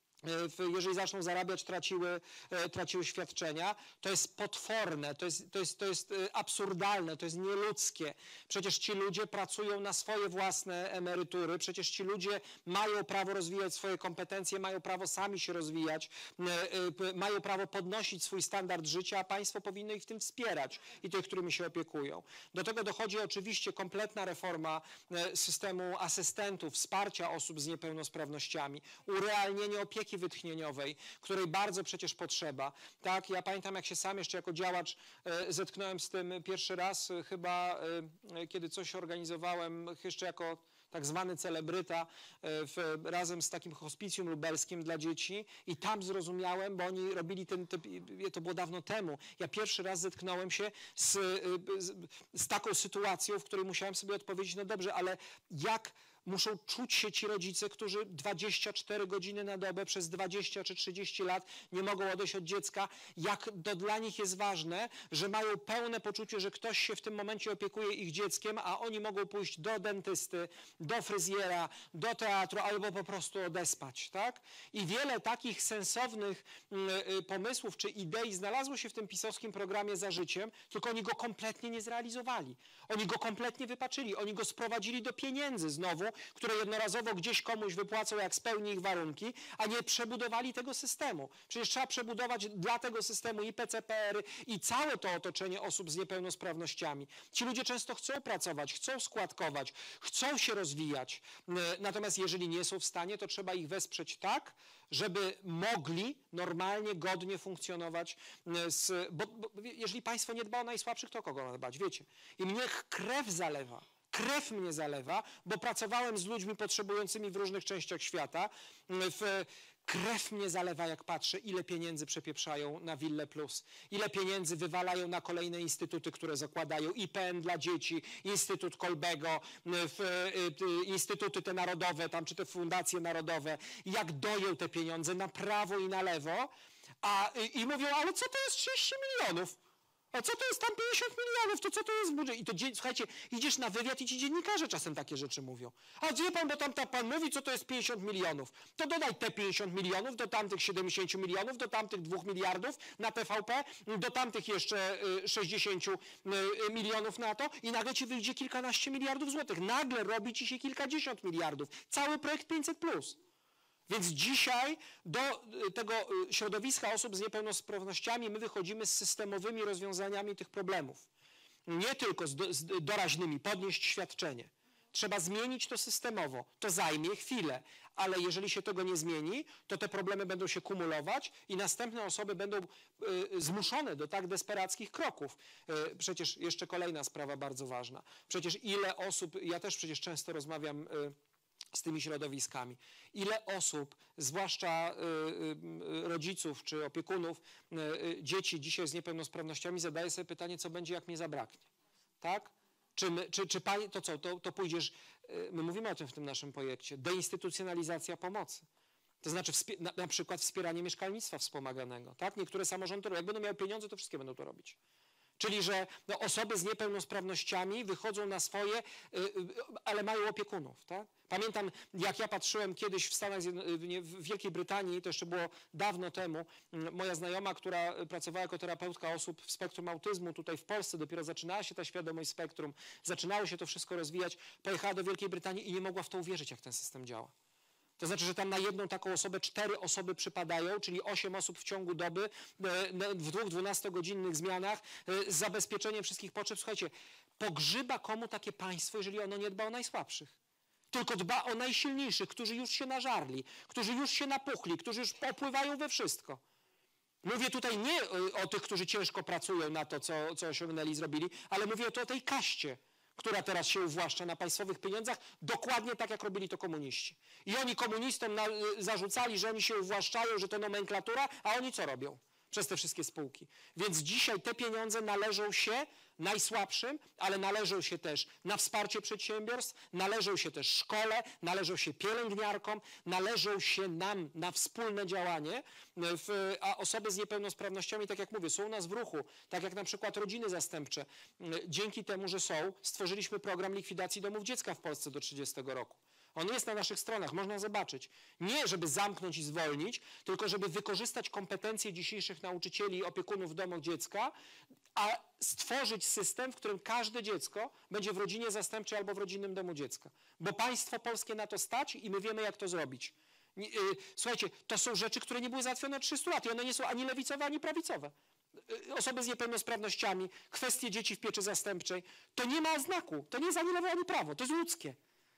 jeżeli zaczną zarabiać, traciły, traciły świadczenia. To jest potworne, to jest, to, jest, to jest absurdalne, to jest nieludzkie. Przecież ci ludzie pracują na swoje własne emerytury, przecież ci ludzie mają prawo rozwijać swoje kompetencje, mają prawo sami się rozwijać, mają prawo podnosić swój standard życia, a państwo powinno ich w tym wspierać i tych, którymi się opiekują. Do tego dochodzi oczywiście kompletna reforma systemu asystentów, wsparcia osób z niepełnosprawnościami, urealnienie opieki wytchnieniowej, której bardzo przecież potrzeba. Tak, ja pamiętam, jak się sam jeszcze jako działacz e, zetknąłem z tym pierwszy raz, e, chyba e, kiedy coś organizowałem jeszcze jako tak zwany celebryta e, w, razem z takim hospicjum lubelskim dla dzieci i tam zrozumiałem, bo oni robili ten, te, to było dawno temu, ja pierwszy raz zetknąłem się z, z, z taką sytuacją, w której musiałem sobie odpowiedzieć, no dobrze, ale jak muszą czuć się ci rodzice, którzy dwadzieścia cztery godziny na dobę przez dwadzieścia czy trzydzieści lat nie mogą odejść od dziecka, jak to dla nich jest ważne, że mają pełne poczucie, że ktoś się w tym momencie opiekuje ich dzieckiem, a oni mogą pójść do dentysty, do fryzjera, do teatru albo po prostu odespać, tak? I wiele takich sensownych y, pomysłów czy idei znalazło się w tym pisowskim programie Za życiem, tylko oni go kompletnie nie zrealizowali. Oni go kompletnie wypaczyli, oni go sprowadzili do pieniędzy znowu, które jednorazowo gdzieś komuś wypłacą, jak spełni ich warunki, a nie przebudowali tego systemu. Przecież trzeba przebudować dla tego systemu i P C P R y, i całe to otoczenie osób z niepełnosprawnościami. Ci ludzie często chcą pracować, chcą składkować, chcą się rozwijać. Natomiast jeżeli nie są w stanie, to trzeba ich wesprzeć tak, żeby mogli normalnie, godnie funkcjonować. Z, bo, bo jeżeli państwo nie dba o najsłabszych, to kogo ma dbać? Wiecie. I mnie krew zalewa. Krew mnie zalewa, bo pracowałem z ludźmi potrzebującymi w różnych częściach świata. W, krew mnie zalewa, jak patrzę, ile pieniędzy przepieprzają na Wille Plus, ile pieniędzy wywalają na kolejne instytuty, które zakładają, I P N dla dzieci, Instytut Kolbego, w, instytuty te narodowe, tam, czy te fundacje narodowe, jak doją te pieniądze na prawo i na lewo, a, i, i mówią, ale co to jest trzydzieści milionów? A co to jest tam pięćdziesiąt milionów? To co to jest budżet? I to, słuchajcie, idziesz na wywiad i ci dziennikarze czasem takie rzeczy mówią. A wie pan, bo tam ta pan mówi, co to jest pięćdziesiąt milionów. To dodaj te pięćdziesiąt milionów do tamtych siedemdziesiąt milionów, do tamtych dwóch miliardów na T V P, do tamtych jeszcze sześćdziesiąt milionów na to i nagle ci wyjdzie kilkanaście miliardów złotych. Nagle robi ci się kilkadziesiąt miliardów. Cały projekt pięćset plus. Więc dzisiaj do tego środowiska osób z niepełnosprawnościami my wychodzimy z systemowymi rozwiązaniami tych problemów. Nie tylko z, do, z doraźnymi, podnieść świadczenie. Trzeba zmienić to systemowo. To zajmie chwilę, ale jeżeli się tego nie zmieni, to te problemy będą się kumulować i następne osoby będą y, zmuszone do tak desperackich kroków. Y, przecież jeszcze kolejna sprawa bardzo ważna. Przecież ile osób, ja też przecież często rozmawiam y, z tymi środowiskami. Ile osób, zwłaszcza y, y, rodziców czy opiekunów y, y, dzieci dzisiaj z niepełnosprawnościami zadaje sobie pytanie, co będzie, jak mnie zabraknie. Tak? Czy, my, czy, czy pani, to co, to, to pójdziesz, y, my mówimy o tym w tym naszym projekcie, deinstytucjonalizacja pomocy. To znaczy na, na przykład wspieranie mieszkalnictwa wspomaganego. Tak? Niektóre samorządy, jak będą miały pieniądze, to wszystkie będą to robić. Czyli, że no, osoby z niepełnosprawnościami wychodzą na swoje, y, y, ale mają opiekunów. Tak? Pamiętam, jak ja patrzyłem kiedyś w Stanach, w Wielkiej Brytanii, to jeszcze było dawno temu, moja znajoma, która pracowała jako terapeutka osób w spektrum autyzmu, tutaj w Polsce dopiero zaczynała się ta świadomość spektrum, zaczynało się to wszystko rozwijać, pojechała do Wielkiej Brytanii i nie mogła w to uwierzyć, jak ten system działa. To znaczy, że tam na jedną taką osobę cztery osoby przypadają, czyli osiem osób w ciągu doby, w dwóch dwunastogodzinnych zmianach, z zabezpieczeniem wszystkich potrzeb. Słuchajcie, pogrzyba komu takie państwo, jeżeli ono nie dba o najsłabszych? Tylko dba o najsilniejszych, którzy już się nażarli, którzy już się napuchli, którzy już opływają we wszystko. Mówię tutaj nie o tych, którzy ciężko pracują na to, co, co osiągnęli i zrobili, ale mówię tu o tej kaście, która teraz się uwłaszcza na państwowych pieniądzach, dokładnie tak, jak robili to komuniści. I oni komunistom na, zarzucali, że oni się uwłaszczają, że to nomenklatura, a oni co robią przez te wszystkie spółki? Więc dzisiaj te pieniądze należą się najsłabszym, ale należą się też na wsparcie przedsiębiorstw, należą się też szkole, należą się pielęgniarkom, należą się nam na wspólne działanie, w, a osoby z niepełnosprawnościami, tak jak mówię, są u nas w ruchu, tak jak na przykład rodziny zastępcze. Dzięki temu, że są, stworzyliśmy program likwidacji domów dziecka w Polsce do trzydziestego roku. On jest na naszych stronach, można zobaczyć. Nie, żeby zamknąć i zwolnić, tylko żeby wykorzystać kompetencje dzisiejszych nauczycieli i opiekunów w domach dziecka, a stworzyć system, w którym każde dziecko będzie w rodzinie zastępczej albo w rodzinnym domu dziecka. Bo państwo polskie na to stać i my wiemy, jak to zrobić. Słuchajcie, to są rzeczy, które nie były załatwione od trzystu lat i one nie są ani lewicowe, ani prawicowe. Osoby z niepełnosprawnościami, kwestie dzieci w pieczy zastępczej, to nie ma znaku, to nie jest ani lewo, ani prawo, to jest ludzkie.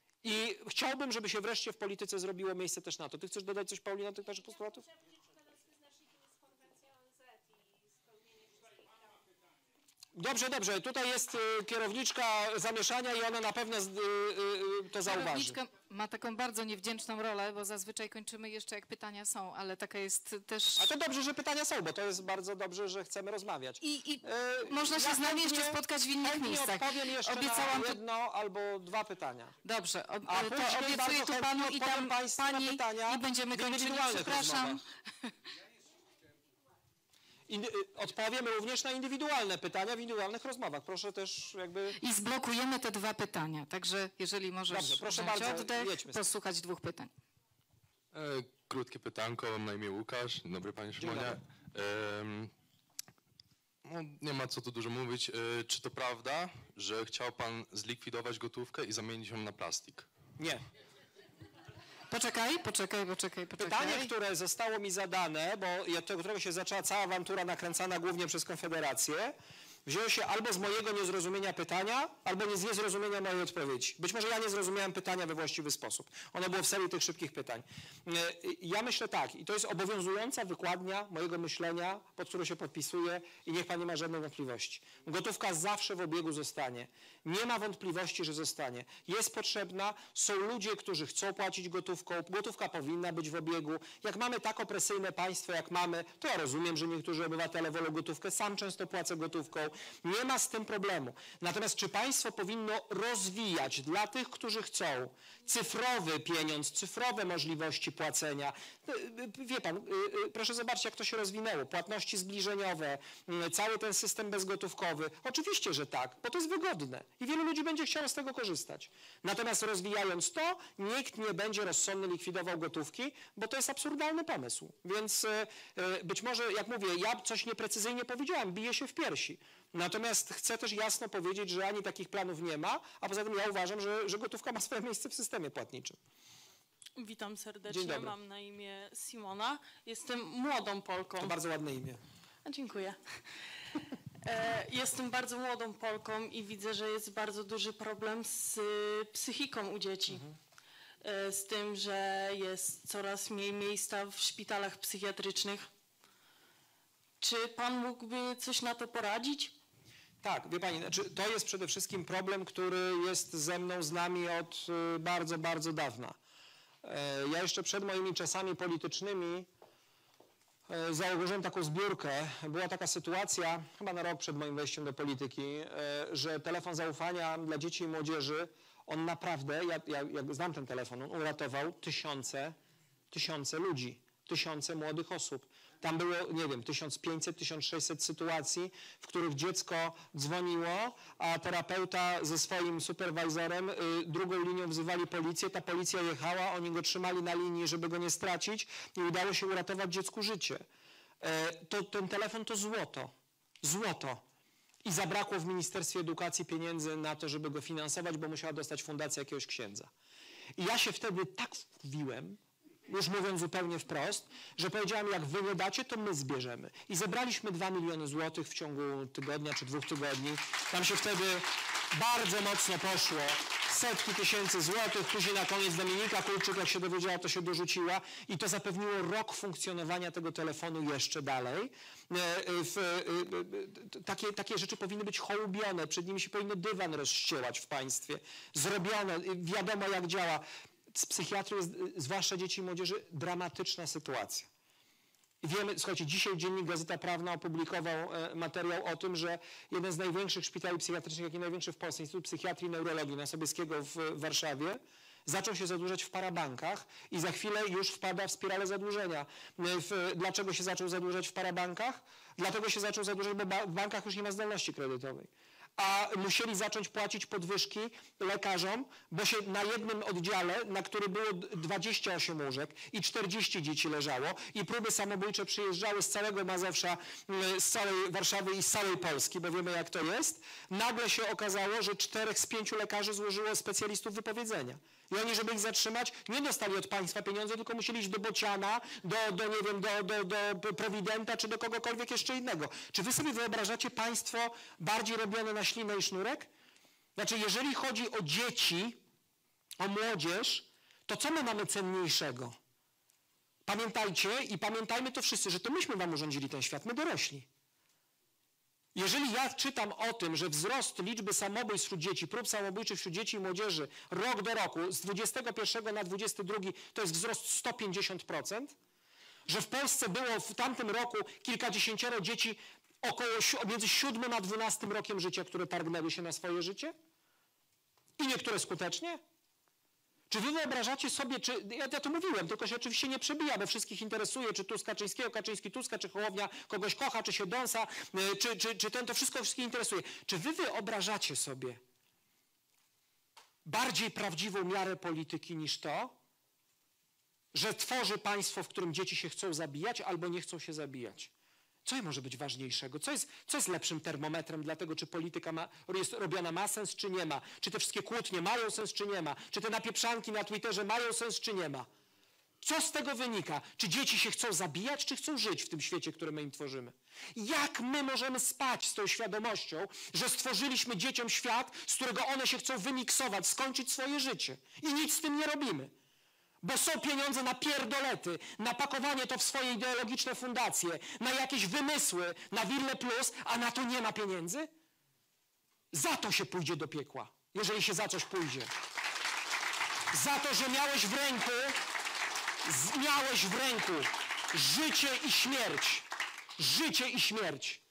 I chciałbym, żeby się wreszcie w polityce zrobiło miejsce też na to. Ty chcesz dodać coś, Paulina, do tych naszych postulatów? Dobrze, dobrze. Tutaj jest y, kierowniczka zamieszania i ona na pewno y, y, to zauważy. Kierowniczka ma taką bardzo niewdzięczną rolę, bo zazwyczaj kończymy jeszcze, jak pytania są, ale taka jest też... A to dobrze, że pytania są, bo to jest bardzo dobrze, że chcemy rozmawiać. I, i y, można się ja z nami chętnie, jeszcze spotkać w innych miejscach. Odpowiem jeszcze Obiecałam na to... jedno albo dwa pytania. Dobrze, ob, A to obiecuję tu panu i tam pani i będziemy kończyli. Przepraszam. In, odpowiem również na indywidualne pytania w indywidualnych rozmowach. Proszę też jakby... I zblokujemy te dwa pytania, także jeżeli możesz Dobrze, proszę wziąć bardzo, oddech, jedźmy. posłuchać dwóch pytań. E, krótkie pytanko, mam na imię Łukasz. Dzień dobry, panie Szymonie. E, no, nie ma co tu dużo mówić. E, czy to prawda, że chciał pan zlikwidować gotówkę i zamienić ją na plastik? Nie. Poczekaj, poczekaj, poczekaj, poczekaj. Pytanie, które zostało mi zadane, bo od którego się zaczęła cała awantura nakręcana głównie przez Konfederację, wzięło się albo z mojego niezrozumienia pytania, albo nie z niezrozumienia mojej odpowiedzi. Być może ja nie zrozumiałem pytania we właściwy sposób. Ono było w serii tych szybkich pytań. Ja myślę tak, i to jest obowiązująca wykładnia mojego myślenia, pod którą się podpisuję i niech pan nie ma żadnej wątpliwości. Gotówka zawsze w obiegu zostanie. Nie ma wątpliwości, że zostanie. Jest potrzebna, są ludzie, którzy chcą płacić gotówką, gotówka powinna być w obiegu. Jak mamy tak opresyjne państwo, jak mamy, to ja rozumiem, że niektórzy obywatele wolą gotówkę, sam często płacę gotówką. Nie ma z tym problemu. Natomiast czy państwo powinno rozwijać dla tych, którzy chcą, cyfrowy pieniądz, cyfrowe możliwości płacenia? Wie pan, proszę zobaczyć, jak to się rozwinęło. Płatności zbliżeniowe, cały ten system bezgotówkowy. Oczywiście, że tak, bo to jest wygodne i wielu ludzi będzie chciało z tego korzystać. Natomiast rozwijając to, nikt nie będzie rozsądny likwidował gotówki, bo to jest absurdalny pomysł. Więc być może, jak mówię, ja coś nieprecyzyjnie powiedziałem, biję się w piersi. Natomiast chcę też jasno powiedzieć, że ani takich planów nie ma, a poza tym ja uważam, że, że gotówka ma swoje miejsce w systemie płatniczym. Witam serdecznie, mam na imię Simona. Jestem młodą Polką. To bardzo ładne imię. A, dziękuję. E, jestem bardzo młodą Polką i widzę, że jest bardzo duży problem z psychiką u dzieci. Mhm. E, z tym, że jest coraz mniej miejsca w szpitalach psychiatrycznych. Czy pan mógłby coś na to poradzić? Tak, wie pani, znaczy to jest przede wszystkim problem, który jest ze mną, z nami od bardzo, bardzo dawna. Ja jeszcze przed moimi czasami politycznymi założyłem taką zbiórkę. Była taka sytuacja, chyba na rok przed moim wejściem do polityki, że telefon zaufania dla dzieci i młodzieży, on naprawdę, ja, ja, ja znam ten telefon, on uratował tysiące, tysiące ludzi, tysiące młodych osób. Tam było, nie wiem, tysiąc pięćset, tysiąc sześćset sytuacji, w których dziecko dzwoniło, a terapeuta ze swoim superwajzorem y, drugą linią wzywali policję, ta policja jechała, oni go trzymali na linii, żeby go nie stracić i udało się uratować dziecku życie. E, to, ten telefon to złoto. Złoto. I zabrakło w Ministerstwie Edukacji pieniędzy na to, żeby go finansować, bo musiała dostać fundacja jakiegoś księdza. I ja się wtedy tak wkuwiłem, już mówiąc zupełnie wprost, że powiedziałem, jak wy nie dacie, to my zbierzemy. I zebraliśmy dwa miliony złotych w ciągu tygodnia czy dwóch tygodni. Tam się wtedy bardzo mocno poszło. Setki tysięcy złotych, później na koniec Dominika Kulczyk, jak się dowiedziała, to się dorzuciła i to zapewniło rok funkcjonowania tego telefonu jeszcze dalej. Takie, takie rzeczy powinny być hołubione, przed nimi się powinno dywan rozściełać w państwie. Zrobione, wiadomo jak działa. Z psychiatrii jest, zwłaszcza dzieci i młodzieży, dramatyczna sytuacja. I wiemy, słuchajcie, dzisiaj Dziennik Gazeta Prawna opublikował e, materiał o tym, że jeden z największych szpitali psychiatrycznych, jak i największy w Polsce, Instytut Psychiatrii i Neurologii na Sobieskiego w, w Warszawie, zaczął się zadłużać w parabankach i za chwilę już wpada w spiralę zadłużenia. W, dlaczego się zaczął zadłużać w parabankach? Dlatego się zaczął zadłużać, bo ba w bankach już nie ma zdolności kredytowej. A musieli zacząć płacić podwyżki lekarzom, bo się na jednym oddziale, na który było dwadzieścia osiem łóżek i czterdzieści dzieci leżało i próby samobójcze przyjeżdżały z całego Mazowsza, z całej Warszawy i z całej Polski, bo wiemy jak to jest, nagle się okazało, że czterech z pięciu lekarzy złożyło specjalistów wypowiedzenia. I oni, żeby ich zatrzymać, nie dostali od państwa pieniądze, tylko musieli iść do Bociana, do, do nie wiem, do, do, do Prowidenta, czy do kogokolwiek jeszcze innego. Czy wy sobie wyobrażacie państwo bardziej robione na ślinę i sznurek? Znaczy, jeżeli chodzi o dzieci, o młodzież, to co my mamy cenniejszego? Pamiętajcie i pamiętajmy to wszyscy, że to myśmy wam urządzili ten świat, my dorośli. Jeżeli ja czytam o tym, że wzrost liczby samobójstw wśród dzieci, prób samobójczych wśród dzieci i młodzieży rok do roku z dwudziestego pierwszego na dwudziesty drugi to jest wzrost sto pięćdziesiąt procent, że w Polsce było w tamtym roku kilkadziesięcioro dzieci około między siódmym a dwunastym rokiem życia, które targnęły się na swoje życie i niektóre skutecznie. Czy wy wyobrażacie sobie, czy, ja, ja to mówiłem, tylko się oczywiście nie przebija, bo wszystkich interesuje, czy Tusk Kaczyńskiego, Kaczyński Tuska, czy Hołownia kogoś kocha, czy się dąsa, czy, czy, czy ten, to wszystko wszystkich interesuje. Czy wy wyobrażacie sobie bardziej prawdziwą miarę polityki niż to, że tworzy państwo, w którym dzieci się chcą zabijać albo nie chcą się zabijać? Co może być ważniejszego? Co jest, co jest lepszym termometrem dla tego, czy polityka ma, jest robiona ma sens, czy nie ma? Czy te wszystkie kłótnie mają sens, czy nie ma? Czy te napieprzanki na Twitterze mają sens, czy nie ma? Co z tego wynika? Czy dzieci się chcą zabijać, czy chcą żyć w tym świecie, który my im tworzymy? Jak my możemy spać z tą świadomością, że stworzyliśmy dzieciom świat, z którego one się chcą wymiksować, skończyć swoje życie i nic z tym nie robimy? Bo są pieniądze na pierdolety, na pakowanie to w swoje ideologiczne fundacje, na jakieś wymysły, na Wille Plus, a na to nie ma pieniędzy? Za to się pójdzie do piekła, jeżeli się za coś pójdzie. Za to, że miałeś w ręku, miałeś w ręku życie i śmierć. Życie i śmierć.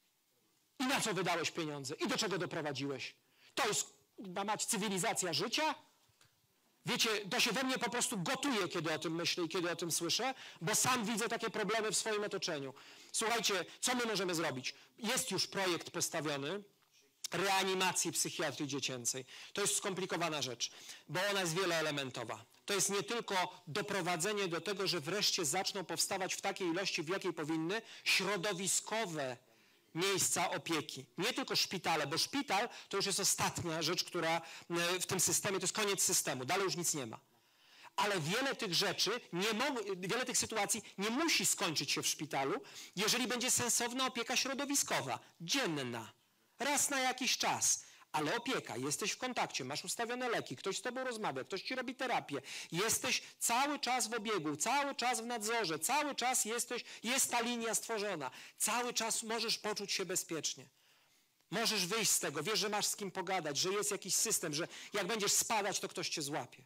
I na co wydałeś pieniądze? I do czego doprowadziłeś? To jest, ma mać, cywilizacja życia? Wiecie, to się we mnie po prostu gotuje, kiedy o tym myślę i kiedy o tym słyszę, bo sam widzę takie problemy w swoim otoczeniu. Słuchajcie, co my możemy zrobić? Jest już projekt postawiony reanimacji psychiatrii dziecięcej. To jest skomplikowana rzecz, bo ona jest wieloelementowa. To jest nie tylko doprowadzenie do tego, że wreszcie zaczną powstawać w takiej ilości, w jakiej powinny, środowiskowe miejsca opieki. Nie tylko szpitale, bo szpital to już jest ostatnia rzecz, która w tym systemie, to jest koniec systemu, dalej już nic nie ma. Ale wiele tych rzeczy, nie wiele tych sytuacji nie musi skończyć się w szpitalu, jeżeli będzie sensowna opieka środowiskowa, dzienna, raz na jakiś czas. Ale opieka, jesteś w kontakcie, masz ustawione leki, ktoś z tobą rozmawia, ktoś ci robi terapię, jesteś cały czas w obiegu, cały czas w nadzorze, cały czas jesteś, jest ta linia stworzona, cały czas możesz poczuć się bezpiecznie. Możesz wyjść z tego, wiesz, że masz z kim pogadać, że jest jakiś system, że jak będziesz spadać, to ktoś cię złapie.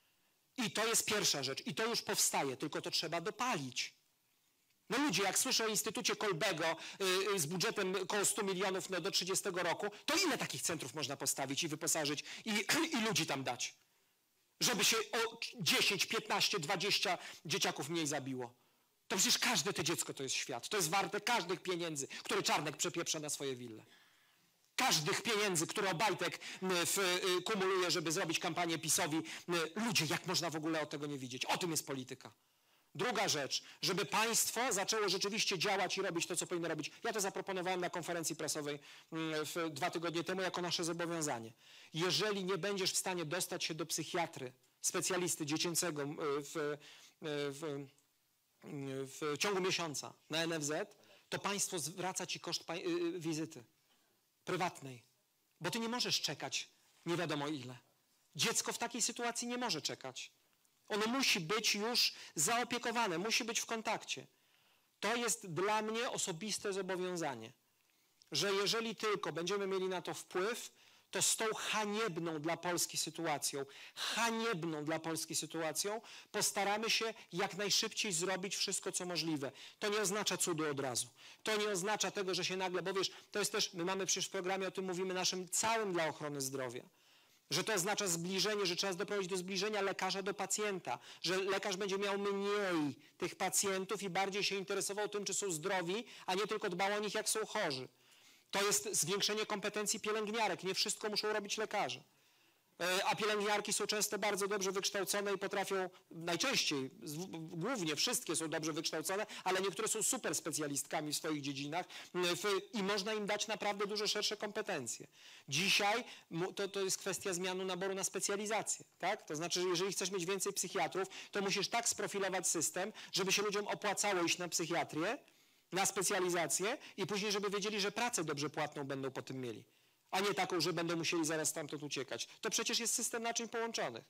I to jest pierwsza rzecz i to już powstaje, tylko to trzeba dopalić. No ludzie, jak słyszę o Instytucie Kolbego yy, z budżetem około stu milionów no, do trzydziestego roku, to ile takich centrów można postawić i wyposażyć i, i ludzi tam dać? Żeby się o dziesięć, piętnaście, dwadzieścia dzieciaków mniej zabiło. To przecież każde to dziecko to jest świat. To jest warte każdych pieniędzy, które Czarnek przepieprza na swoje wille. Każdych pieniędzy, które Obajtek w, y, kumuluje, żeby zrobić kampanię PiS-owi. Y, ludzie, jak można w ogóle o tego nie widzieć? O tym jest polityka. Druga rzecz, żeby państwo zaczęło rzeczywiście działać i robić to, co powinno robić. Ja to zaproponowałem na konferencji prasowej w, dwa tygodnie temu jako nasze zobowiązanie. Jeżeli nie będziesz w stanie dostać się do psychiatry, specjalisty dziecięcego w, w, w ciągu miesiąca na N F Z, to państwo zwraca ci koszt wizyty prywatnej, bo ty nie możesz czekać nie wiadomo ile. Dziecko w takiej sytuacji nie może czekać. Ono musi być już zaopiekowane, musi być w kontakcie. To jest dla mnie osobiste zobowiązanie, że jeżeli tylko będziemy mieli na to wpływ, to z tą haniebną dla Polski sytuacją, haniebną dla Polski sytuacją postaramy się jak najszybciej zrobić wszystko, co możliwe. To nie oznacza cudu od razu. To nie oznacza tego, że się nagle, bo wiesz, to jest też, my mamy przecież w programie, o tym mówimy naszym całym dla ochrony zdrowia. Że to oznacza zbliżenie, że trzeba doprowadzić do zbliżenia lekarza do pacjenta, że lekarz będzie miał mniej tych pacjentów i bardziej się interesował tym, czy są zdrowi, a nie tylko dbał o nich, jak są chorzy. To jest zwiększenie kompetencji pielęgniarek. Nie wszystko muszą robić lekarze. A pielęgniarki są często bardzo dobrze wykształcone i potrafią, najczęściej, głównie wszystkie są dobrze wykształcone, ale niektóre są super specjalistkami w swoich dziedzinach i można im dać naprawdę dużo szersze kompetencje. Dzisiaj to, to jest kwestia zmiany naboru na specjalizację. Tak? To znaczy, że jeżeli chcesz mieć więcej psychiatrów, to musisz tak sprofilować system, żeby się ludziom opłacało iść na psychiatrię, na specjalizację i później, żeby wiedzieli, że pracę dobrze płatną będą po tym mieli, a nie taką, że będą musieli zaraz stamtąd uciekać. To przecież jest system naczyń połączonych.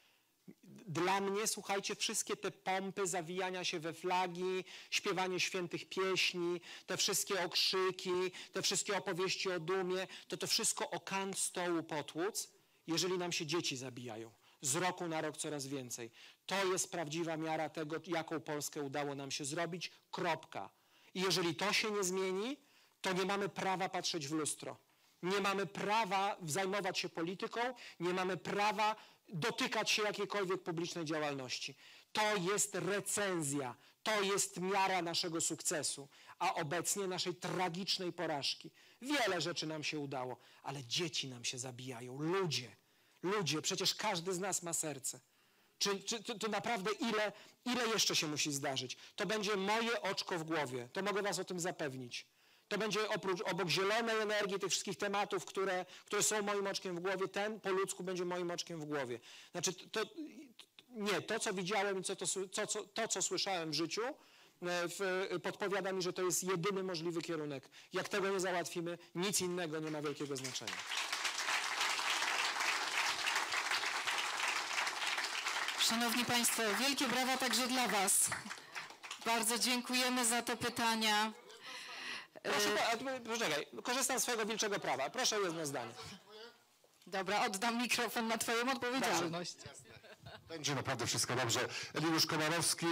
Dla mnie, słuchajcie, wszystkie te pompy, zawijania się we flagi, śpiewanie świętych pieśni, te wszystkie okrzyki, te wszystkie opowieści o dumie, to to wszystko o kant stołu potłuc, jeżeli nam się dzieci zabijają. Z roku na rok coraz więcej. To jest prawdziwa miara tego, jaką Polskę udało nam się zrobić. Kropka. I jeżeli to się nie zmieni, to nie mamy prawa patrzeć w lustro. Nie mamy prawa zajmować się polityką, nie mamy prawa dotykać się jakiejkolwiek publicznej działalności. To jest recenzja, to jest miara naszego sukcesu, a obecnie naszej tragicznej porażki. Wiele rzeczy nam się udało, ale dzieci nam się zabijają, ludzie, ludzie, przecież każdy z nas ma serce. Czy, czy to, to naprawdę ile, ile jeszcze się musi zdarzyć? To będzie moje oczko w głowie. To mogę was o tym zapewnić. To będzie oprócz, obok zielonej energii, tych wszystkich tematów, które, które są moim oczkiem w głowie, ten po ludzku będzie moim oczkiem w głowie. Znaczy, to, to, nie, to co widziałem i co to, co, co, to, co słyszałem w życiu, w, podpowiada mi, że to jest jedyny możliwy kierunek. Jak tego nie załatwimy, nic innego nie ma wielkiego znaczenia. Szanowni Państwo, wielkie brawa także dla Was. Bardzo dziękujemy za te pytania. Proszę, poczekaj, korzystam z swojego wilczego prawa. Proszę jedno zdanie. Dobra, oddam mikrofon na Twoją odpowiedzialność. Będzie naprawdę wszystko dobrze. Eliusz Komarowski,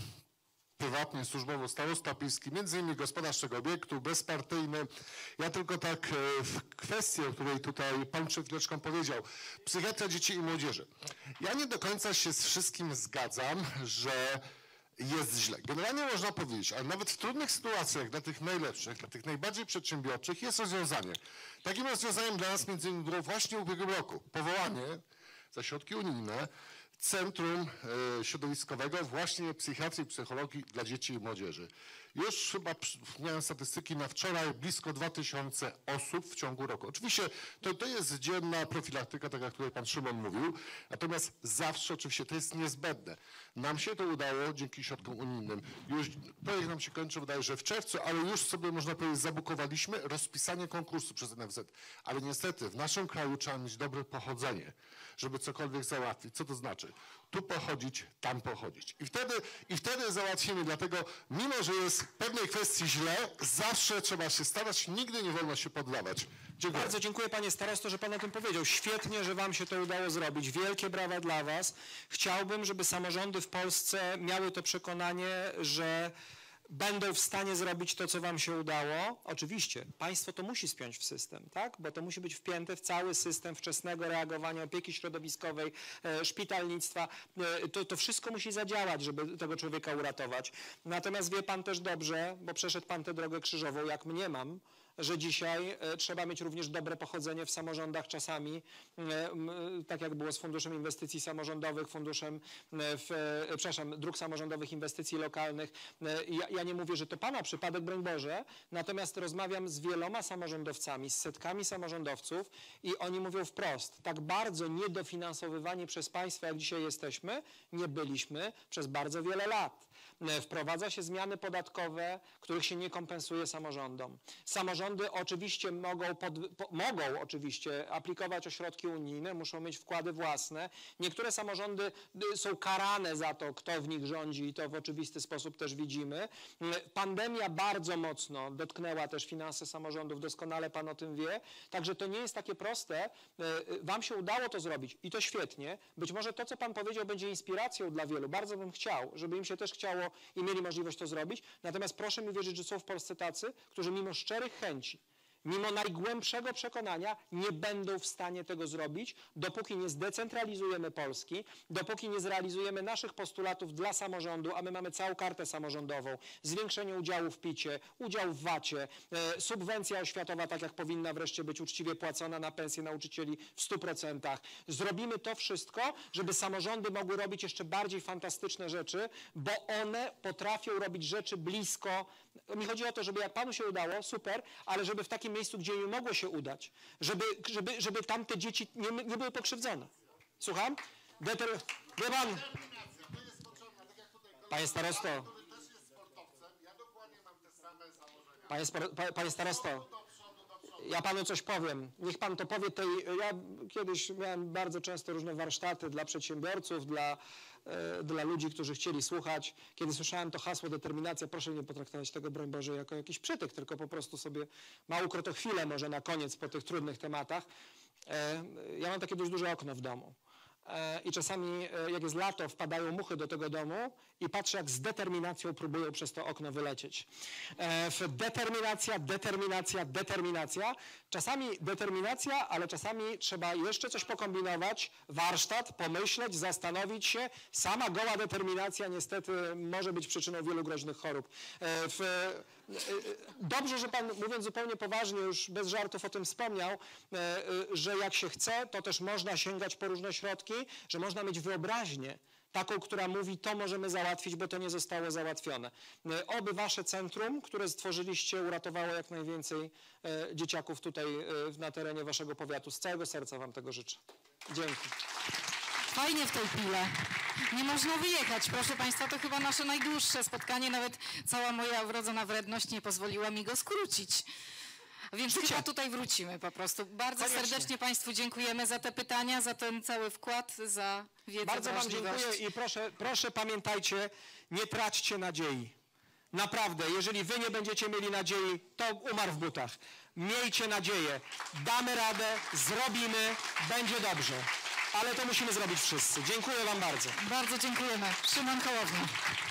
prywatnie, służbowo starosta pilski, między innymi gospodarz tego obiektu, bezpartyjny. Ja tylko tak w kwestii, o której tutaj pan przed chwileczką powiedział, psychiatria dzieci i młodzieży. Ja nie do końca się z wszystkim zgadzam, że jest źle. Generalnie można powiedzieć, ale nawet w trudnych sytuacjach, dla tych najlepszych, dla tych najbardziej przedsiębiorczych jest rozwiązanie. Takim rozwiązaniem dla nas między innymi było właśnie w ubiegłym roku powołanie za środki unijne Centrum e, Środowiskowego właśnie psychiatrii i psychologii dla dzieci i młodzieży. Już chyba miałem statystyki na wczoraj, blisko dwa tysiące osób w ciągu roku. Oczywiście to, to jest dzienna profilaktyka, tak jak tutaj pan Szymon mówił, natomiast zawsze oczywiście to jest niezbędne. Nam się to udało dzięki środkom unijnym. Już projekt nam się kończy, wydaje, że w czerwcu, ale już sobie można powiedzieć zabukowaliśmy rozpisanie konkursu przez N F Z. Ale niestety w naszym kraju trzeba mieć dobre pochodzenie, żeby cokolwiek załatwić. Co to znaczy? Tu pochodzić, tam pochodzić. I wtedy, i wtedy załatwimy, dlatego mimo, że jest w pewnej kwestii źle, zawsze trzeba się starać, nigdy nie wolno się poddawać. Dziękuję. Bardzo dziękuję panie starosto, że pan o tym powiedział. Świetnie, że wam się to udało zrobić. Wielkie brawa dla was. Chciałbym, żeby samorządy w Polsce miały to przekonanie, że będą w stanie zrobić to, co wam się udało. Oczywiście, państwo to musi spiąć w system, tak? Bo to musi być wpięte w cały system wczesnego reagowania, opieki środowiskowej, e, szpitalnictwa. E, to, to wszystko musi zadziałać, żeby tego człowieka uratować. Natomiast wie pan też dobrze, bo przeszedł pan tę drogę krzyżową, jak mnie mam, że dzisiaj e, trzeba mieć również dobre pochodzenie w samorządach czasami, e, m, tak jak było z Funduszem Inwestycji Samorządowych, Funduszem e, w, e, przepraszam, Dróg Samorządowych Inwestycji Lokalnych. E, ja, ja nie mówię, że to pana przypadek, broń Boże, natomiast rozmawiam z wieloma samorządowcami, z setkami samorządowców i oni mówią wprost, tak bardzo niedofinansowywani przez państwo, jak dzisiaj jesteśmy, nie byliśmy przez bardzo wiele lat. Wprowadza się zmiany podatkowe, których się nie kompensuje samorządom. Samorządy oczywiście mogą, pod, po, mogą oczywiście aplikować o środki unijne, muszą mieć wkłady własne. Niektóre samorządy są karane za to, kto w nich rządzi i to w oczywisty sposób też widzimy. Pandemia bardzo mocno dotknęła też finanse samorządów, doskonale pan o tym wie. Także to nie jest takie proste. Wam się udało to zrobić i to świetnie. Być może to, co pan powiedział, będzie inspiracją dla wielu. Bardzo bym chciał, żeby im się też chciało i mieli możliwość to zrobić. Natomiast proszę mi wierzyć, że są w Polsce tacy, którzy mimo szczerych chęci, mimo najgłębszego przekonania nie będą w stanie tego zrobić, dopóki nie zdecentralizujemy Polski, dopóki nie zrealizujemy naszych postulatów dla samorządu, a my mamy całą kartę samorządową, zwiększenie udziału w picie, udział w vacie, e, subwencja oświatowa, tak jak powinna wreszcie być uczciwie płacona na pensje nauczycieli w stu procentach. Zrobimy to wszystko, żeby samorządy mogły robić jeszcze bardziej fantastyczne rzeczy, bo one potrafią robić rzeczy blisko. Mi chodzi o to, żeby jak panu się udało, super, ale żeby w takim miejscu, gdzie nie mogło się udać, żeby, żeby, żeby tam te dzieci nie, nie były pokrzywdzone. Słucham? Deter... Wie pan? Panie starosto. Panie, spor... Panie starosto. Ja panu coś powiem. Niech pan to powie tej... Ja kiedyś miałem bardzo często różne warsztaty dla przedsiębiorców, dla, e, dla ludzi, którzy chcieli słuchać. Kiedy słyszałem to hasło determinacja, proszę nie potraktować tego, broń Boże, jako jakiś przytyk, tylko po prostu sobie małą krotochwilę może na koniec po tych trudnych tematach. E, ja mam takie dość duże okno w domu. I czasami, jak jest lato, wpadają muchy do tego domu i patrzę, jak z determinacją próbują przez to okno wylecieć. Determinacja, determinacja, determinacja. Czasami determinacja, ale czasami trzeba jeszcze coś pokombinować, warsztat, pomyśleć, zastanowić się. Sama goła determinacja niestety może być przyczyną wielu groźnych chorób. Dobrze, że pan, mówiąc zupełnie poważnie, już bez żartów o tym wspomniał, że jak się chce, to też można sięgać po różne środki, że można mieć wyobraźnię taką, która mówi, to możemy załatwić, bo to nie zostało załatwione. E, Oby wasze centrum, które stworzyliście, uratowało jak najwięcej e, dzieciaków tutaj e, na terenie waszego powiatu. Z całego serca wam tego życzę. Dzięki. Fajnie w tej pile. Nie można wyjechać. Proszę Państwa, to chyba nasze najdłuższe spotkanie. Nawet cała moja wrodzona wredność nie pozwoliła mi go skrócić. Więc Życie. chyba tutaj wrócimy po prostu. Bardzo Koniecznie. serdecznie Państwu dziękujemy za te pytania, za ten cały wkład, za wiedzę, Bardzo wam wrażliwość. dziękuję i proszę, proszę pamiętajcie, nie traćcie nadziei. Naprawdę, jeżeli wy nie będziecie mieli nadziei, to umarł w butach. Miejcie nadzieję. Damy radę, zrobimy, będzie dobrze. Ale to musimy zrobić wszyscy. Dziękuję wam bardzo. Bardzo dziękujemy. Szymon Hołownia.